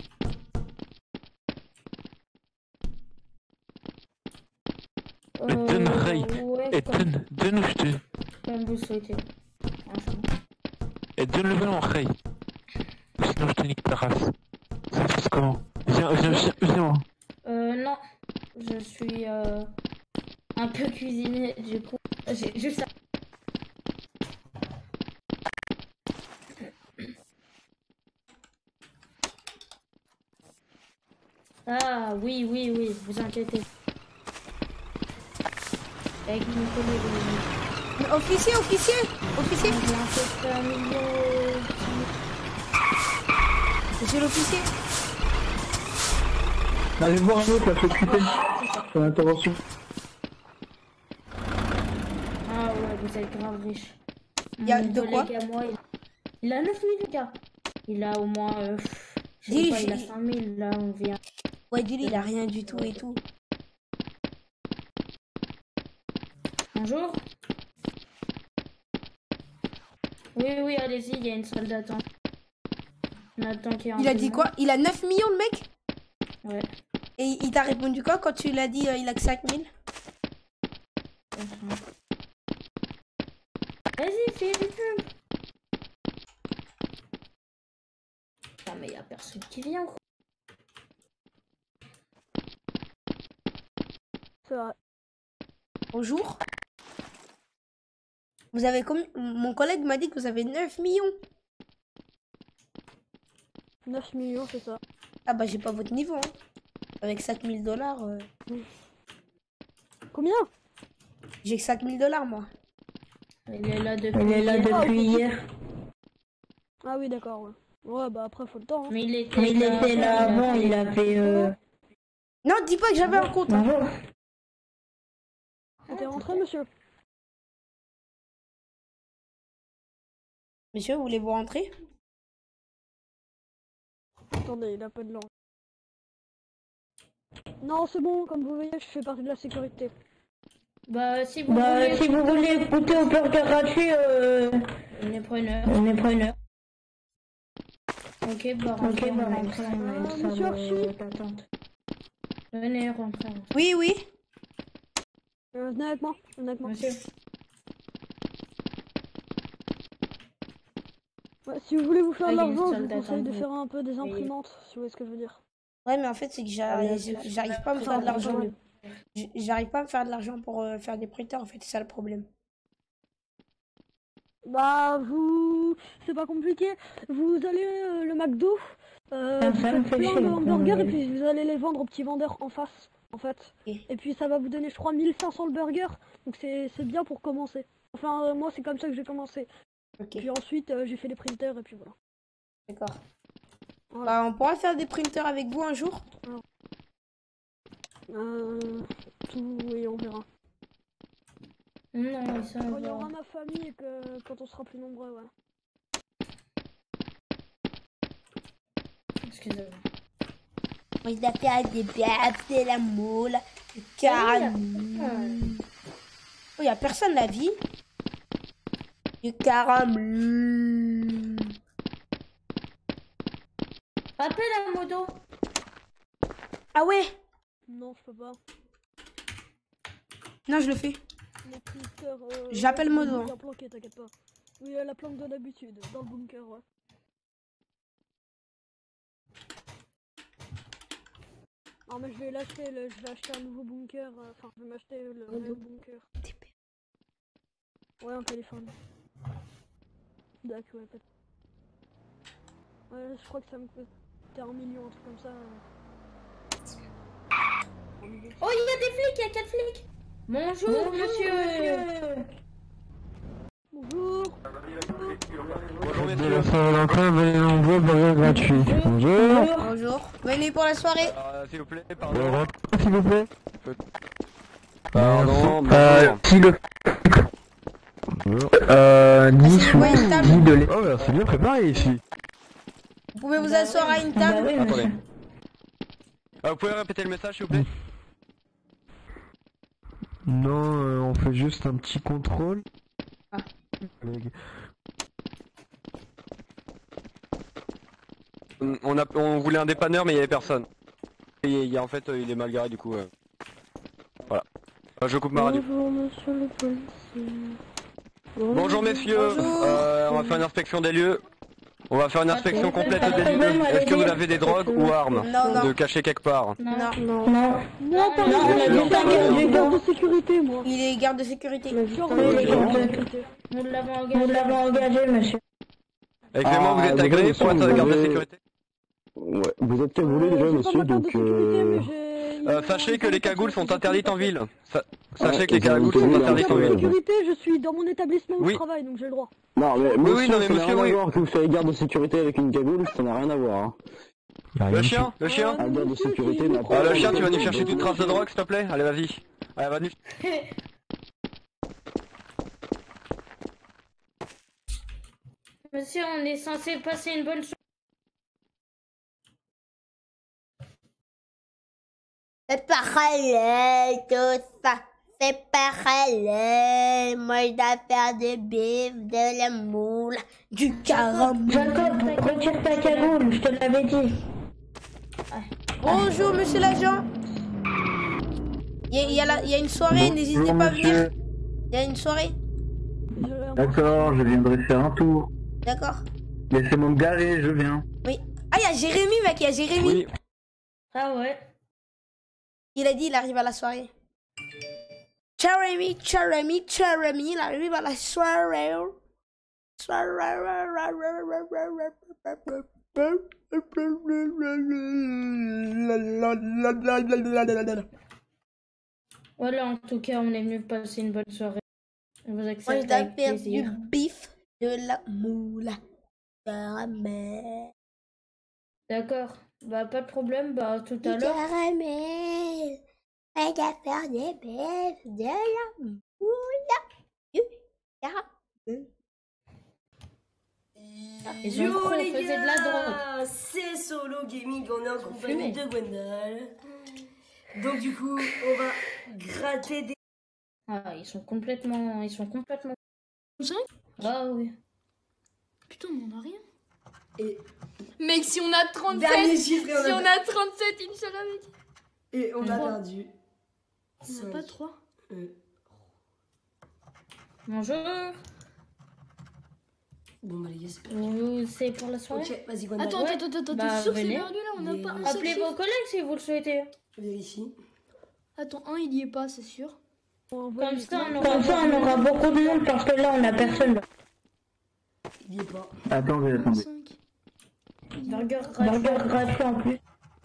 Donne Ray. ouais, Et comme, donne, donne où je te... comme vous souhaitez. Franchement. Et donne le ballon, Ray. Sinon je te nique ta race. Ça se passe comment? Viens, viens, viens, viens. Euh, non. Je suis euh, un peu cuisinier, du coup. J'ai juste. Ah, oui, oui, oui, vous inquiétez. Avec mon collègue. Mais officier, officier, officier. Il a fait un million. Monsieur l'officier. Allez voir un autre, là, faut quitter. C'est l'intervention. Ah ouais, vous êtes grave riche. Il y a Mon de quoi collègue à moi, il... il a neuf mille gars. Il a au moins. Euh, je sais Dis, pas, il a j'ai- cinq mille là, on vient. Ouais, dis-lui, il a rien du tout et tout. Bonjour. Oui, oui, allez-y, il y a une salle d'attente. On attend qu'il y ait un Il a peu dit de quoi? Il a neuf millions, le mec? monde. Ouais. Et il t'a répondu quoi quand tu l'as dit euh, il a que cinq mille? Vas-y, fais une pub. Ah, mais y a personne qui vient, quoi. C'est vrai. Bonjour. Vous avez combien? Mon collègue m'a dit que vous avez neuf millions. neuf millions, c'est ça. Ah bah j'ai pas votre niveau. Hein. Avec sept mille dollars. Euh... Combien? J'ai que cinq mille dollars moi. Il est là depuis, Il est là hier. depuis hier. Ah oui, d'accord. Ouais. ouais, bah après, faut le temps. Hein. Mais il était, Mais il là, était là avant, il avait... Euh... Non, dis pas que j'avais un compte. Hein. T'es rentré, monsieur? Monsieur, voulez-vous rentrer? Attendez, il a pas de langue. Non, c'est bon, comme vous voyez, je fais partie de la sécurité. Bah, si vous Bah, voulez... si vous voulez goûter au burger gratuit, euh... On est preneur. On est preneur. Ok, bah, Ok, rentrez, bah, on a rentrez, une on a une salle, salle, euh, euh, d'attente. Venez, rentrez. rentrez. Oui, oui. Euh, venez avec moi, venez avec moi. Monsieur. Ouais, si vous voulez vous faire Ah, de il y a une l'argent, je salle vous conseille de d'attente. faire un peu des imprimantes, si vous voyez ce que je veux dire. Ouais, mais en fait, c'est que j'arrive j'arrive pas à me faire de l'argent. J- J'arrive pas à me faire de l'argent pour euh, faire des printers, en fait, c'est ça le problème. Bah, vous... C'est pas compliqué. Vous allez euh, le McDo, euh, Ah, vous ça me faites fait plein chier, de moi, hamburgers ouais. et puis vous allez les vendre aux petits vendeurs en face, en fait. Et puis ça va vous donner, je crois, mille cinq cents le burger. Donc c'est c'est bien pour commencer. Enfin, euh, moi, c'est comme ça que j'ai commencé. Puis ensuite, euh, j'ai fait les printers et puis voilà. D'accord. Bah, on pourra faire des printers avec vous un jour? Euh... Tout... Oui, on verra. Non, ça Quand il y va. aura ma famille et que quand on sera plus nombreux, ouais. Excusez-moi. Moi, je dois faire des bêtes, de la moule, du caramel. Oh, y a personne la vie. Du caramel. Appelle la moto. Ah ouais? Non, je peux pas. Non, je le fais. Les printers, euh, J'appelle ouais, Modo. bien planqué, t'inquiète pas. Oui, elle a planque de d'habitude, dans le bunker, ouais. Non mais je vais l'acheter, le- je vais acheter un nouveau bunker, euh, enfin je vais m'acheter le vrai bunker. Ouais, en Californie. D'accord, ouais, peut-être. Ouais, je crois que ça me coûtait un million, un truc comme ça. Oh, il y a des flics, il y a quatre flics. Bonjour, Bonjour, monsieur. Bonjour. Bonjour messieurs. La Saint-Valentin, venez nombreux, burger gratuit. Bonjour. Bonjour. Venez pour la soirée. Euh, s'il vous plaît, Euh, pardon. rentrez, s'il vous plaît. Pardon, Euh, bonjour. si le... Euh, dix ou Ouais, une table. dix de lait. Oh, bah, c'est bien préparé ici. Vous pouvez vous asseoir à une table. Bah oui, Attendez. monsieur. Euh, vous pouvez répéter le message s'il vous plaît? Non, euh, on fait juste un petit contrôle. Ah. Collègue. On, on a, on voulait un dépanneur mais il y avait personne. Et il y a, en fait euh, il est mal garé du coup. euh. Voilà. Euh, je coupe ma radio. Bonjour monsieur le policier. Bonjour messieurs, Bonjour. Euh, on va faire une inspection des lieux. On va faire une inspection complète des lieux. Est-ce que vous avez des drogues ou armes Non, non. de cacher quelque part? Non. Non. Non. Non, pas Non, on a juste un garde du garde de banc. sécurité, moi. Il est garde de sécurité. Genre, Oui, euh, les garde gardes de de- sécurité. Nous l'avons Nous engagé. l'avons engagé, monsieur. Excusez-moi, vous Ah, êtes vous agréé avez- pour être vous garde de avez- sécurité? Ouais, vous êtes cagoulé Euh, déjà, j'ai pas monsieur, ma carte de donc sécurité, euh... mais j'ai- ils Euh, m'ont- sachez que les cagoules sont interdites en ville. Sa- Ouais, Sachez que les ils ont cagoules une sont tenue interdites en là, de ville. sécurité, je suis dans mon établissement où Oui. je travaille, donc j'ai le droit. Non, mais Oui, monsieur, oui, non, mais ça n'a monsieur, rien oui. à voir que vous soyez garde de sécurité avec une cagoule, ça n'a rien à voir. Hein. Y a rien Le de chien, le chien. Un garde de sécurité n'a Ah, pas... le chien, tu vas nous chercher toute trace de drogue, s'il te plaît? Allez, vas-y. Allez, va nous. Monsieur, on est censé passer une bonne soirée. C'est pareil, tout ça. C'est pareil. Moi, je dois faire des bifs, de la moule, du caramel. Jacob, retire ta cagoule, je te l'avais dit. Bonjour, monsieur l'agent. Il y, a- il y a la- il y a une soirée, n'hésitez Bonjour, pas à venir. monsieur. Il y a une soirée. D'accord, je viendrai faire un tour. D'accord. Laissez-moi me garer, je viens. Oui. Ah, il y a Jérémy, mec, il y a Jérémy. Oui. Ah ouais. Il a dit, il arrive à la soirée. Jeremy, Jeremy, Jeremy, la rue à la soirée. Voilà, en tout cas, on est venu passer une bonne soirée. On vous Moi, accepte je avec faire du plaisir. bif, de la moula, caramel. D'accord. Bah, pas de problème. Bah, tout à Du l'heure. caramel. On va faire des bifs, de la moula, du caramel. Ils ont Yo trop, on les faisait de la drogue. gars, c'est Solo Gaming, on est en compagnie fumait. de Gwendal. Donc du coup, on va gratter des... Ah, ils sont complètement... Ils sont complètement... cinq Ah oui. Putain, mais on a rien. Et... Mec, si on a trente-sept, Dernier si chiffre, et on a- on a trente-sept, Inch'Allah, mec. Et on a Trois. perdu. On n'a pas trois. Euh, Bonjour. Bon bah les gars, c'est Vous- C'est pour la soirée? Ok, vas-y Gwendal. Attends, attends, attends, attends, Bah, t'es sûr que c'est venez. perdu là? On n'a pas un seul Appelez chiffre. vos collègues si vous le souhaitez. Vérifie. Attends, un il y est pas, c'est sûr. Comme ça, on aura, Comme ça, on aura beaucoup de monde parce que là, on a personne. Il y est pas. Attendez, attendez. Burger gratuit. Burger gratuit en plus.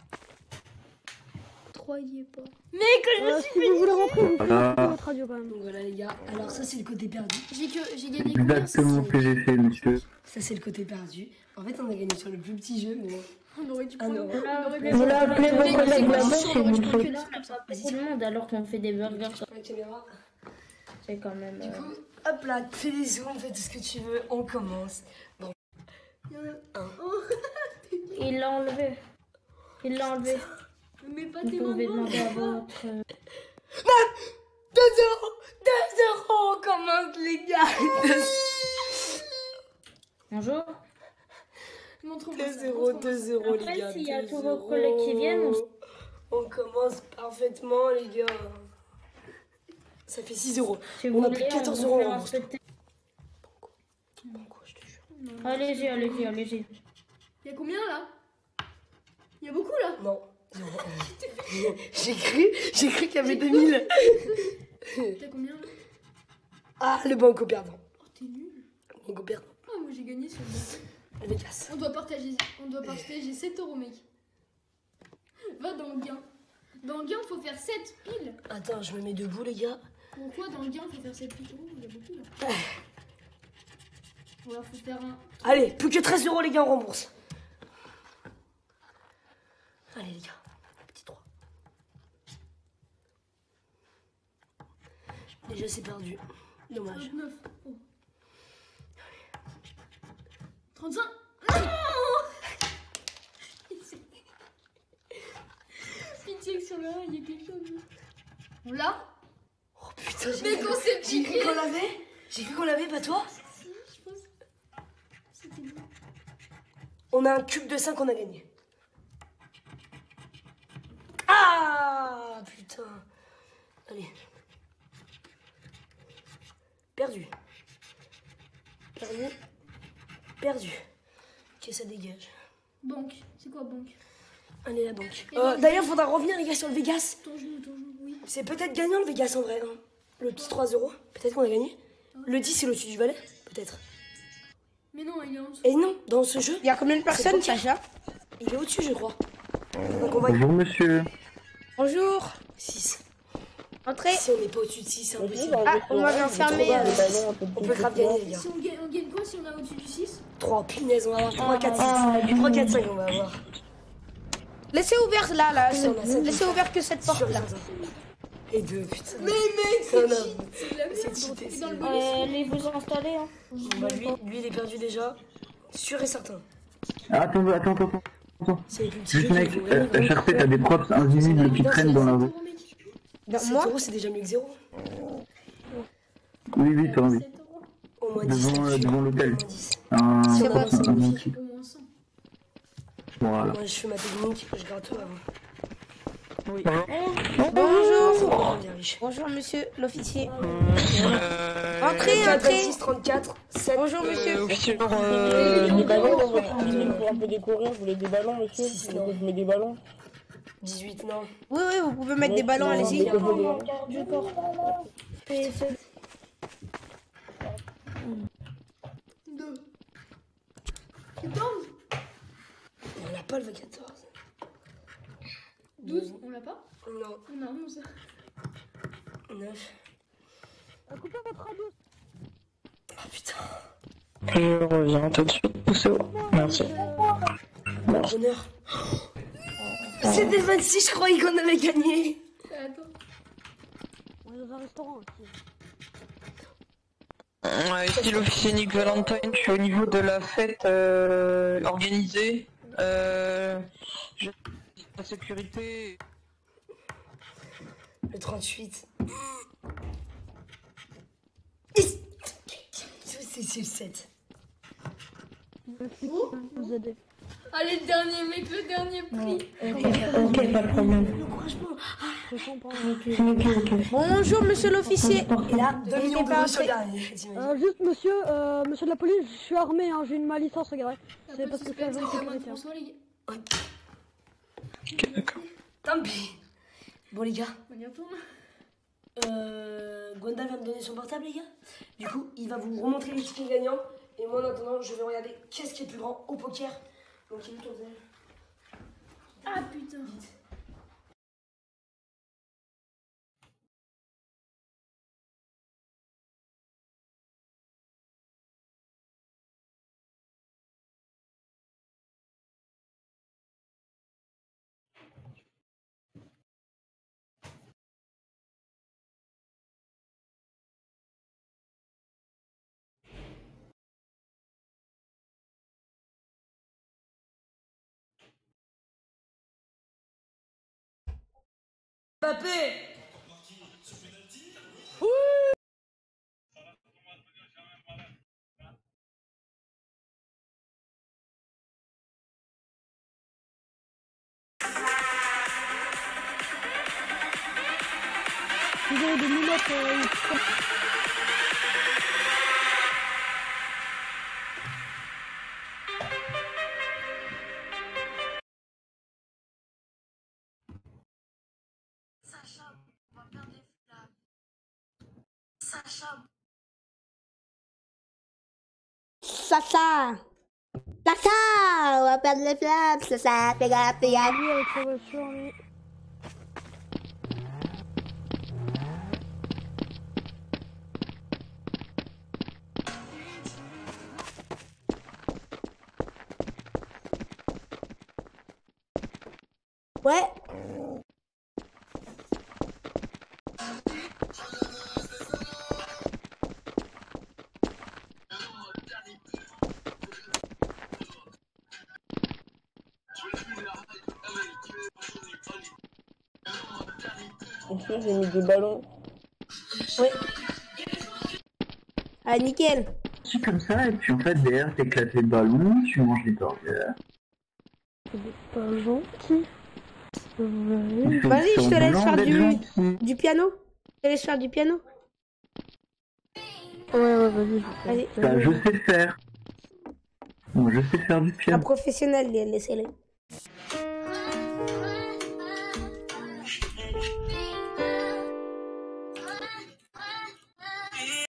trois il y est pas. Mec, je Euh, me si suis vous voulez rentrer, vous pouvez Voilà. rentrer votre radio quand même. Donc voilà les gars, alors ça c'est le côté perdu. J'ai que j'ai gagné combien? Exactement ce que j'ai fait, monsieur. Ça c'est le côté perdu. En fait on a gagné sur le plus petit jeu mais... On aurait dû Un prendre. euro. On aurait bien Vous l'avez appelé vos Mais collègues c'est là-bas quoi, si on aurait vous dû le prendre que souhaitez. là, on a pas beaucoup de monde alors qu'on fait des burgers. La caméra. C'est quand même... Du euh, coup, hop là, fais les zooms, fais tout ce que tu veux, on commence. Bon. Il y en a Un. Il l'a enlevé. Il l'a enlevé. Mais pas Vous tes mains pouvez devant. demander à votre... euh, deux euros deux euros, on commence les gars. Bonjour. Montre-moi ça, deux euros, montre-moi deux ça. euros les Après, gars. s'il y a deux tous vos euros. collègues qui viennent, on... On commence parfaitement les gars. Ça fait six euros. Si On vous a voulez, plus de quatorze on euros va en faire un bourse. spectacle. Banco, je te jure. Allez-y, allez-y, allez-y. Il y a combien là? Il y a beaucoup là? Non. J'ai cru, j'ai cru qu'il y avait deux mille. T'as combien là? Ah, le banco perdant. Oh, t'es nul. Banco perdant. Ah, moi j'ai gagné sur le. Le Vegas. On doit partager, on doit partager sept euros, mec. Va dans le gain. Dans le gain, faut faire sept piles. Attends, je me mets debout les gars. Pourquoi dans le gain, faut faire sept piles? Oh, il y a beaucoup là. Voilà, faut faire un. Allez, plus que treize euros les gars, on rembourse. Allez les gars, petit trois. Déjà c'est perdu. Dommage. trente-neuf. Oh. trente-cinq. Non. Pitié que sur le un, il y a quelque chose. On l'a? Oh putain, j'ai Mais qu'on s'est j'ai cru piqué. qu'on l'avait. J'ai cru qu'on l'avait, pas toi? Si, je pense. C'était bon. On a un cube de cinq qu'on a gagné. Ah putain. Allez. Perdu. Perdu. Perdu. Ok, ça dégage. Banque. C'est quoi banque? Allez, la banque. Et Euh, banque. D'ailleurs, faudra revenir, les gars, sur le Vegas. Ton genou, ton genou, oui. C'est peut-être gagnant le Vegas en vrai. Hein. Le petit trois euros. Peut-être qu'on a gagné. Le dix, c'est au-dessus du valet. Peut-être. Mais non, il est en dessous. Et non, dans ce jeu. Il y a combien de personnes, c'est Sacha? Il est au-dessus, je crois. Donc on va. Bonjour, monsieur. Bonjour. six. Entrez. Si on n'est pas au-dessus de six, c'est impossible. Ah, on m'avait enfermé. euh, On peut grave gagner, les gars. Si on gagne, on gagne quoi si on a au-dessus du six? trois, punaise, on va avoir trois, quatre, Ah, six. trois, quatre, cinq, on va avoir. Laissez ouvert là, là. Si, on a sept. Laissez ouvert que cette porte là. Et deux, putain. Mais mec, C'est un c'est homme. cheat, c'est de la C'est merde. cheaté, Et c'est dans le de bonus, Euh, allez vous installer. Hein. Bon, bah, lui, lui, il est perdu déjà. Sûr et certain. Attends, attends, attends, attends. C'est les plus petits Juste jeux mec, qui vont euh, gagner. H R P, t'as des props invisibles qui traînent dans la rue. sept moi euros, c'est déjà mieux que zéro. Oui, oui, toi, oui. Au moins dix. Devant, euh, devant l'hôtel. Un, C'est bon, un, c'est un bon. outil. Au moins cent. Voilà. Moi, je fais ma technique, je gratte tout avant. Oui. Bonjour. Bonjour, monsieur l'officier. Entrez, entrez. trente-six, trente-quatre, sept. Bonjour, monsieur. Officier, Des ballons dans votre cuisine pour un peu décorer, vous voulez des ballons, monsieur? Vous voulez des ballons? dix-huit, non. Oui, oui, vous pouvez mettre des ballons, allez-y. Garde du corps. P S. deux. quatorze. On n'a pas le quatorze. douze, on l'a pas? Non. On a onze. neuf. Coupez votre radio. Ah putain. Je reviens tout de suite, poussez haut. Merci. Merci. Honneur. C'était le vingt-six, je croyais qu'on avait gagné. Attends. On est dans un restaurant aussi. Ouais, ici l'officier Nick Valentine, je suis au niveau de la fête euh, organisée. Euh, je... La sécurité. Le trente-huit. C'est le sept. Vous aider. Allez, le dernier mec, le dernier prix. Ok, pas de problème. Bonjour, monsieur l'officier. Et là, deux millions d'euros sur le dernier. Euh, juste, monsieur, euh, monsieur de la police, je suis armé, hein, j'ai une ma licence, regardez. C'est parce que c'est un jeu de sécurité. François, les gars. Ok, d'accord. Tant pis. Bon, les gars. On y retourne. Euh, Gwendal va me donner son portable, les gars. Du coup, il va vous remontrer les tickets gagnants. Et moi, en attendant, je vais regarder qu'est-ce qui est le plus grand au poker. Donc, il est où ton zèle? Ah putain. Vite. Mbappé. Oui. Vous avez des lunettes. Euh, Sacha. Sacha, on va perdre les flammes. Sacha, fais gaffe, fais gaffe. lui avec sa voiture, lui. Ouais. J'ai mis des ballons. Ouais. Ah, nickel. C'est comme ça, et puis en fait, derrière, t'éclates les ballons, tu manges des burgers. C'est pas gentil. Vas-y, je te laisse faire du, du piano. Je te laisse faire du piano. Ouais, ouais, vas-y. Vas-y. Ça, je sais faire. Moi, je sais faire du piano. Un professionnel, laissez-les.